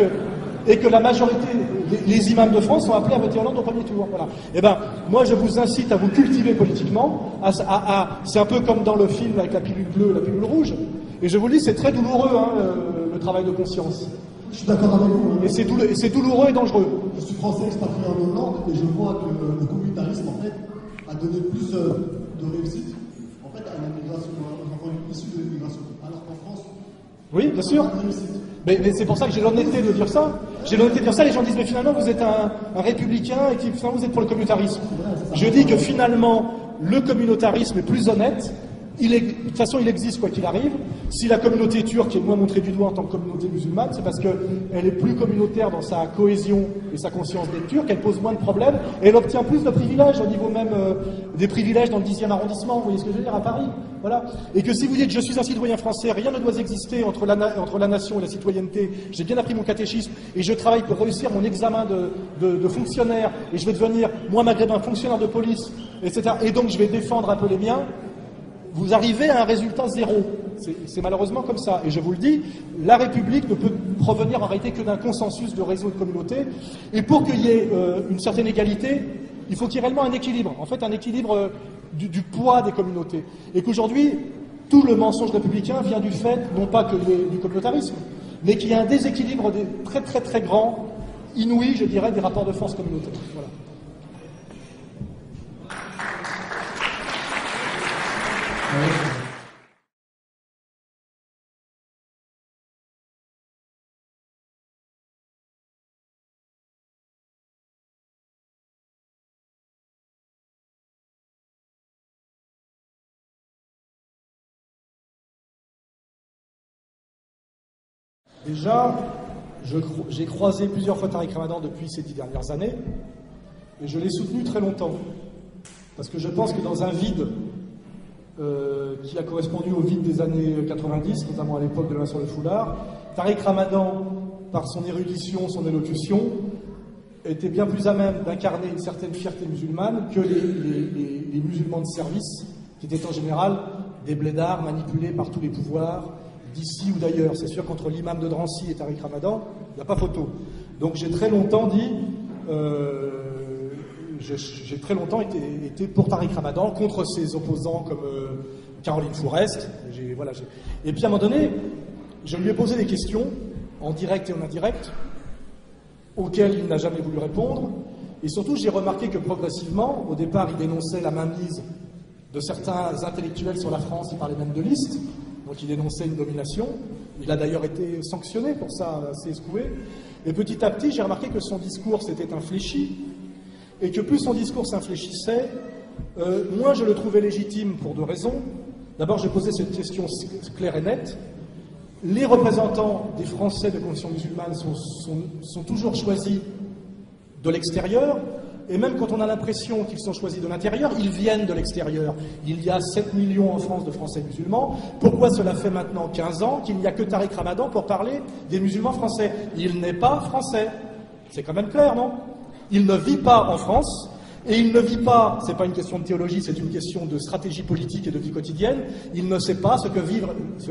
Et que la majorité, les imams de France sont appelés à voter Hollande au premier tour. Voilà. Eh ben, moi, je vous incite à vous cultiver politiquement. C'est un peu comme dans le film avec la pilule bleue, la pilule rouge. Et je vous le dis, c'est très douloureux, hein, le travail de conscience. Je suis d'accord avec vous. Et c'est douloureux et dangereux. Je suis français expatrié en Hollande et je vois que le communautarisme, en fait, a donné plus de réussite, en fait, à l'immigration, aux enfants issus de l'immigration. Alors qu'en France, oui, bien sûr. Mais c'est pour ça que j'ai l'honnêteté de dire ça. J'ai l'honnêteté de dire ça. Les gens disent mais finalement vous êtes un républicain et finalement vous êtes pour le communautarisme. Je dis que finalement le communautarisme est plus honnête. De toute façon, il existe quoi qu'il arrive. Si la communauté turque est moins montrée du doigt en tant que communauté musulmane, c'est parce qu'elle est plus communautaire dans sa cohésion et sa conscience d'être turque, elle pose moins de problèmes et elle obtient plus de privilèges au niveau même des privilèges dans le 10e arrondissement, vous voyez ce que je veux dire, à Paris. Voilà. Et que si vous dites je suis un citoyen français, rien ne doit exister entre la nation et la citoyenneté, j'ai bien appris mon catéchisme et je travaille pour réussir mon examen de fonctionnaire et je vais devenir, moi maghrébin, fonctionnaire de police, etc. Et donc je vais défendre un peu les miens. Vous arrivez à un résultat zéro. C'est malheureusement comme ça. Et je vous le dis, la République ne peut provenir en réalité que d'un consensus de réseau de communautés. Et pour qu'il y ait une certaine égalité, il faut qu'il y ait réellement un équilibre. En fait, un équilibre du poids des communautés. Et qu'aujourd'hui, tout le mensonge républicain vient du fait, non pas que du communautarisme, mais qu'il y a un déséquilibre très très très grand, inouï, je dirais, des rapports de force communautaires. Voilà. Déjà, j'ai croisé plusieurs fois Tariq Ramadan depuis ces 10 dernières années, et je l'ai soutenu très longtemps. Parce que je pense que dans un vide qui a correspondu au vide des années 90, notamment à l'époque de la loi sur le foulard, Tariq Ramadan, par son érudition, son élocution, était bien plus à même d'incarner une certaine fierté musulmane que les musulmans de service, qui étaient en général des blédards manipulés par tous les pouvoirs, d'ici ou d'ailleurs. C'est sûr qu'entre l'imam de Drancy et Tariq Ramadan, il n'y a pas photo. Donc j'ai très longtemps dit, j'ai très longtemps été pour Tariq Ramadan, contre ses opposants comme Caroline Fourest. Et puis à un moment donné, je lui ai posé des questions, en direct et en indirect, auxquelles il n'a jamais voulu répondre. Et surtout, j'ai remarqué que progressivement, au départ, il dénonçait la mainmise de certains intellectuels sur la France, il parlait même de liste, donc il dénonçait une domination. Il a d'ailleurs été sanctionné pour ça, assez secoué. Et petit à petit, j'ai remarqué que son discours s'était infléchi, et que plus son discours s'infléchissait, moins je le trouvais légitime pour deux raisons. D'abord, j'ai posé cette question claire et nette. Les représentants des Français de confession musulmane sont toujours choisis de l'extérieur, et même quand on a l'impression qu'ils sont choisis de l'intérieur, ils viennent de l'extérieur. Il y a 7 millions en France de Français musulmans. Pourquoi cela fait maintenant 15 ans qu'il n'y a que Tariq Ramadan pour parler des musulmans français? Il n'est pas français. C'est quand même clair, non? Il ne vit pas en France, et il ne vit pas, c'est pas une question de théologie, c'est une question de stratégie politique et de vie quotidienne, il ne sait pas ce que vivre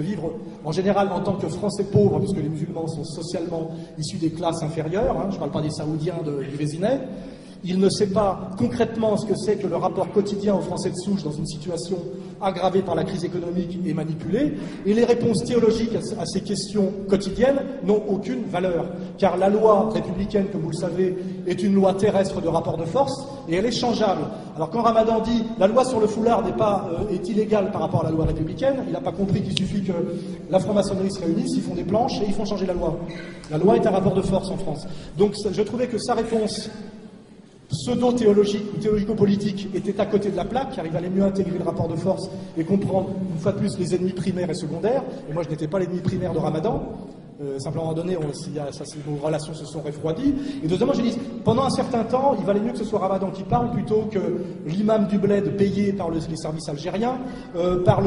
en général en tant que Français pauvre, puisque les musulmans sont socialement issus des classes inférieures, je ne parle pas des Saoudiens du Vésinet. Il ne sait pas concrètement ce que c'est que le rapport quotidien aux Français de souche dans une situation aggravée par la crise économique et manipulée. Et les réponses théologiques à ces questions quotidiennes n'ont aucune valeur. Car la loi républicaine, comme vous le savez, est une loi terrestre de rapport de force et elle est changeable. Alors quand Ramadan dit la loi sur le foulard est illégale par rapport à la loi républicaine, il n'a pas compris qu'il suffit que la franc-maçonnerie se réunisse, ils font des planches et ils font changer la loi. La loi est un rapport de force en France. Donc je trouvais que sa réponse pseudo-théologique ou théorico-politique était à côté de la plaque, car il valait mieux intégrer le rapport de force et comprendre une fois de plus les ennemis primaires et secondaires. Et moi, je n'étais pas l'ennemi primaire de Ramadan. Simplement, à un moment donné, nos relations se sont refroidies. Et deuxièmement, j'ai dit, pendant un certain temps, il valait mieux que ce soit Ramadan qui parle plutôt que l'imam du bled payé par les services algériens, par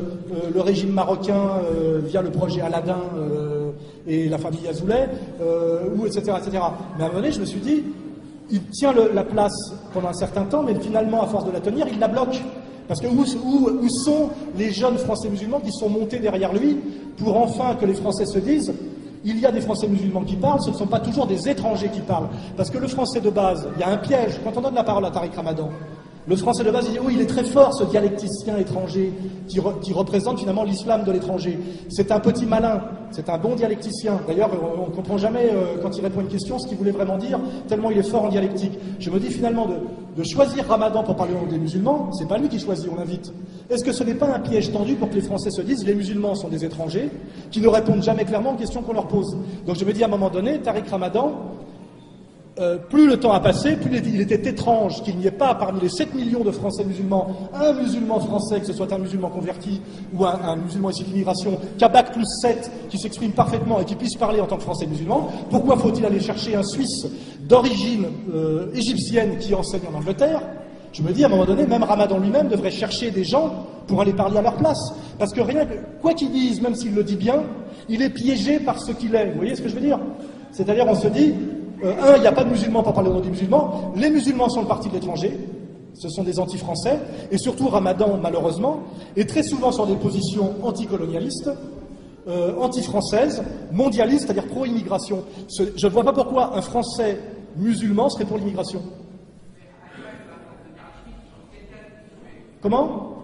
le régime marocain via le projet Aladdin et la famille Azoulay, etc., etc. Mais à un moment donné, je me suis dit, il tient la place pendant un certain temps, mais finalement, à force de la tenir, il la bloque. Parce que où sont les jeunes Français musulmans qui sont montés derrière lui pour enfin que les Français se disent il y a des Français musulmans qui parlent, ce ne sont pas toujours des étrangers qui parlent. Parce que le Français de base, il y a un piège. Quand on donne la parole à Tariq Ramadan, le Français de base, il dit oui, il est très fort ce dialecticien étranger qui représente finalement l'islam de l'étranger. C'est un petit malin, c'est un bon dialecticien. D'ailleurs, on ne comprend jamais quand il répond à une question ce qu'il voulait vraiment dire, tellement il est fort en dialectique. Je me dis finalement de choisir Ramadan pour parler au nom des musulmans, c'est pas lui qui choisit, on l'invite. Est-ce que ce n'est pas un piège tendu pour que les Français se disent les musulmans sont des étrangers qui ne répondent jamais clairement aux questions qu'on leur pose? Donc je me dis à un moment donné, Tariq Ramadan, plus le temps a passé, plus il était étrange qu'il n'y ait pas parmi les 7 millions de Français musulmans un musulman français, que ce soit un musulman converti ou un musulman issu de l'immigration, qu'à Bac plus 7, qui s'exprime parfaitement et qui puisse parler en tant que Français musulman. Pourquoi faut-il aller chercher un Suisse d'origine égyptienne qui enseigne en Angleterre? Je me dis, à un moment donné, même Ramadan lui-même devrait chercher des gens pour aller parler à leur place. Parce que quoi qu'il dise, même s'il le dit bien, il est piégé par ce qu'il est. Vous voyez ce que je veux dire? C'est-à-dire, on se dit, il n'y a pas de musulmans pour parler au nom des musulmans. Les musulmans sont le parti de l'étranger. Ce sont des anti-français. Et surtout, Ramadan, malheureusement, est très souvent sur des positions anticolonialistes, anti-françaises, mondialistes, c'est-à-dire pro-immigration. Je ne vois pas pourquoi un Français musulman serait pour l'immigration. Comment?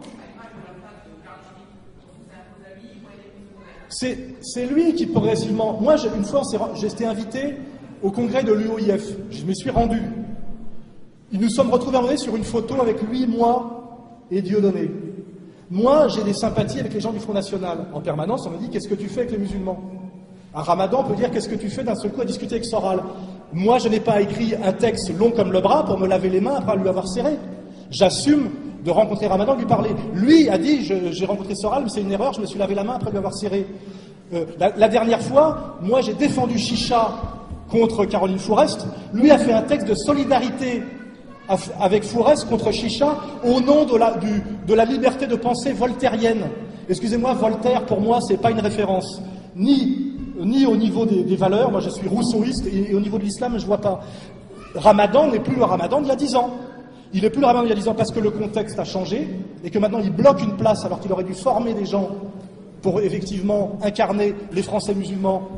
C'est lui qui progressivement... Moi, une fois, j'ai été invité au congrès de l'UOIF. Je m'y suis rendu. Nous sommes retrouvés à un moment donné sur une photo avec lui, moi et Dieudonné. Moi, j'ai des sympathies avec les gens du Front National. En permanence, on me dit, qu'est-ce que tu fais avec les musulmans? À Ramadan, on peut dire, qu'est-ce que tu fais d'un seul coup à discuter avec Soral? Moi, je n'ai pas écrit un texte long comme le bras pour me laver les mains après lui avoir serré. J'assume de rencontrer Ramadan, de lui parler. Lui a dit, j'ai rencontré Soral, mais c'est une erreur, je me suis lavé la main après lui avoir serré. La dernière fois, moi, j'ai défendu Chicha contre Caroline Fourest. Lui a fait un texte de solidarité avec Fourest contre Chicha au nom de la liberté de pensée voltairienne. Excusez-moi, Voltaire, pour moi, c'est pas une référence. Ni au niveau des valeurs, moi je suis rousseauiste, et au niveau de l'islam, je vois pas. Ramadan n'est plus le Ramadan d'il y a 10 ans. Il n'est plus le Ramadan d'il y a 10 ans parce que le contexte a changé, et que maintenant il bloque une place alors qu'il aurait dû former des gens pour effectivement incarner les Français musulmans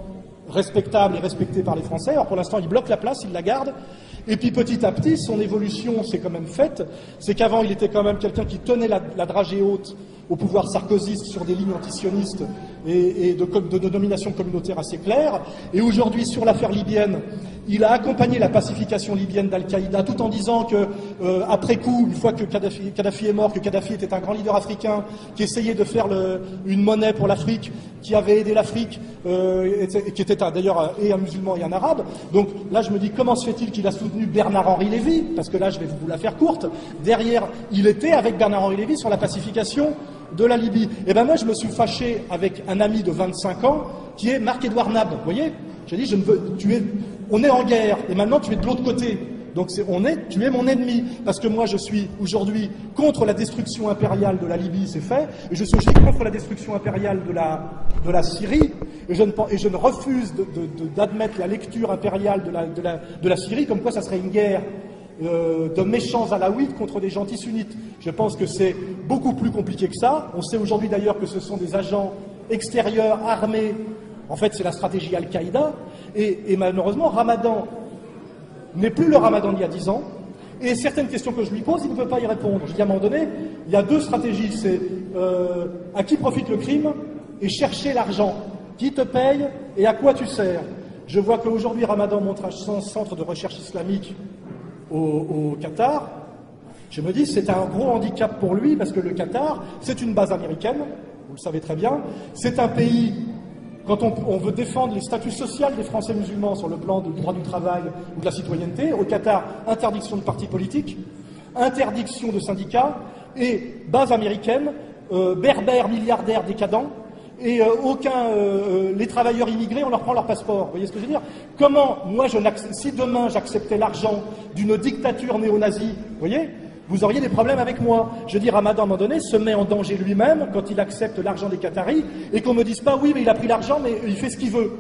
respectable et respecté par les Français. Alors pour l'instant, il bloque la place, il la garde. Et puis petit à petit, son évolution s'est quand même faite. C'est qu'avant, il était quand même quelqu'un qui tenait la dragée haute au pouvoir sarkozyste sur des lignes antisionistes et de domination communautaire assez claires. Et aujourd'hui, sur l'affaire libyenne, il a accompagné la pacification libyenne d'Al-Qaïda tout en disant que, après coup, une fois que Kadhafi est mort, que Kadhafi était un grand leader africain qui essayait de faire une monnaie pour l'Afrique, qui avait aidé l'Afrique, qui était d'ailleurs et un musulman et un arabe. Donc là, je me dis, comment se fait-il qu'il a soutenu Bernard-Henri Lévy? Parce que là, je vais vous la faire courte. Derrière, il était avec Bernard-Henri Lévy sur la pacification de la Libye. Et ben moi, je me suis fâché avec un ami de 25 ans qui est Marc-Édouard Nab. Vous voyez? J'ai dit, on est en guerre et maintenant tu es de l'autre côté. Donc tu es mon ennemi, parce que moi je suis aujourd'hui contre la destruction impériale de la Libye, c'est fait, et je suis aussi contre la destruction impériale de la Syrie, et je ne refuse d'admettre la lecture impériale de la Syrie comme quoi ça serait une guerre de méchants alaouites contre des gentils sunnites. Je pense que c'est beaucoup plus compliqué que ça. On sait aujourd'hui d'ailleurs que ce sont des agents extérieurs armés. En fait, c'est la stratégie Al-Qaïda, et malheureusement, Ramadan n'est plus le Ramadan d'il y a 10 ans, et certaines questions que je lui pose, il ne peut pas y répondre. Je dis à un moment donné, il y a deux stratégies, c'est à qui profite le crime et chercher l'argent. Qui te paye et à quoi tu sers? Je vois qu'aujourd'hui, Ramadan montre un centre de recherche islamique au Qatar. Je me dis, c'est un gros handicap pour lui, parce que le Qatar, c'est une base américaine, vous le savez très bien, c'est un pays. Quand on veut défendre les statuts sociaux des Français musulmans sur le plan du droit du travail ou de la citoyenneté, au Qatar, interdiction de partis politiques, interdiction de syndicats, et base américaine, berbères, milliardaires décadents, et les travailleurs immigrés, on leur prend leur passeport. Vous voyez ce que je veux dire? Comment, moi, si demain j'acceptais l'argent d'une dictature néo-nazie, vous voyez, vous auriez des problèmes avec moi. Je dis, Ramadan, à un moment donné, se met en danger lui-même quand il accepte l'argent des Qataris, et qu'on ne me dise pas, oui, mais il a pris l'argent, mais il fait ce qu'il veut.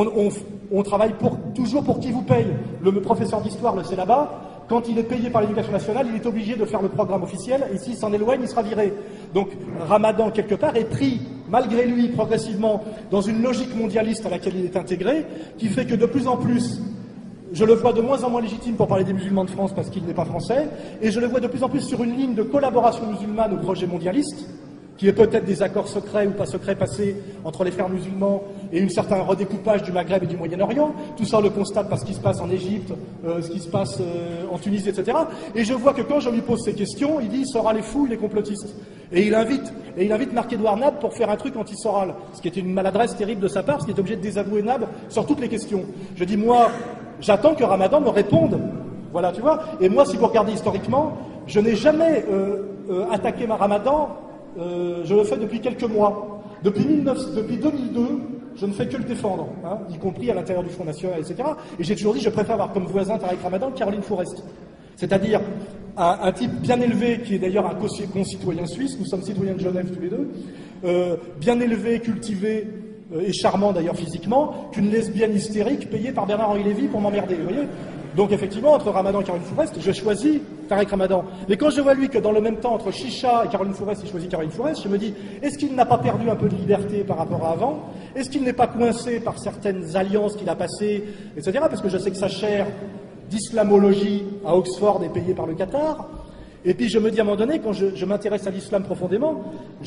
On travaille toujours pour qui vous paye. Le professeur d'histoire le sait là-bas. Quand il est payé par l'éducation nationale, il est obligé de faire le programme officiel, et s'il s'en éloigne, il sera viré. Donc, Ramadan, quelque part, est pris, malgré lui, progressivement, dans une logique mondialiste à laquelle il est intégré, qui fait que de plus en plus, je le vois de moins en moins légitime pour parler des musulmans de France parce qu'il n'est pas français, et je le vois de plus en plus sur une ligne de collaboration musulmane au projet mondialiste, qui est peut-être des accords secrets ou pas secrets passés entre les frères musulmans et un certain redécoupage du Maghreb et du Moyen-Orient. Tout ça, on le constate par ce qui se passe en Égypte, ce qui se passe en Tunisie, etc. Et je vois que quand je lui pose ces questions, il dit « Soral est fou, il est complotiste ». Et il invite Marc-Édouard Nab pour faire un truc anti-Soral, ce qui était une maladresse terrible de sa part, parce qu'il est obligé de désavouer Nab sur toutes les questions. Je dis, moi, j'attends que Ramadan me réponde. Voilà, tu vois. Et moi, si vous regardez historiquement, je n'ai jamais attaqué Ramadan. Je le fais depuis quelques mois. Depuis 2002, je ne fais que le défendre, hein, y compris à l'intérieur du Front National, etc. Et j'ai toujours dit, je préfère avoir comme voisin Tariq Ramadan Caroline Fourest. C'est-à-dire un type bien élevé, qui est d'ailleurs un concitoyen suisse, nous sommes citoyens de Genève tous les deux, bien élevé, cultivé, et charmant d'ailleurs physiquement, qu'une lesbienne hystérique payée par Bernard-Henri Lévy pour m'emmerder, vous voyez. Donc effectivement, entre Ramadan et Caroline Fourest, je choisis Tariq Ramadan. Mais quand je vois lui que dans le même temps, entre Chicha et Caroline Fourest, il choisit Caroline Fourest, je me dis, est-ce qu'il n'a pas perdu un peu de liberté par rapport à avant? Est-ce qu'il n'est pas coincé par certaines alliances qu'il a passées, etc. Parce que je sais que sa chaire d'islamologie à Oxford est payée par le Qatar. Et puis je me dis à un moment donné, quand je m'intéresse à l'islam profondément,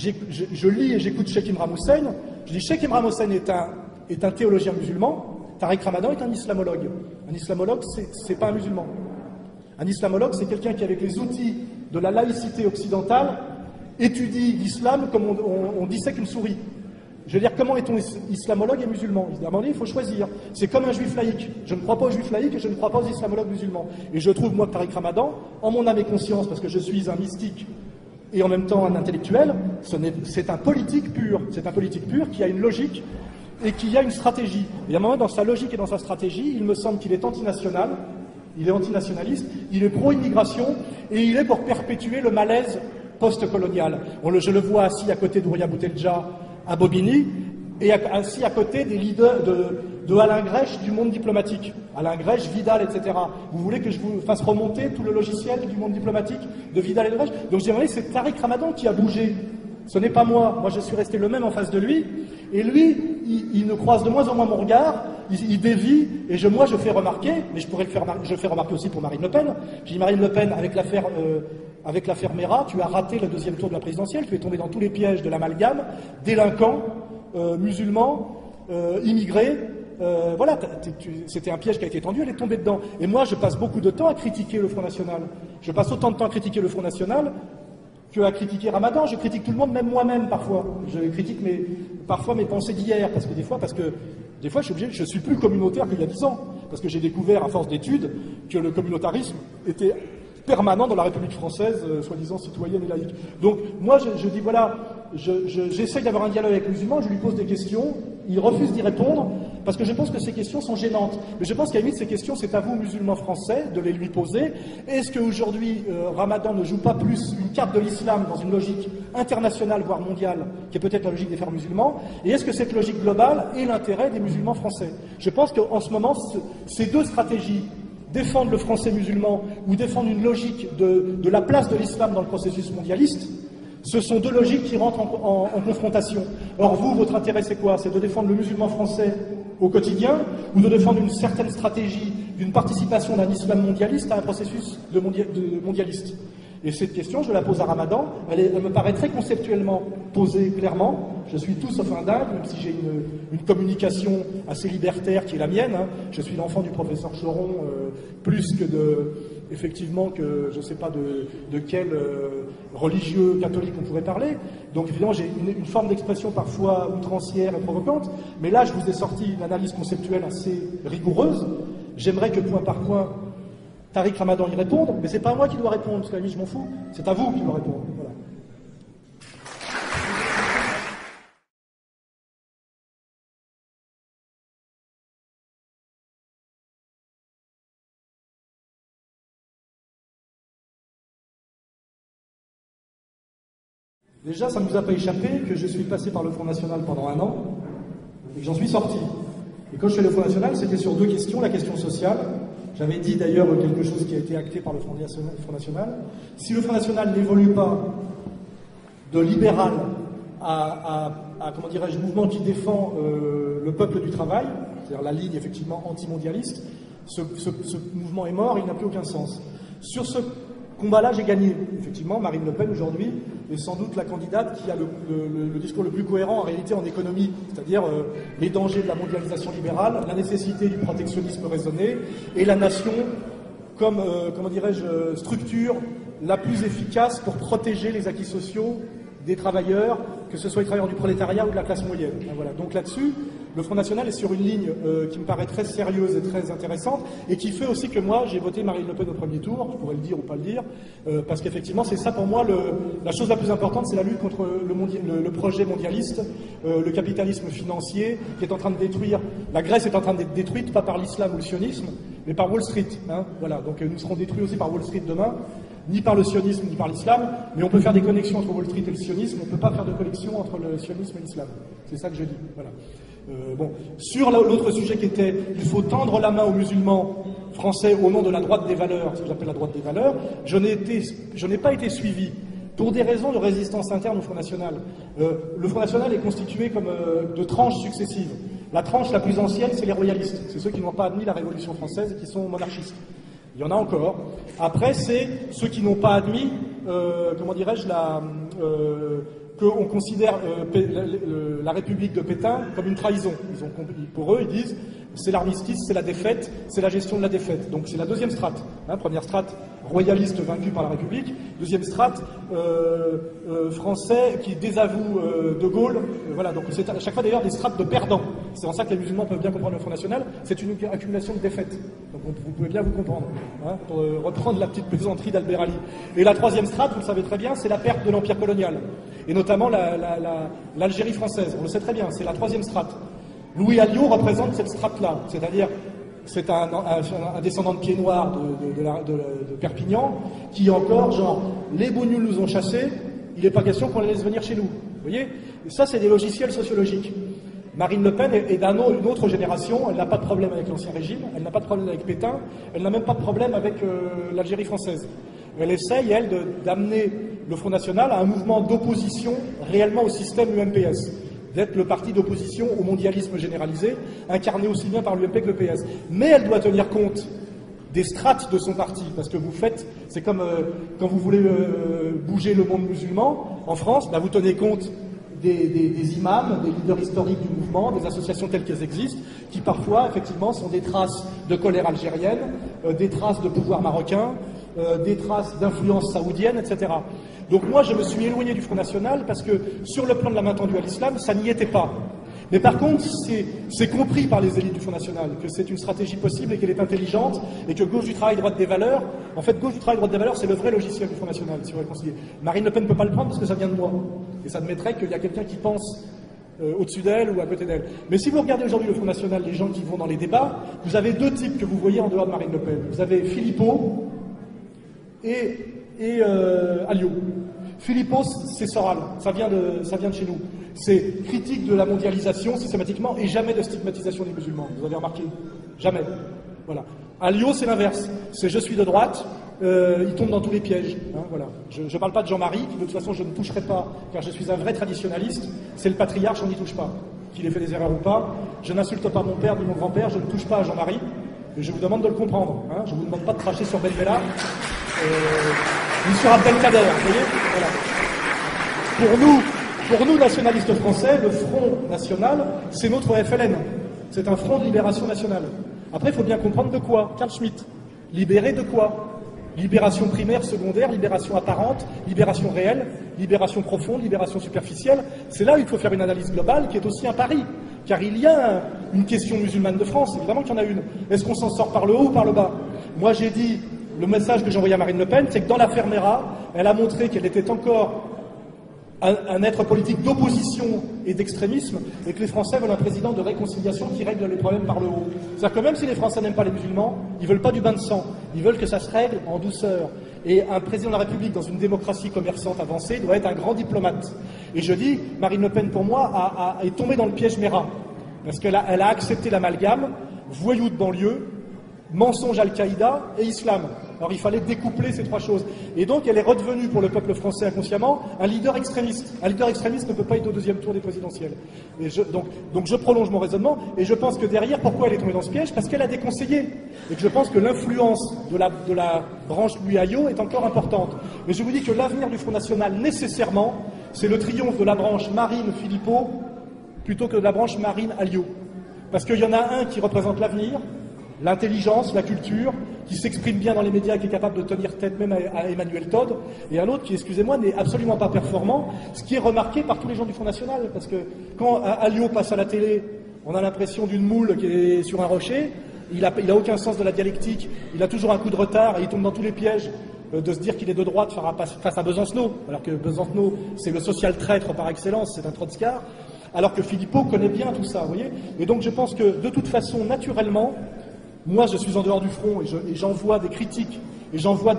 je lis et j'écoute Cheikh Imran Hussein. Je dis, Cheikh Imran Hussein est un théologien musulman. Tariq Ramadan est un islamologue. Un islamologue, c'est pas un musulman. Un islamologue, c'est quelqu'un qui, avec les outils de la laïcité occidentale, étudie l'islam comme on dissèque une souris. Je veux dire, comment est-on islamologue et musulman? À un moment donné, il faut choisir. C'est comme un juif laïque. Je ne crois pas aux juifs laïcs et je ne crois pas aux islamologues musulmans. Et je trouve, moi, que Tariq Ramadan, en mon âme et conscience, parce que je suis un mystique et en même temps un intellectuel, c'est un politique pur. C'est un politique pur qui a une logique et qui a une stratégie. Et à un moment, dans sa logique et dans sa stratégie, il me semble qu'il est antinational, il est antinationaliste, il est pro-immigration, et il est pour perpétuer le malaise post-colonial. Je le vois assis à côté d'Ouria Boutelja à Bobigny, et assis à côté des leaders de Alain Grèche du monde diplomatique. Alain Grèche, Vidal, etc. Vous voulez que je vous fasse remonter tout le logiciel du monde diplomatique de Vidal et de Grèche? Donc je dirais, c'est Tariq Ramadan qui a bougé. Ce n'est pas moi. Moi, je suis resté le même en face de lui. Et lui, il ne croise de moins en moins mon regard. il dévie, et moi je fais remarquer, mais je fais remarquer aussi pour Marine Le Pen. Je dis Marine Le Pen, avec l'affaire Mera, tu as raté le deuxième tour de la présidentielle, tu es tombé dans tous les pièges de l'amalgame, délinquants, musulmans, immigrés. Voilà, c'était un piège qui a été tendu, elle est tombée dedans. Et moi, je passe beaucoup de temps à critiquer le Front National. Je passe autant de temps à critiquer le Front National qu'à critiquer Ramadan. Je critique tout le monde, même moi-même parfois. Je critique parfois mes pensées d'hier, parce que des fois, je suis plus communautaire qu'il y a 10 ans, parce que j'ai découvert à force d'études que le communautarisme était permanent dans la République française, soi-disant citoyenne et laïque. Donc moi, je dis voilà, j'essaye d'avoir un dialogue avec le musulman, je lui pose des questions, il refuse d'y répondre, parce que je pense que ces questions sont gênantes. Mais je pense qu'à la limite, ces questions, c'est à vous, musulmans français, de les lui poser. Est-ce qu'aujourd'hui, Ramadan ne joue pas plus une carte de l'islam dans une logique internationale, voire mondiale, qui est peut-être la logique des frères musulmans? Et est-ce que cette logique globale est l'intérêt des musulmans français? Je pense qu'en ce moment, ces deux stratégies, défendre le français musulman ou défendre une logique de la place de l'islam dans le processus mondialiste, ce sont deux logiques qui rentrent en confrontation. Or vous, votre intérêt c'est quoi? C'est de défendre le musulman français au quotidien ou de défendre une certaine stratégie d'une participation d'un islam mondialiste à un processus de mondialiste? Et cette question, je la pose à Ramadan, elle me paraît très conceptuellement posée clairement. Je suis tout sauf un dingue, même si j'ai une communication assez libertaire qui est la mienne. Hein. Je suis l'enfant du professeur Choron, plus que effectivement, je ne sais pas de quel religieux catholique on pourrait parler. Donc évidemment, j'ai une forme d'expression parfois outrancière et provocante, mais là, je vous ai sorti une analyse conceptuelle assez rigoureuse. J'aimerais que point par point, Tariq Ramadan y réponde, mais c'est pas à moi qui dois répondre, parce que la limite, je m'en fous, c'est à vous qui doit répondre. Voilà. Déjà, ça ne nous a pas échappé que je suis passé par le Front National pendant 1 an, et que j'en suis sorti. Et quand je suis allé au Front National, c'était sur 2 questions, la question sociale. J'avais dit d'ailleurs quelque chose qui a été acté par le Front National. Si le Front National n'évolue pas de libéral à comment dirais-je, mouvement qui défend le peuple du travail, c'est-à-dire la ligne effectivement antimondialiste, ce mouvement est mort, il n'a plus aucun sens. Sur ce combat-là, j'ai gagné. Effectivement, Marine Le Pen aujourd'hui est sans doute la candidate qui a le discours le plus cohérent en réalité en économie, c'est-à-dire les dangers de la mondialisation libérale, la nécessité du protectionnisme raisonné et la nation comme, comment dirais-je, structure la plus efficace pour protéger les acquis sociaux des travailleurs, que ce soit les travailleurs du prolétariat ou de la classe moyenne. Voilà. Donc là-dessus, le Front National est sur une ligne qui me paraît très sérieuse et très intéressante, et qui fait aussi que moi, j'ai voté Marine Le Pen au premier tour, je pourrais le dire ou pas le dire, parce qu'effectivement, c'est ça pour moi, la chose la plus importante, c'est la lutte contre le projet mondialiste, le capitalisme financier, qui est en train de détruire, la Grèce est en train d'être détruite, pas par l'islam ou le sionisme, mais par Wall Street. Hein, voilà. Donc nous serons détruits aussi par Wall Street demain, ni par le sionisme, ni par l'islam, mais on peut faire des connexions entre Wall Street et le sionisme, on ne peut pas faire de connexion entre le sionisme et l'islam. C'est ça que je dis. Voilà. Bon. Sur l'autre sujet qui était, il faut tendre la main aux musulmans français au nom de la droite des valeurs, ce que j'appelle la droite des valeurs, je n'ai pas été suivi pour des raisons de résistance interne au Front National. Le Front National est constitué comme de tranches successives. La tranche la plus ancienne, c'est les royalistes. C'est ceux qui n'ont pas admis la Révolution française et qui sont monarchistes. Il y en a encore. Après, c'est ceux qui n'ont pas admis, comment dirais-je, qu'on considère la République de Pétain comme une trahison. Pour eux, ils disent c'est l'armistice, c'est la défaite, c'est la gestion de la défaite. Donc c'est la deuxième strate. Hein, première strate, royaliste vaincu par la République. Deuxième strate, français qui désavoue De Gaulle. Voilà, donc c'est à chaque fois d'ailleurs des strates de perdants. C'est en ça que les musulmans peuvent bien comprendre le Front National. C'est une accumulation de défaites. Donc vous pouvez bien vous comprendre. Hein, pour reprendre la petite plaisanterie d'Albert Ali. Et la troisième strate, vous le savez très bien, c'est la perte de l'empire colonial. Et notamment l'Algérie française. On le sait très bien, c'est la troisième strate. Louis Alliot représente cette strate-là, c'est-à-dire c'est un descendant de pieds noirs de Perpignan qui encore, genre, les Bougnoul nous ont chassés, il n'est pas question qu'on les laisse venir chez nous. Vous voyez? Et ça, c'est des logiciels sociologiques. Marine Le Pen est d'une autre génération, elle n'a pas de problème avec l'ancien régime, elle n'a pas de problème avec Pétain, elle n'a même pas de problème avec l'Algérie française. Elle essaye, elle, d'amener le Front National à un mouvement d'opposition réellement au système UMPS. d'être le parti d'opposition au mondialisme généralisé, incarné aussi bien par l'UMP que le PS. Mais elle doit tenir compte des strates de son parti, parce que vous faites, c'est comme quand vous voulez bouger le monde musulman en France, vous tenez compte des imams, des leaders historiques du mouvement, des associations telles qu'elles existent, qui parfois, effectivement, sont des traces de colère algérienne, des traces de pouvoir marocain, des traces d'influence saoudienne, etc. Donc moi, je me suis éloigné du Front National parce que, sur le plan de la main tendue à l'islam, ça n'y était pas. Mais par contre, c'est compris par les élites du Front National que c'est une stratégie possible et qu'elle est intelligente et que gauche du travail, droite des valeurs, en fait, gauche du travail, droite des valeurs, c'est le vrai logiciel du Front National, si vous réconciliez. Marine Le Pen ne peut pas le prendre parce que ça vient de moi. Et ça admettrait qu'il y a quelqu'un qui pense au-dessus d'elle ou à côté d'elle. Mais si vous regardez aujourd'hui le Front National, les gens qui vont dans les débats, vous avez deux types que vous voyez en dehors de Marine Le Pen. Vous avez Philippot et Alliot. Philippot, c'est Soral, ça vient de chez nous. C'est critique de la mondialisation systématiquement et jamais de stigmatisation des musulmans. Vous avez remarqué? Jamais. Voilà. Alliot, c'est l'inverse. C'est je suis de droite, il tombe dans tous les pièges. Hein, voilà. Je ne parle pas de Jean-Marie, qui de toute façon je ne toucherai pas, car je suis un vrai traditionnaliste. C'est le patriarche, on n'y touche pas. Qu'il ait fait des erreurs ou pas. Je n'insulte pas mon père ni mon grand-père, je ne touche pas à Jean-Marie. Et je vous demande de le comprendre. Hein. Je ne vous demande pas de cracher sur Benbella. Ni sur Abdelkader, vous voyez, voilà. Pour nous, nationalistes français, le Front National, c'est notre FLN. C'est un Front de libération nationale. Après, il faut bien comprendre de quoi. Carl Schmitt. Libérer de quoi? Libération primaire, secondaire, libération apparente, libération réelle, libération profonde, libération superficielle. C'est là où il faut faire une analyse globale qui est aussi un pari. Car il y a une question musulmane de France, évidemment qu'il y en a une. Est-ce qu'on s'en sort par le haut ou par le bas? Moi, j'ai dit, le message que j'ai envoyé à Marine Le Pen, c'est que dans l'affaire Mera, elle a montré qu'elle était encore un être politique d'opposition et d'extrémisme, et que les Français veulent un président de réconciliation qui règle les problèmes par le haut. C'est-à-dire que même si les Français n'aiment pas les musulmans, ils veulent pas du bain de sang, ils veulent que ça se règle en douceur. Et un président de la République dans une démocratie commerçante avancée doit être un grand diplomate. Et je dis, Marine Le Pen, pour moi, est tombée dans le piège Mera, parce qu'elle a accepté l'amalgame, voyou de banlieue, mensonge Al-Qaïda et islam. Alors il fallait découpler ces trois choses. Et donc elle est redevenue pour le peuple français inconsciemment un leader extrémiste. Un leader extrémiste ne peut pas être au deuxième tour des présidentielles. Et donc je prolonge mon raisonnement et je pense que derrière, pourquoi elle est tombée dans ce piège? Parce qu'elle a des conseillers. Et que je pense que l'influence de la branche Louis Ayot est encore importante. Mais je vous dis que l'avenir du Front National, nécessairement, c'est le triomphe de la branche Marine-Philippot plutôt que de la branche Marine-Alliot. Parce qu'il y en a un qui représente l'avenir, l'intelligence, la culture, qui s'exprime bien dans les médias, qui est capable de tenir tête même à Emmanuel Todd, et un autre qui, excusez-moi, n'est absolument pas performant, ce qui est remarqué par tous les gens du Front National, parce que quand Alliot passe à la télé, on a l'impression d'une moule qui est sur un rocher, il a aucun sens de la dialectique, il a toujours un coup de retard, et il tombe dans tous les pièges de se dire qu'il est de droite face à Besancenot, alors que Besancenot, c'est le social traître par excellence, c'est un trotskard, alors que Philippot connaît bien tout ça, vous voyez. Et donc je pense que, de toute façon, naturellement, moi, je suis en dehors du front et j'envoie des critiques et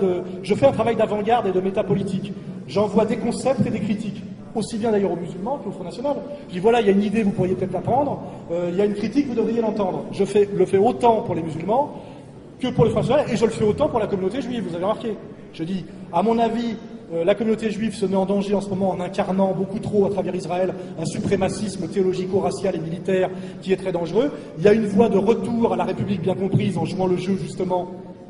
je fais un travail d'avant-garde et de métapolitique. J'envoie des concepts et des critiques, aussi bien d'ailleurs aux musulmans qu'au Front National. Je dis voilà, il y a une idée, vous pourriez peut-être la prendre. Il y a une critique, vous devriez l'entendre. Je le fais autant pour les musulmans que pour le Front National et je le fais autant pour la communauté juive. Vous avez remarqué. Je dis, à mon avis, la communauté juive se met en danger en ce moment en incarnant beaucoup trop à travers Israël un suprémacisme théologico-racial et militaire qui est très dangereux. Il y a une voie de retour à la République bien comprise en jouant le jeu justement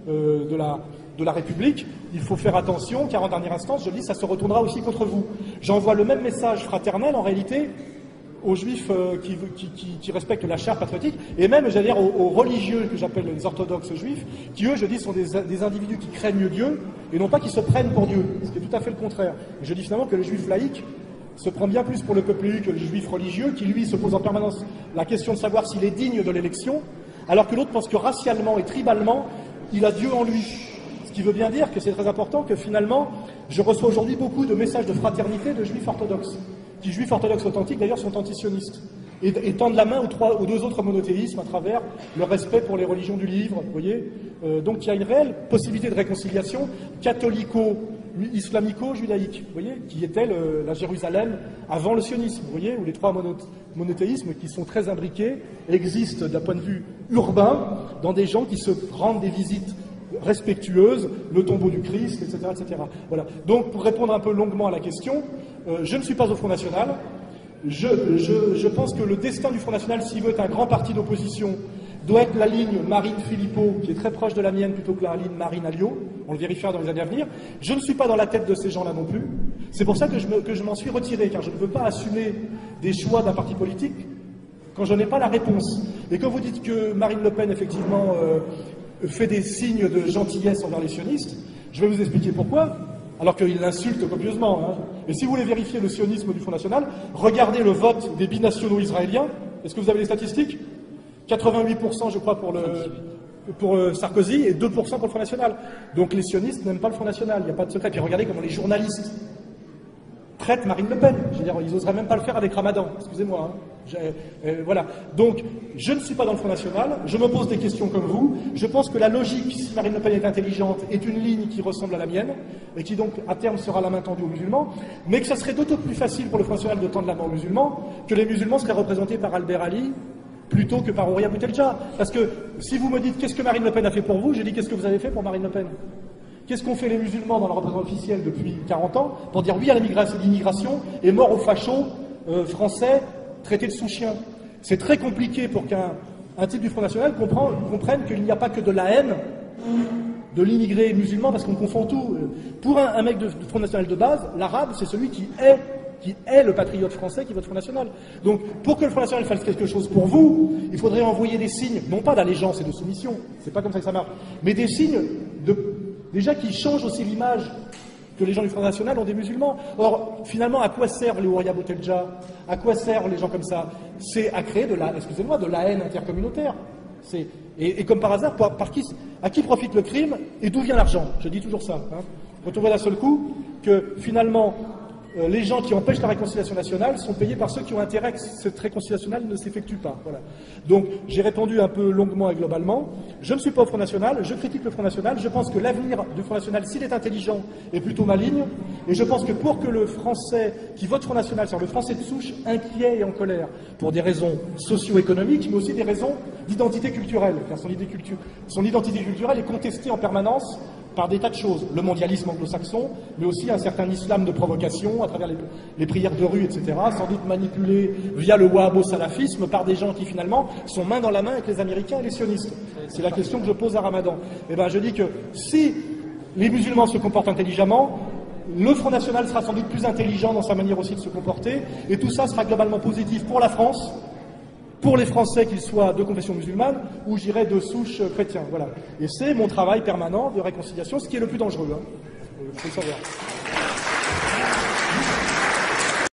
de la République. Il faut faire attention car en dernière instance, je dis, ça se retournera aussi contre vous. J'envoie le même message fraternel en réalité aux juifs qui respectent la charte patriotique, et même, j'allais dire, aux religieux que j'appelle les orthodoxes juifs, qui eux, je dis, sont des individus qui craignent Dieu, et non pas qui se prennent pour Dieu, ce qui est tout à fait le contraire. Et je dis finalement que le juif laïque se prend bien plus pour le peuple juif que le juif religieux, qui lui se pose en permanence la question de savoir s'il est digne de l'élection, alors que l'autre pense que racialement et tribalement, il a Dieu en lui. Ce qui veut bien dire que c'est très important que finalement, je reçois aujourd'hui beaucoup de messages de fraternité de juifs orthodoxes, qui, juifs orthodoxes authentiques d'ailleurs, sont antisionistes, et tendent la main aux deux autres monothéismes à travers le respect pour les religions du livre, vous voyez. Donc il y a une réelle possibilité de réconciliation catholico-islamico-judaïque, vous voyez, qui était la Jérusalem avant le sionisme, vous voyez, où les trois monothéismes qui sont très imbriqués existent d'un point de vue urbain dans des gens qui se rendent des visites respectueuses, le tombeau du Christ, etc., etc. Voilà. Donc, pour répondre un peu longuement à la question, je ne suis pas au Front National. je pense que le destin du Front National, s'il veut être un grand parti d'opposition, doit être la ligne Marine Philippot, qui est très proche de la mienne, plutôt que la ligne Marine Alliot. On le vérifiera dans les années à venir. Je ne suis pas dans la tête de ces gens-là non plus. C'est pour ça que je m'en suis retiré, car je ne veux pas assumer des choix d'un parti politique quand je n'ai pas la réponse. Et quand vous dites que Marine Le Pen, effectivement, fait des signes de gentillesse envers les sionistes, je vais vous expliquer pourquoi, alors qu'il l'insulte copieusement. Hein. Et si vous voulez vérifier le sionisme du Front National, regardez le vote des binationaux israéliens. Est-ce que vous avez les statistiques ? 88%, je crois, pour Sarkozy et 2% pour le Front National. Donc les sionistes n'aiment pas le Front National, il n'y a pas de secret. Puis regardez comment les journalistes traitent Marine Le Pen. Je veux dire, ils n'oseraient même pas le faire avec Ramadan, excusez-moi. Hein. Voilà. Donc, je ne suis pas dans le Front National, je me pose des questions comme vous. Je pense que la logique, si Marine Le Pen est intelligente, est une ligne qui ressemble à la mienne, et qui donc, à terme, sera la main tendue aux musulmans, mais que ça serait d'autant plus facile pour le Front National de tendre la main aux musulmans, que les musulmans seraient représentés par Albert Ali, plutôt que par Ouria Boutelja. Parce que si vous me dites qu'est-ce que Marine Le Pen a fait pour vous, j'ai dit qu'est-ce que vous avez fait pour Marine Le Pen? Qu'est-ce qu'ont fait les musulmans dans la représentation officielle depuis 40 ans pour dire oui à l'immigration et mort aux fachos français traités de sous-chiens? C'est très compliqué pour qu'un type du Front National comprenne qu'il n'y a pas que de la haine de l'immigré musulman, parce qu'on confond tout. Pour un mec du Front National de base, l'arabe, c'est celui qui est le patriote français qui vote Front National. Donc, pour que le Front National fasse quelque chose pour vous, il faudrait envoyer des signes, non pas d'allégeance et de soumission, c'est pas comme ça que ça marche, mais des signes déjà qui changent aussi l'image que les gens du Front National ont des musulmans. Or, finalement, à quoi servent les Ouria Boutelja? À quoi servent les gens comme ça? C'est à créer de la haine intercommunautaire. Et comme par hasard, à qui profite le crime et d'où vient l'argent? Je dis toujours ça. Hein. Quand on voit d'un seul coup que finalement les gens qui empêchent la réconciliation nationale sont payés par ceux qui ont intérêt que cette réconciliation nationale ne s'effectue pas. Voilà. Donc j'ai répondu un peu longuement et globalement. Je ne suis pas au Front National, je critique le Front National, je pense que l'avenir du Front National, s'il est intelligent, est plutôt maligne, et je pense que pour que le Français qui vote Front National, c'est-à-dire le Français de souche, inquiet et en colère, pour des raisons socio-économiques, mais aussi des raisons d'identité culturelle, car son identité culturelle est contestée en permanence par des tas de choses, le mondialisme anglo-saxon, mais aussi un certain islam de provocation à travers les prières de rue, etc., sans doute manipulé via le wahhabo-salafisme par des gens qui finalement sont main dans la main avec les Américains et les sionistes. C'est la question que je pose à Ramadan. Eh bien, je dis que si les musulmans se comportent intelligemment, le Front National sera sans doute plus intelligent dans sa manière aussi de se comporter, et tout ça sera globalement positif pour la France, pour les Français, qu'ils soient de confession musulmane ou, je dirais, de souche chrétien. Voilà. Et c'est mon travail permanent de réconciliation, ce qui est le plus dangereux. Hein. Il faut le savoir.